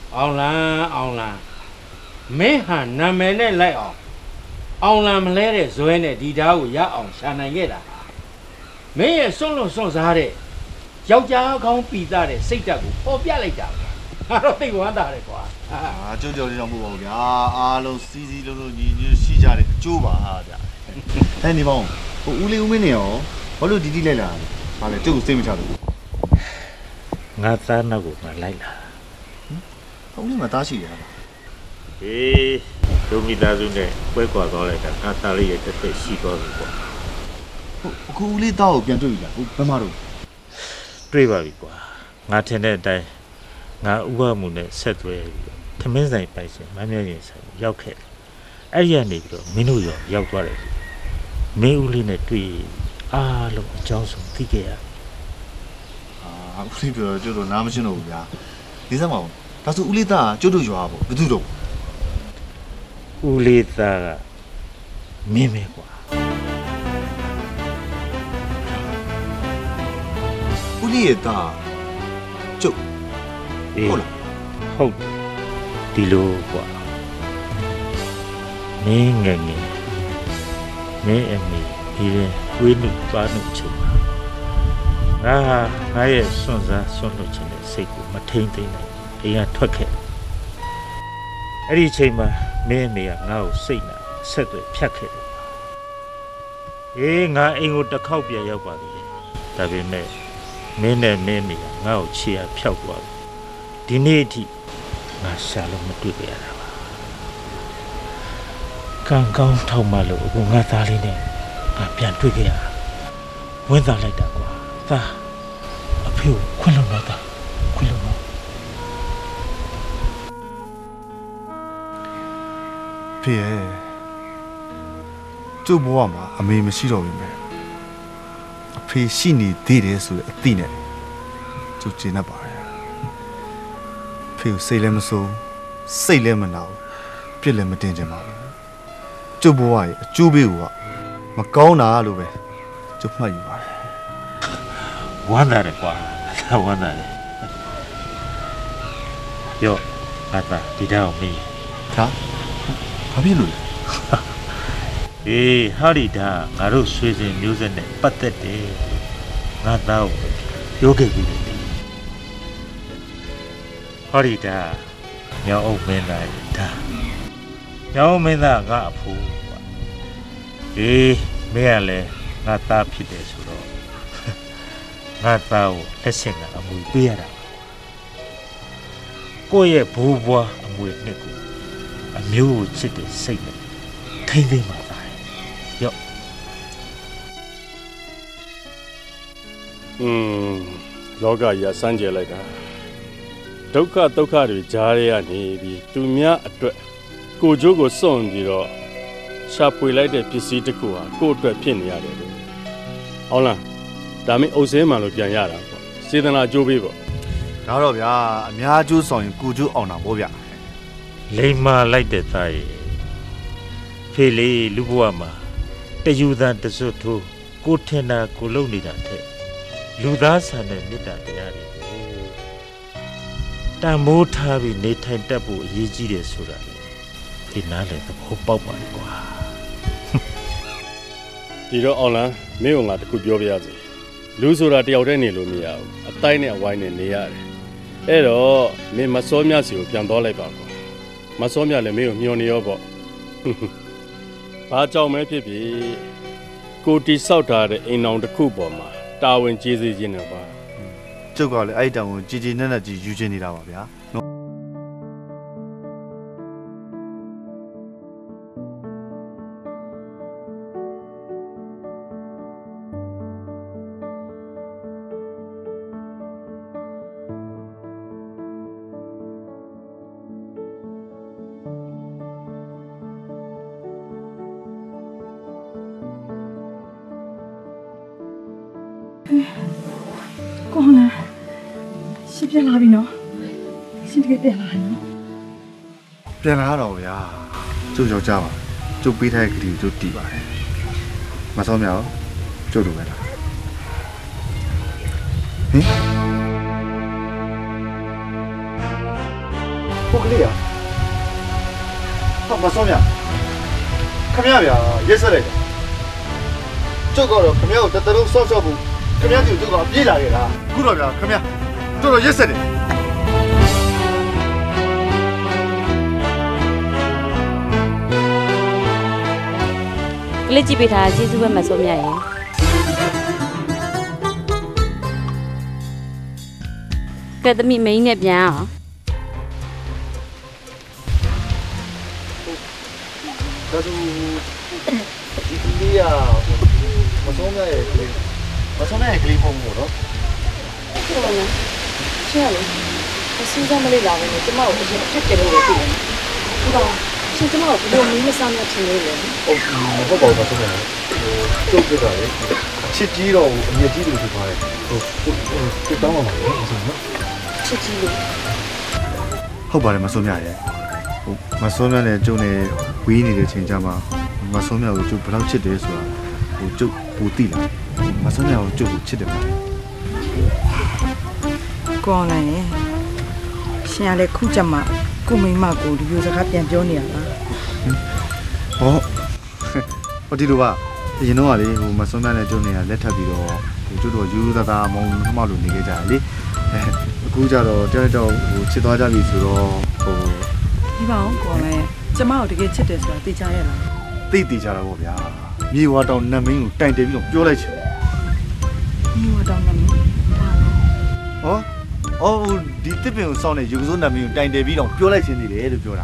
အောင်လန်မင်းဟာနာမည်နဲ့လိုက်အောင်လန်မလဲတဲ့ဇွဲနဲ့ဒီဓာတ်ကိုရအောင်ရှာနိုင်ခဲ့တာမင်းရဲ့စွန့်စားတဲ့ယောက်ျားကောင်းပီတာတဲ့စိတ်ဓာတ်ကိုပေါ်ပြလိုက်တာငါတော့သိဝမ်းသာတယ်ကွာကျုပ်ကြော်လေးတော့မဟုတ်ပါဘူးဗျာအားလုံးစီးလုံးညီရှိကြတယ်အကျိုးပါဟာဗျာအဲ့ဒီပေါင်းဟိုဦးလေးဦးမင်းနေရောဘာလို့ဒီလိုက်လာဟာလေကျုပ်ကိုစိတ်မချဘူးငါသားနောက်ကိုငါလိုက်လာဦးလေးမသားရှိရတာဟေးဒုမိသားစုနဲ့ပွဲကွာသွားလိုက်တာငါသားလေးရဲ့တစ်သက်ရှိသွားပြီကွာအခုဦးလေးသားကိုပြန်တွေ့ပြီလားဘယ်မှာတော့တွေ့ပါပြီကွာငါထင်တဲ့အတိုင်းငါဥပမှုနဲ့ဆက်သွဲပြီးထမင်းဆိုင်ပိုက်ရှင်မမ်းမြရင်ဆိုင်ရောက်ခဲ့တယ်အဲ့ဒီကနေပြီးတော့မင်းတို့ရောရောက်သွားတယ်မင်းဦးလေးနဲ့တွေ့အားလုံးအကြောင်းဆုံးသိခဲ့ရဦးလေးပြောကျုပ်တို့နားမရှင်းတော့ဘူးဗျာဒီစမ်းမအောင်ဒါဆိုဦးလေးသားကျုပ်တို့ရွာပေါ့ဘယ်သူတော့ဦးလေးသားကမင်းပဲကွာဦးလေးရဲ့သားကျုပ်ဟုတ်လားဟုတ်ဒီလိုကွာမင်းငယ်မင်းအမေဒီရင်ဝေးနုပါနုချိန်ငါရဲ့စွန့်စားစွန့်လို့ချင်တဲ့စိတ်ကိုမထိန်သိမ်းနိုင်အိမ်ကထွက်ခဲ့အဲ့ဒီချိန်မှာမင်းအမေကငါ့ကိုစိတ်နာဆက်သွယ်ဖြတ်ခဲ့တယ်ငါအိမ်ကိုတစ်ခေါက်ပြန်ရောက်ပါသေးတယ်ဒါပေမဲ့မင်းနဲ့မင်းအမေကငါ့ကိုခြေရဖျောက်သွားတယ်ဒီနေ့အထိငါရှာလို့မတွေ့ကြရတာပါကံကောင်းထောက်မှလို့အခုငါသားလေးနဲ့ငါပြန်တွေ့ကြရတာဝင်းသားလိုက်တာကွာသားအဖေကိုခွင့်လို့တော့သားခွင့်လို့တော့ဖေကျုပ်ဘဝမှာအမေမရှိတော့ဘူးမယ်အဖေရှိနေသေးတယ်ဆိုတဲ့အသိနဲ့ကျုပ်ကျေနပ်ပါတယ်ဖေကိုစိတ်လည်းမဆိုးစိတ်လည်းမနာဘူးပြစ်လည်းမတင်ချင်ပါဘူးကျုပ်ဘဝရဲ့အကျိုးပေးကမကောင်းတာလို့ပဲကျုပ်မှတ်ယူပါတယ်ဝမ်းသာတယ်ကွာဝမ်းသာတယ်ယောငါသားဒီတောင်မီးဟာဘာဖြစ်လို့လဲဟာဒီဒါငါတို့ဆွေစဉ်မျိုးဆက်နဲ့ပတ်သက်တယ်ငါသားကိုပြောခဲ့ပြီဟာဒီဒါညောင်းအောင်မင်းသားဒါညောင်းမင်းသားငါအဖိုးကွာမင်းကလည်းငါသားဖြစ်တယ်ဆိုတော့ငါသားကိုလက်ဆင့်ကအမွေပေးရတာကိုယ့်ရဲ့ဘိုးဘွားအမွေနှစ်ကိုအမျိုးကိုချစ်တဲ့စိတ်နဲ့ထိမ့်သိမ့်ပါသားရော့လောကကြီးစမ်းကြဲလိုက်တာဒုက္ခတွေကြားရနေပြီးသူများအတွက်ကိုကျိုးကိုစွန့်ပြီးတော့ရှာဖွေလိုက်တဲ့ပစ္စည်းတစ်ခုဟာကိုယ့်အတွက်ဖြစ်နေရတယ်လို့ဟုတ်လားဒါမင်းအုပ်စင်းမှလို့ပြန်ရတာပေါ့စေတနာကြိုးပေးပေါ့ဒါတော့ဗျာအများကျိုးဆောင်ရင်ကိုကျိုးအောင်တာပေါ့ဗျာလိမ္မာလိုက်တဲ့သားရဲ့ဖေးလေးလူဘဝမှာတယူသားတစွတ်ထိုးကိုထင်တာကိုလုံနေတာတဲ့လူသားဆန်တဲ့မေတ္တာတရားတွေကိုတန်မိုးထားပြီးနေထိုင်တတ်ဖို့အရေးကြီးတယ်ဆိုတာဒီနားလည်းသဘောပေါက်ပါလေကွာဒီတော့အောင်လန်းမင်းကငါတခုပြောပြရစီလူဆိုတာတယောက်တည်းနေလို့မရဘူးအတိုင်းနဲ့အဝိုင်းနဲ့နေရတယ်အဲ့တော့မင်းမစောမြစီကိုပြန်သွားလိုက်ပါကွာမစောမြလည်းမင်းကိုမျှော်နေရောပေါ့ဘာကြောင့်မဲဖြစ်ဖြစ်ကိုတီဆောက်ထားတဲ့အိမ်အောင်တစ်ခုပေါ်မှာတာဝန်ကြီးစေခြင်းနဲ့ပါကျုပ်ကလည်းအဲ့ဒီတာဝန်ကြီးကြီးနက်နက်ကြီးယူချင်နေတာပါဗျာနော်ကောင်းလားရှင်ပြန်လာပြီနော်ရှင်တကယ်ပြန်လာပြီနော်ပြန်လာတော့ဗျာကျုပ်ယောက်ျားပါကျုပ်ပေးထားတဲ့ကတိကိုကျုပ်တည်ပါတယ်မဆောင်းမြောက်ကျုပ်လိုပဲလားဟင်ကလေးอ่ะဟာမစောမြခမရဗျာရက်ဆက်လိုက်ကျုပ်ကတော့ခမရကိုတတလုံးဆော့ဆော့ဖို့ခမရကျုပ်ကပြေးလာခဲ့တာအခုတော့ဗျာခမရတော်တော်ရက်ဆက်တယ်ကလေးကြည့်ပေးထားကျေးဇူးပဲမဆိုးမြတ်ရေကဲသမီးမင်းနဲ့ပြန်အောင်ဒါဆိုဒီလေးရမဆုံးမြရဲ့ကလေးမဆုံးမြရဲ့ကလေးပုံမို့နော်ဟုတ်ပါလားရှင်းရလို့အစူးစမ်းမလေးလာဘူးကျမကိုအရင်အထက်ကျလို့ပဲသိတယ်ဟုတ်ပါရှင်ကျမကိုဘယ်လိုမင်းမစားမြတ်ထင်လို့လဲဟုတ်ပါဘူးမဆုံးမြကျုပ်ပြတာလေချစ်ကြီးတော့အမြင့်ကြီးလို့ပြောပါတယ်ဟိုတောင်းပါပါလေမဆုံးနော်ချစ်ကြီးလို့ဟုတ်ပါတယ်မဆုံးမြရဲ့ဟိုမဆုံးမြနဲ့ကျုပ်နဲ့ဝေးနေတဲ့ချိန်ကြမှာမဆုံးမြကိုကျုပ်ဘယ်လောက်ချစ်တယ်ဆိုတာဟိုကျုပ်ဘူသိလားမဆုံးမြကိုကျုပ်ကိုချစ်တယ်ပါကောင်းလိုက်ရဲ့ရှင်ရလေခုချက်မှာကိုမိမကိုဒီလိုစကားပြန်ပြောနေရလားဟောဒီလိုပါအရင်တော့ကလေဟိုမဆုံးမြနဲ့ကျုပ်နေရလက်ထပ်ပြီးတော့ဟိုကျုပ်တို့ယူယူသားသားမောင်းနှမလို့နေခဲ့ကြတယ်လေအခုကျတော့တယောက်တော့ဟိုချစ်သွားကြပြီဆိုတော့ဟိုဒီပါအောင်ကောင်းလိုက်ကျမတို့တကယ်ချစ်တယ်ဆိုတာသိကြရလားသိကြတာပေါ့ဗျာမြေဝါတောင်နတ်မင်းကိုတိုင်တယ်ပြီးတော့ပြောလိုက်ချင်မြေဝါတောင်နတ်မင်းဟောဒီတစ်ပင်ကိုစောင်းနေယူစိုးနတ်မင်းကိုတိုင်တယ်ပြီးတော့ပြောလိုက်ချင်နေတယ်လို့ပြောတာ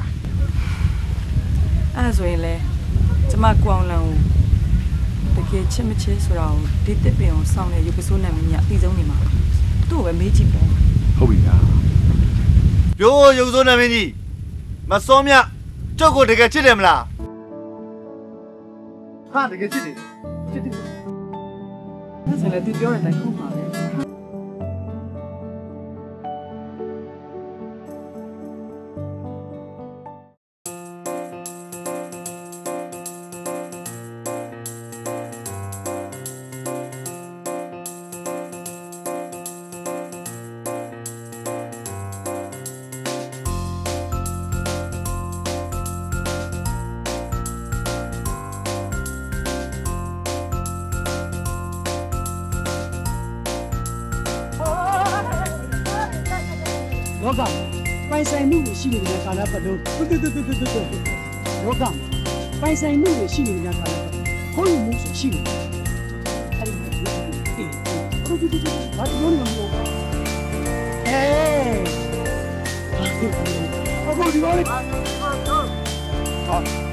အဲ့ဆိုရင်လေကျမကိုအောင်လန်ကိုတကယ်ချစ်မချစ်ဆိုတာကိုဒီတစ်ပင်ကိုစောင်းနေယူစိုးနတ်မင်းကအသိဆုံးနေမှာသူ့ကိုပဲမေးကြည့်ပေါ့ဟုတ်ပြီလားပြောယူစိုးနတ်မင်းကြီးမစောမြကျုပ်ကိုတကယ်ချစ်တယ်မလားဟာတကယ်ချစ်တယ်ဒါဆိုလည်းသူပြောတဲ့အတိုင်းဟုတ်ပါပဲလောကပိုင်ဆိုင်မှုတွေရှိနေတဲ့ကာလပတ်လုံးလောကပိုင်ဆိုင်မှုတွေရှိနေတဲ့ကာလပတ်လုံးခေါင်းမှုရှိနေတယ်အဲ့ဒီဘာလို့လဲမဟုတ်ဘူးအခုဒီလိုဟာ